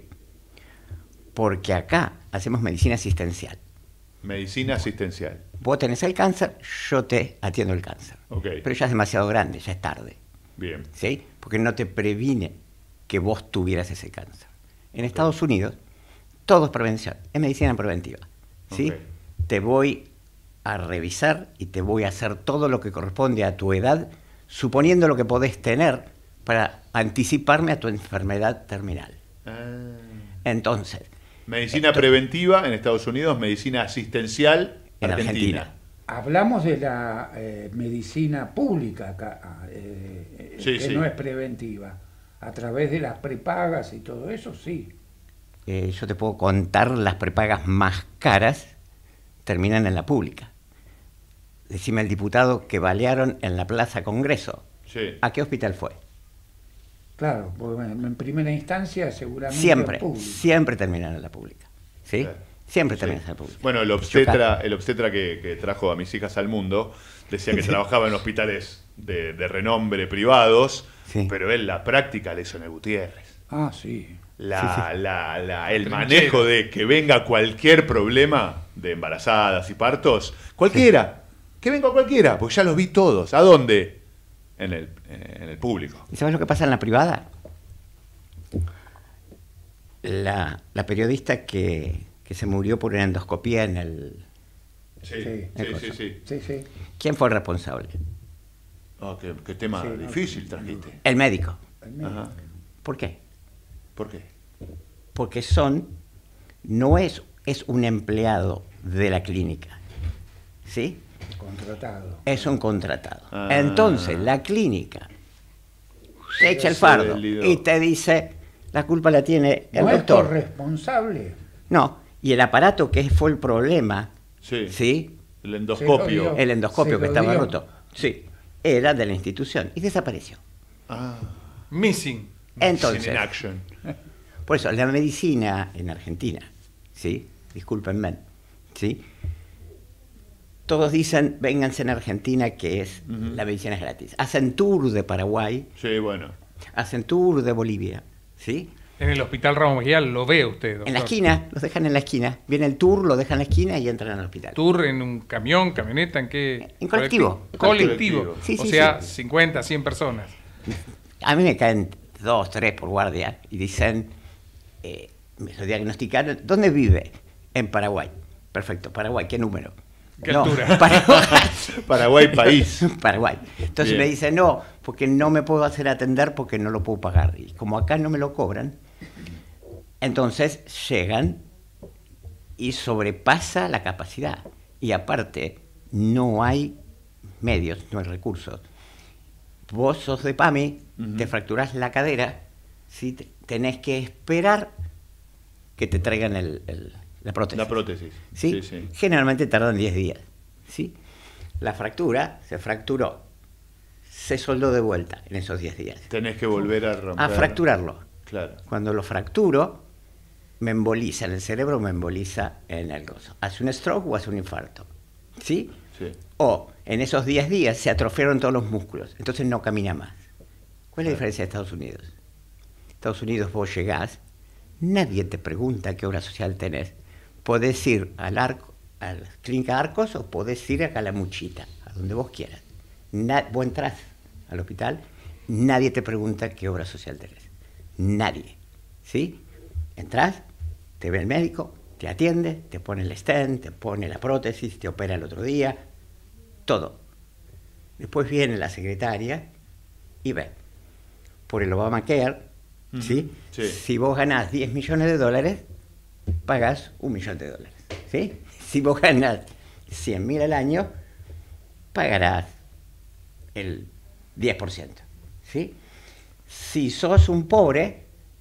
Porque acá hacemos medicina asistencial. Medicina asistencial. Vos tenés el cáncer, yo te atiendo el cáncer. Ok. Pero ya es demasiado grande, ya es tarde. Bien. ¿Sí? Porque no te previne que vos tuvieras ese cáncer. En Estados Unidos, todo es prevención, es medicina preventiva. ¿Sí? Ok. Te voy a revisar y te voy a hacer todo lo que corresponde a tu edad, suponiendo lo que podés tener para anticiparme a tu enfermedad terminal. Ah. Entonces, Medicina preventiva en Estados Unidos, medicina asistencial En Argentina. Argentina. Hablamos de la eh, medicina pública acá, eh, Sí, que sí. no es preventiva. A través de las prepagas y todo eso, sí. eh, yo te puedo contar las prepagas más caras terminan en la pública. Decime el diputado que balearon en la Plaza Congreso. Sí. ¿A qué hospital fue? Claro, porque en en primera instancia seguramente Siempre, es público. siempre terminan en la pública. ¿Sí? Claro. Siempre Sí. terminan en la pública. Bueno, el obstetra, el obstetra que, que trajo a mis hijas al mundo decía que trabajaba en hospitales de, de renombre privados, pero él la práctica la hizo en el Gutiérrez. Ah, sí. La, Sí, sí. la- la- el Trinchera. manejo de que venga cualquier problema de embarazadas y partos, cualquiera, que venga cualquiera, porque ya los vi todos. ¿A dónde? En el, en el público. ¿Y sabes lo que pasa en la privada? La, la periodista que, que se murió por una endoscopía en el... Sí, el sí, coso. sí, sí. sí. ¿Quién fue el responsable? Oh, qué, qué tema Sí, no, difícil trajiste. El médico. Ajá. ¿Por qué? ¿Por qué? Porque son, no es, es un empleado de la clínica, ¿sí? Contratado. Es un contratado. Ah. Entonces, la clínica te echa el Se fardo deslidó. y te dice, la culpa la tiene el ¿No es doctor. corresponsable? No, y el aparato que fue el problema, Sí. ¿sí? El endoscopio. Se lo dio. El endoscopio Se que lo estaba dio. roto, sí, era de la institución y desapareció. Ah. Missing. Entonces, In action. por eso, la medicina en Argentina, ¿sí? Discúlpenme, ¿sí? Todos dicen, vénganse en Argentina, que es, Ujú. la medicina es gratis. Hacen tour de Paraguay, Sí, bueno. hacen tour de Bolivia, ¿sí? En el hospital Ramos Mejía lo ve usted, doctor. En la esquina, los dejan en la esquina. Viene el tour, lo dejan en la esquina y entran al hospital. Tour en un camión, camioneta, ¿en qué? En colectivo. Colectivo. Colectivo. Sí, o sí, sea, sí. cincuenta, cien personas. A mí me caen dos, tres por guardia y dicen, eh, me lo diagnosticaron, ¿dónde vive? En Paraguay. Perfecto, Paraguay, ¿qué número? ¿Qué No, altura? Paraguay. Paraguay, país. Paraguay. Entonces Bien. me dicen, no, porque no me puedo hacer atender porque no lo puedo pagar. Y como acá no me lo cobran, entonces llegan y sobrepasa la capacidad. Y aparte, no hay medios, no hay recursos. Vos sos de PAMI, Ujú. te fracturás la cadera, ¿sí? Te- tenés que esperar que te traigan el- el- la prótesis. La prótesis. ¿Sí? Sí, sí. Generalmente tardan diez días. ¿Sí? La fractura se fracturó, se soldó de vuelta en esos diez días. Tenés que volver a romper. A fracturarlo. Claro. Cuando lo fracturo, me emboliza en el cerebro, me emboliza en el coso. Hace un stroke o hace un infarto. ¿Sí? Sí. O en esos diez días se atrofiaron todos los músculos, entonces no camina más. ¿Cuál es la Claro. diferencia de Estados Unidos? Estados Unidos vos llegás, nadie te pregunta qué obra social tenés. Podés ir al arco, a la clínica Arcos o podés ir acá a la Muchita, a donde vos quieras. Na- vos entrás al hospital, nadie te pregunta qué obra social tenés. Nadie. ¿Sí? Entrás, te ve el médico, te atiende, te pone el stent, te pone la prótesis, te opera el otro día, todo. Después viene la secretaria y ve. Por el Obamacare, Ujú, ¿sí? sí. Si vos ganás diez millones de dólares, pagás un millón de dólares, ¿sí? Si vos ganás cien mil al año, pagarás el diez por ciento, ¿sí? Si sos un pobre,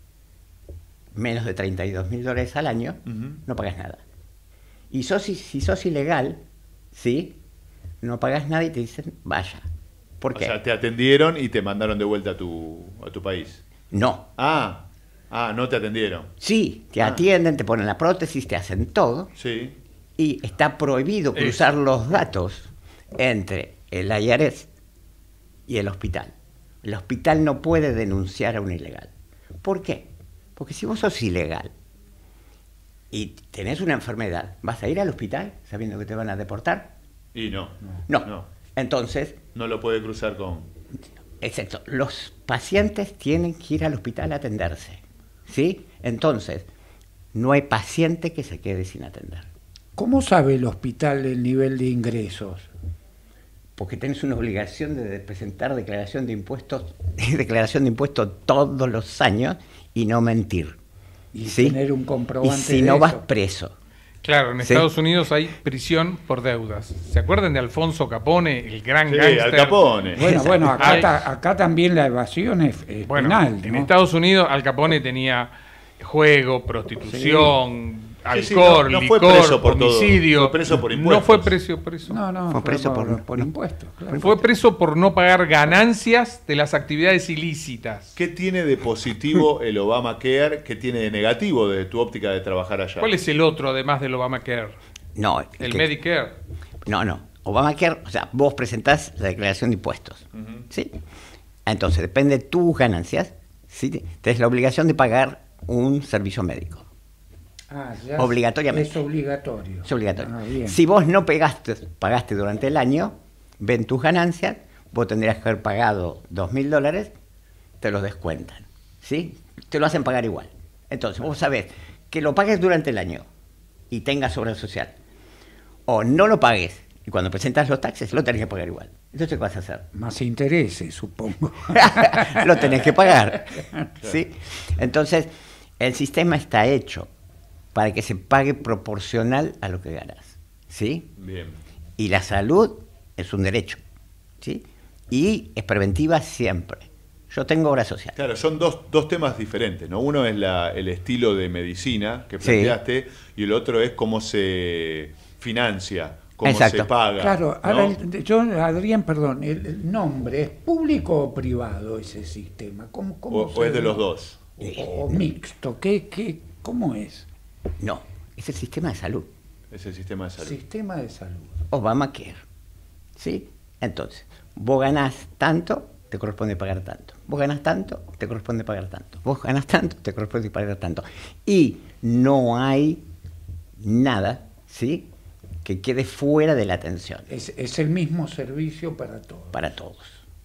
menos de treinta y dos mil dólares al año, Ujú. no pagas nada. Y sos, si sos ilegal, ¿sí? No pagas nada y te dicen, vaya. ¿Por qué? O sea, te atendieron y te mandaron de vuelta a tu, a tu país. No. Ah, ah, no te atendieron. Sí, te Ah. atienden, te ponen la prótesis, te hacen todo. Sí. Y está prohibido cruzar Eso. los datos entre el I R S y el hospital. El hospital no puede denunciar a un ilegal. ¿Por qué? Porque si vos sos ilegal y tenés una enfermedad, ¿vas a ir al hospital sabiendo que te van a deportar? Y no. No. Entonces, No lo puede cruzar con... exacto, los pacientes tienen que ir al hospital a atenderse, ¿sí? Entonces, no hay paciente que se quede sin atender. ¿Cómo sabe el hospital el nivel de ingresos? Porque tenés una obligación de presentar declaración de impuestos, declaración de impuestos todos los años y no mentir. Y ¿sí? tener un comprobante Y si de no vas eso. preso. Claro, en ¿Sí? Estados Unidos hay prisión por deudas. ¿Se acuerdan de Alfonso Capone, el gran Sí, gángster? Al Capone. Bueno, bueno, acá, Hay- ta- acá también la evasión es, es Bueno, penal, en ¿no? Estados Unidos Al Capone tenía juego, prostitución, Sí, sí, alcohol, no- no fue licor, preso por todo, homicidio. fue preso por No impuestos. fue preso por eso. No, no, Fue preso por- por impuestos, claro. Fue preso por no pagar ganancias de las actividades ilícitas. ¿Qué tiene de positivo el Obamacare? ¿Qué tiene de negativo desde tu óptica de trabajar allá? ¿Cuál es el otro además del Obamacare? No, El que- Medicare. No, no. Obamacare, o sea, vos presentás la declaración de impuestos, Ujú. ¿sí? Entonces, depende de tus ganancias, ¿sí? Tenés la obligación de pagar un servicio médico. Ah, ya Obligatoriamente. Es obligatorio. Es obligatorio. Ah, bien. Si vos no pegaste, pagaste durante el año, ven tus ganancias, vos tendrías que haber pagado dos mil dólares, te los descuentan, ¿sí? Te lo hacen pagar igual. Entonces, vos sabés que lo pagues durante el año y tengas obra social, o no lo pagues, y cuando presentas los taxes lo tenés que pagar igual. Entonces, ¿qué vas a hacer? Más intereses, supongo. Lo tenés que pagar, ¿sí? Entonces, el sistema está hecho para que se pague proporcional a lo que ganas, ¿sí? Bien. Y la salud es un derecho, ¿sí? Y es preventiva siempre. Yo tengo obra social. Claro, son dos, dos temas diferentes, ¿no? Uno es la, el estilo de medicina que Sí. planteaste y el otro es cómo se financia, cómo Exacto. se paga. Claro, ¿no? ahora, el- yo, Adrián, perdón, el, el nombre, ¿es público o privado ese sistema? ¿Cómo, cómo O, o se es de los llama? dos. O, o mixto, ¿qué, qué, ¿cómo es? No, es el sistema de salud. Es el sistema de salud. Sistema de salud. Obamacare, ¿sí? Entonces, vos ganás tanto, te corresponde pagar tanto. Vos ganás tanto, te corresponde pagar tanto. Vos ganás tanto, te corresponde pagar tanto. Y no hay nada, ¿sí?, que quede fuera de la atención. Es, es el mismo servicio para todos. Para todos.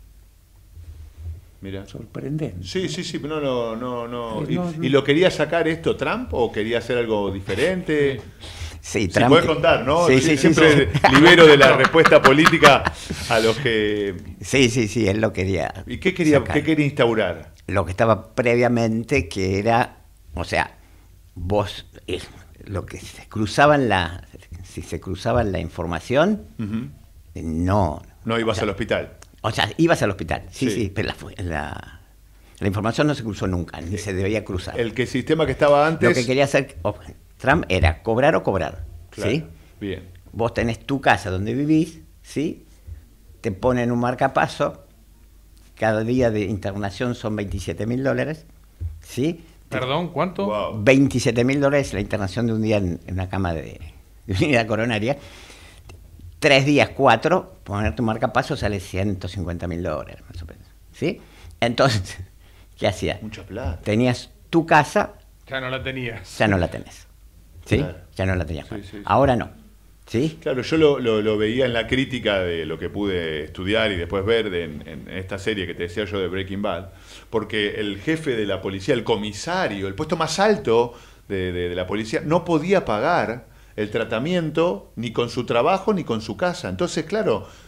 Mira. Sorprendente. Sí, sí, sí, no, no, no, no. Eh, ¿Y, no, no. y lo quería sacar esto Trump o quería hacer algo diferente? Sí, Si Trump- podés contar, ¿no? Sí, Sie- sí, sí, Siempre sí. libero de la respuesta política a los que... Sí, sí, sí, él lo quería. ¿Y qué quería, sacar. qué quería instaurar? Lo que estaba previamente, que era, o sea, vos, eh, lo que se cruzaban la, si se cruzaban la información, Ujú. eh, no. No ibas o sea, al hospital. O sea, ibas al hospital, sí, Sí. sí, pero la, fu- la, la información no se cruzó nunca, ni se debía cruzar. El que sistema que estaba antes... Lo que quería hacer oh, Trump era cobrar o cobrar, Claro, ¿sí? bien. Vos tenés tu casa donde vivís, ¿sí? Te ponen un marcapaso, cada día de internación son veintisiete mil dólares, ¿sí? Perdón, ¿cuánto? Wow. veintisiete mil dólares la internación de un día en, en una cama de, de unidad coronaria. Tres días, cuatro, poner tu marcapaso sale ciento cincuenta mil dólares, más o menos, ¿sí? Entonces, ¿qué hacías? Mucha plata. Tenías tu casa, Ya no la tenías. ya no la tenés, ¿sí? Claro. Ya no la tenías. Sí, sí, sí. Ahora no, ¿sí? Claro, yo lo, lo- lo veía en la crítica de lo que pude estudiar y después ver de- en, en esta serie que te decía yo de Breaking Bad, porque el jefe de la policía, el comisario, el puesto más alto de, de- de la policía, no podía pagar el tratamiento ni con su trabajo ni con su casa. Entonces, claro,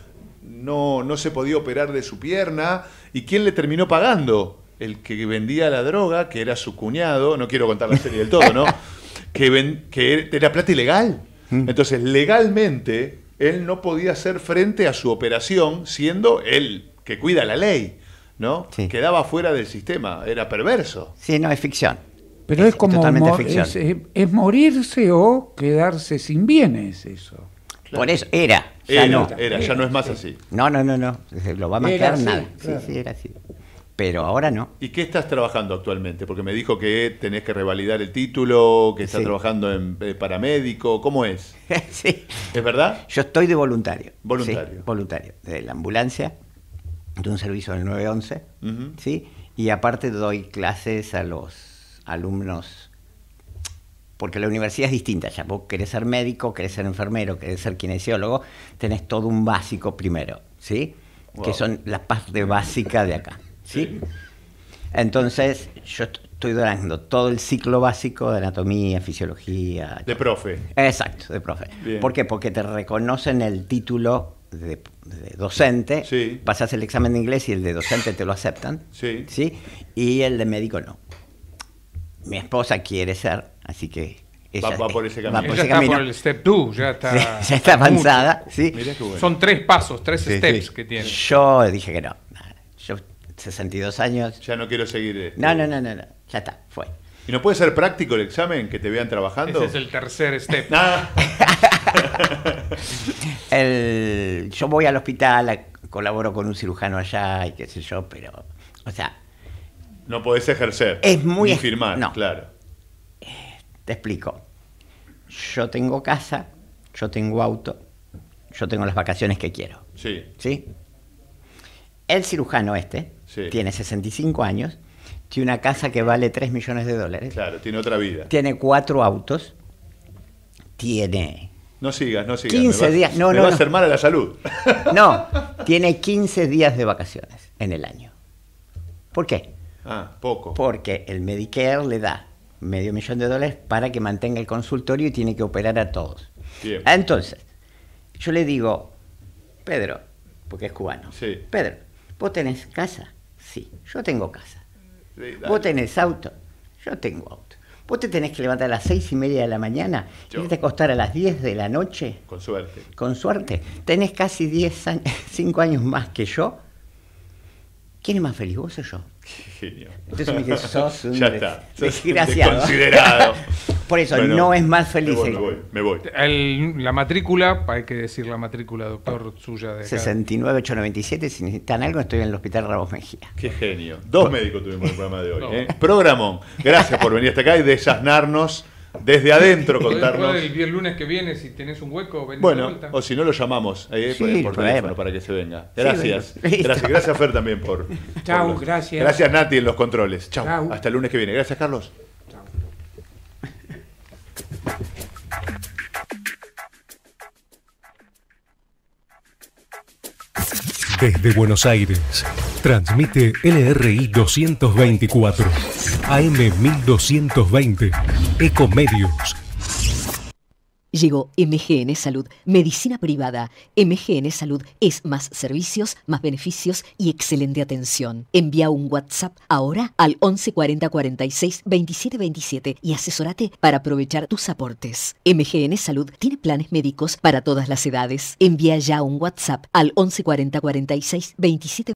no, no se podía operar de su pierna. ¿Y quién le terminó pagando? El que vendía la droga, que era su cuñado, no quiero contar la serie del todo, ¿no? que, ven, que era plata ilegal. Entonces, legalmente, él no podía hacer frente a su operación, siendo él que cuida la ley, ¿no? Sí. Quedaba fuera del sistema, era perverso. Sí, no, es ficción. Pero es, es como totalmente mo ficción. Es, es, es morirse o quedarse sin bienes, eso. Claro. Por eso, era, ya era, no. Era, ya no es más así. No, no, no, no, lo va a marcar así, nada. Claro. Sí, sí, era así. Pero ahora no. ¿Y qué estás trabajando actualmente? Porque me dijo que tenés que revalidar el título, que estás sí. trabajando en eh, paramédico. ¿Cómo es? Sí. ¿Es verdad? Yo estoy de voluntario. Voluntario. Sí, voluntario. De la ambulancia, de un servicio del nueve once, uh-huh. ¿sí? Y aparte doy clases a los alumnos, porque la universidad es distinta. Ya vos querés ser médico, querés ser enfermero, querés ser kinesiólogo, tenés todo un básico primero, ¿sí? Wow. Que son las partes básicas de acá. ¿Sí? Entonces, yo estoy dando todo el ciclo básico de anatomía, fisiología. De profe. Exacto, de profe. Bien. ¿Por qué? Porque te reconocen el título de, de docente, sí. Pasas el examen de inglés y el de docente te lo aceptan, sí. ¿sí? Y el de médico no. Mi esposa quiere ser, así que... Ella, va, va por ese camino. Va por ese está camino. Por el step dos, ya está, sí, ya está avanzada. ¿Sí? Bueno. Son tres pasos, tres sí, steps sí. que tiene. Yo dije que no. Yo, sesenta y dos años. Ya no quiero seguir. Este... No, no, no, no, no, ya está, fue. ¿Y no puede ser práctico el examen, que te vean trabajando? Ese es el tercer step. el, yo voy al hospital, colaboro con un cirujano allá y qué sé yo, pero, o sea... No podés ejercer, es muy ni firmar, no. Claro. Te explico. Yo tengo casa, yo tengo auto, yo tengo las vacaciones que quiero. Sí. ¿Sí? El cirujano este sí. tiene sesenta y cinco años, tiene una casa que vale tres millones de dólares. Claro, tiene otra vida. Tiene cuatro autos, tiene... No sigas, no sigas. quince me vas, días, no, me no, va no. a hacer mal a la salud. No, tiene quince días de vacaciones en el año. ¿Por qué? Ah, poco. Porque el Medicare le da medio millón de dólares para que mantenga el consultorio y tiene que operar a todos. Bien. Entonces, yo le digo, Pedro, porque es cubano, sí. Pedro, ¿vos tenés casa? Sí, yo tengo casa. Sí, ¿vos tenés auto? Yo tengo auto. ¿Vos te tenés que levantar a las seis y media de la mañana y irte a acostar a las diez de la noche? Con suerte. Con suerte. Tenés casi diez años, cinco años más que yo. ¿Quién es más feliz, vos o yo? Qué genio. Entonces me dije, sos un ya está. desgraciado. Considerado. Por eso, bueno, no es más feliz. Me voy, me voy. Me voy. El, la matrícula, hay que decir la matrícula, doctor, suya de acá. sesenta y nueve ochocientos noventa y siete, si necesitan algo, estoy en el Hospital Ramos Mejía. Qué genio. Dos médicos tuvimos en el programa de hoy. No. ¿eh? Programón. Gracias por venir hasta acá y desasnarnos desde adentro, contarnos. El, el lunes que viene, si tenés un hueco, venís bueno, de vuelta. O si no, lo llamamos eh, sí, por, por teléfono para que se venga. Gracias. Sí, gracias, gracias Fer también por... Chau, por los, gracias. Gracias Nati en los controles. Chau. Chau. Hasta el lunes que viene. Gracias Carlos. Chau. Desde Buenos Aires, transmite L R I doscientos veinticuatro, A M mil doscientos veinte, Ecomedios. Llegó M G N Salud, medicina privada. M G N Salud es más servicios, más beneficios y excelente atención. Envía un WhatsApp ahora al once cuarenta cuarenta y seis veintisiete veintisiete y asesórate para aprovechar tus aportes. M G N Salud tiene planes médicos para todas las edades. Envía ya un WhatsApp al once cuarenta cuarenta y seis veintisiete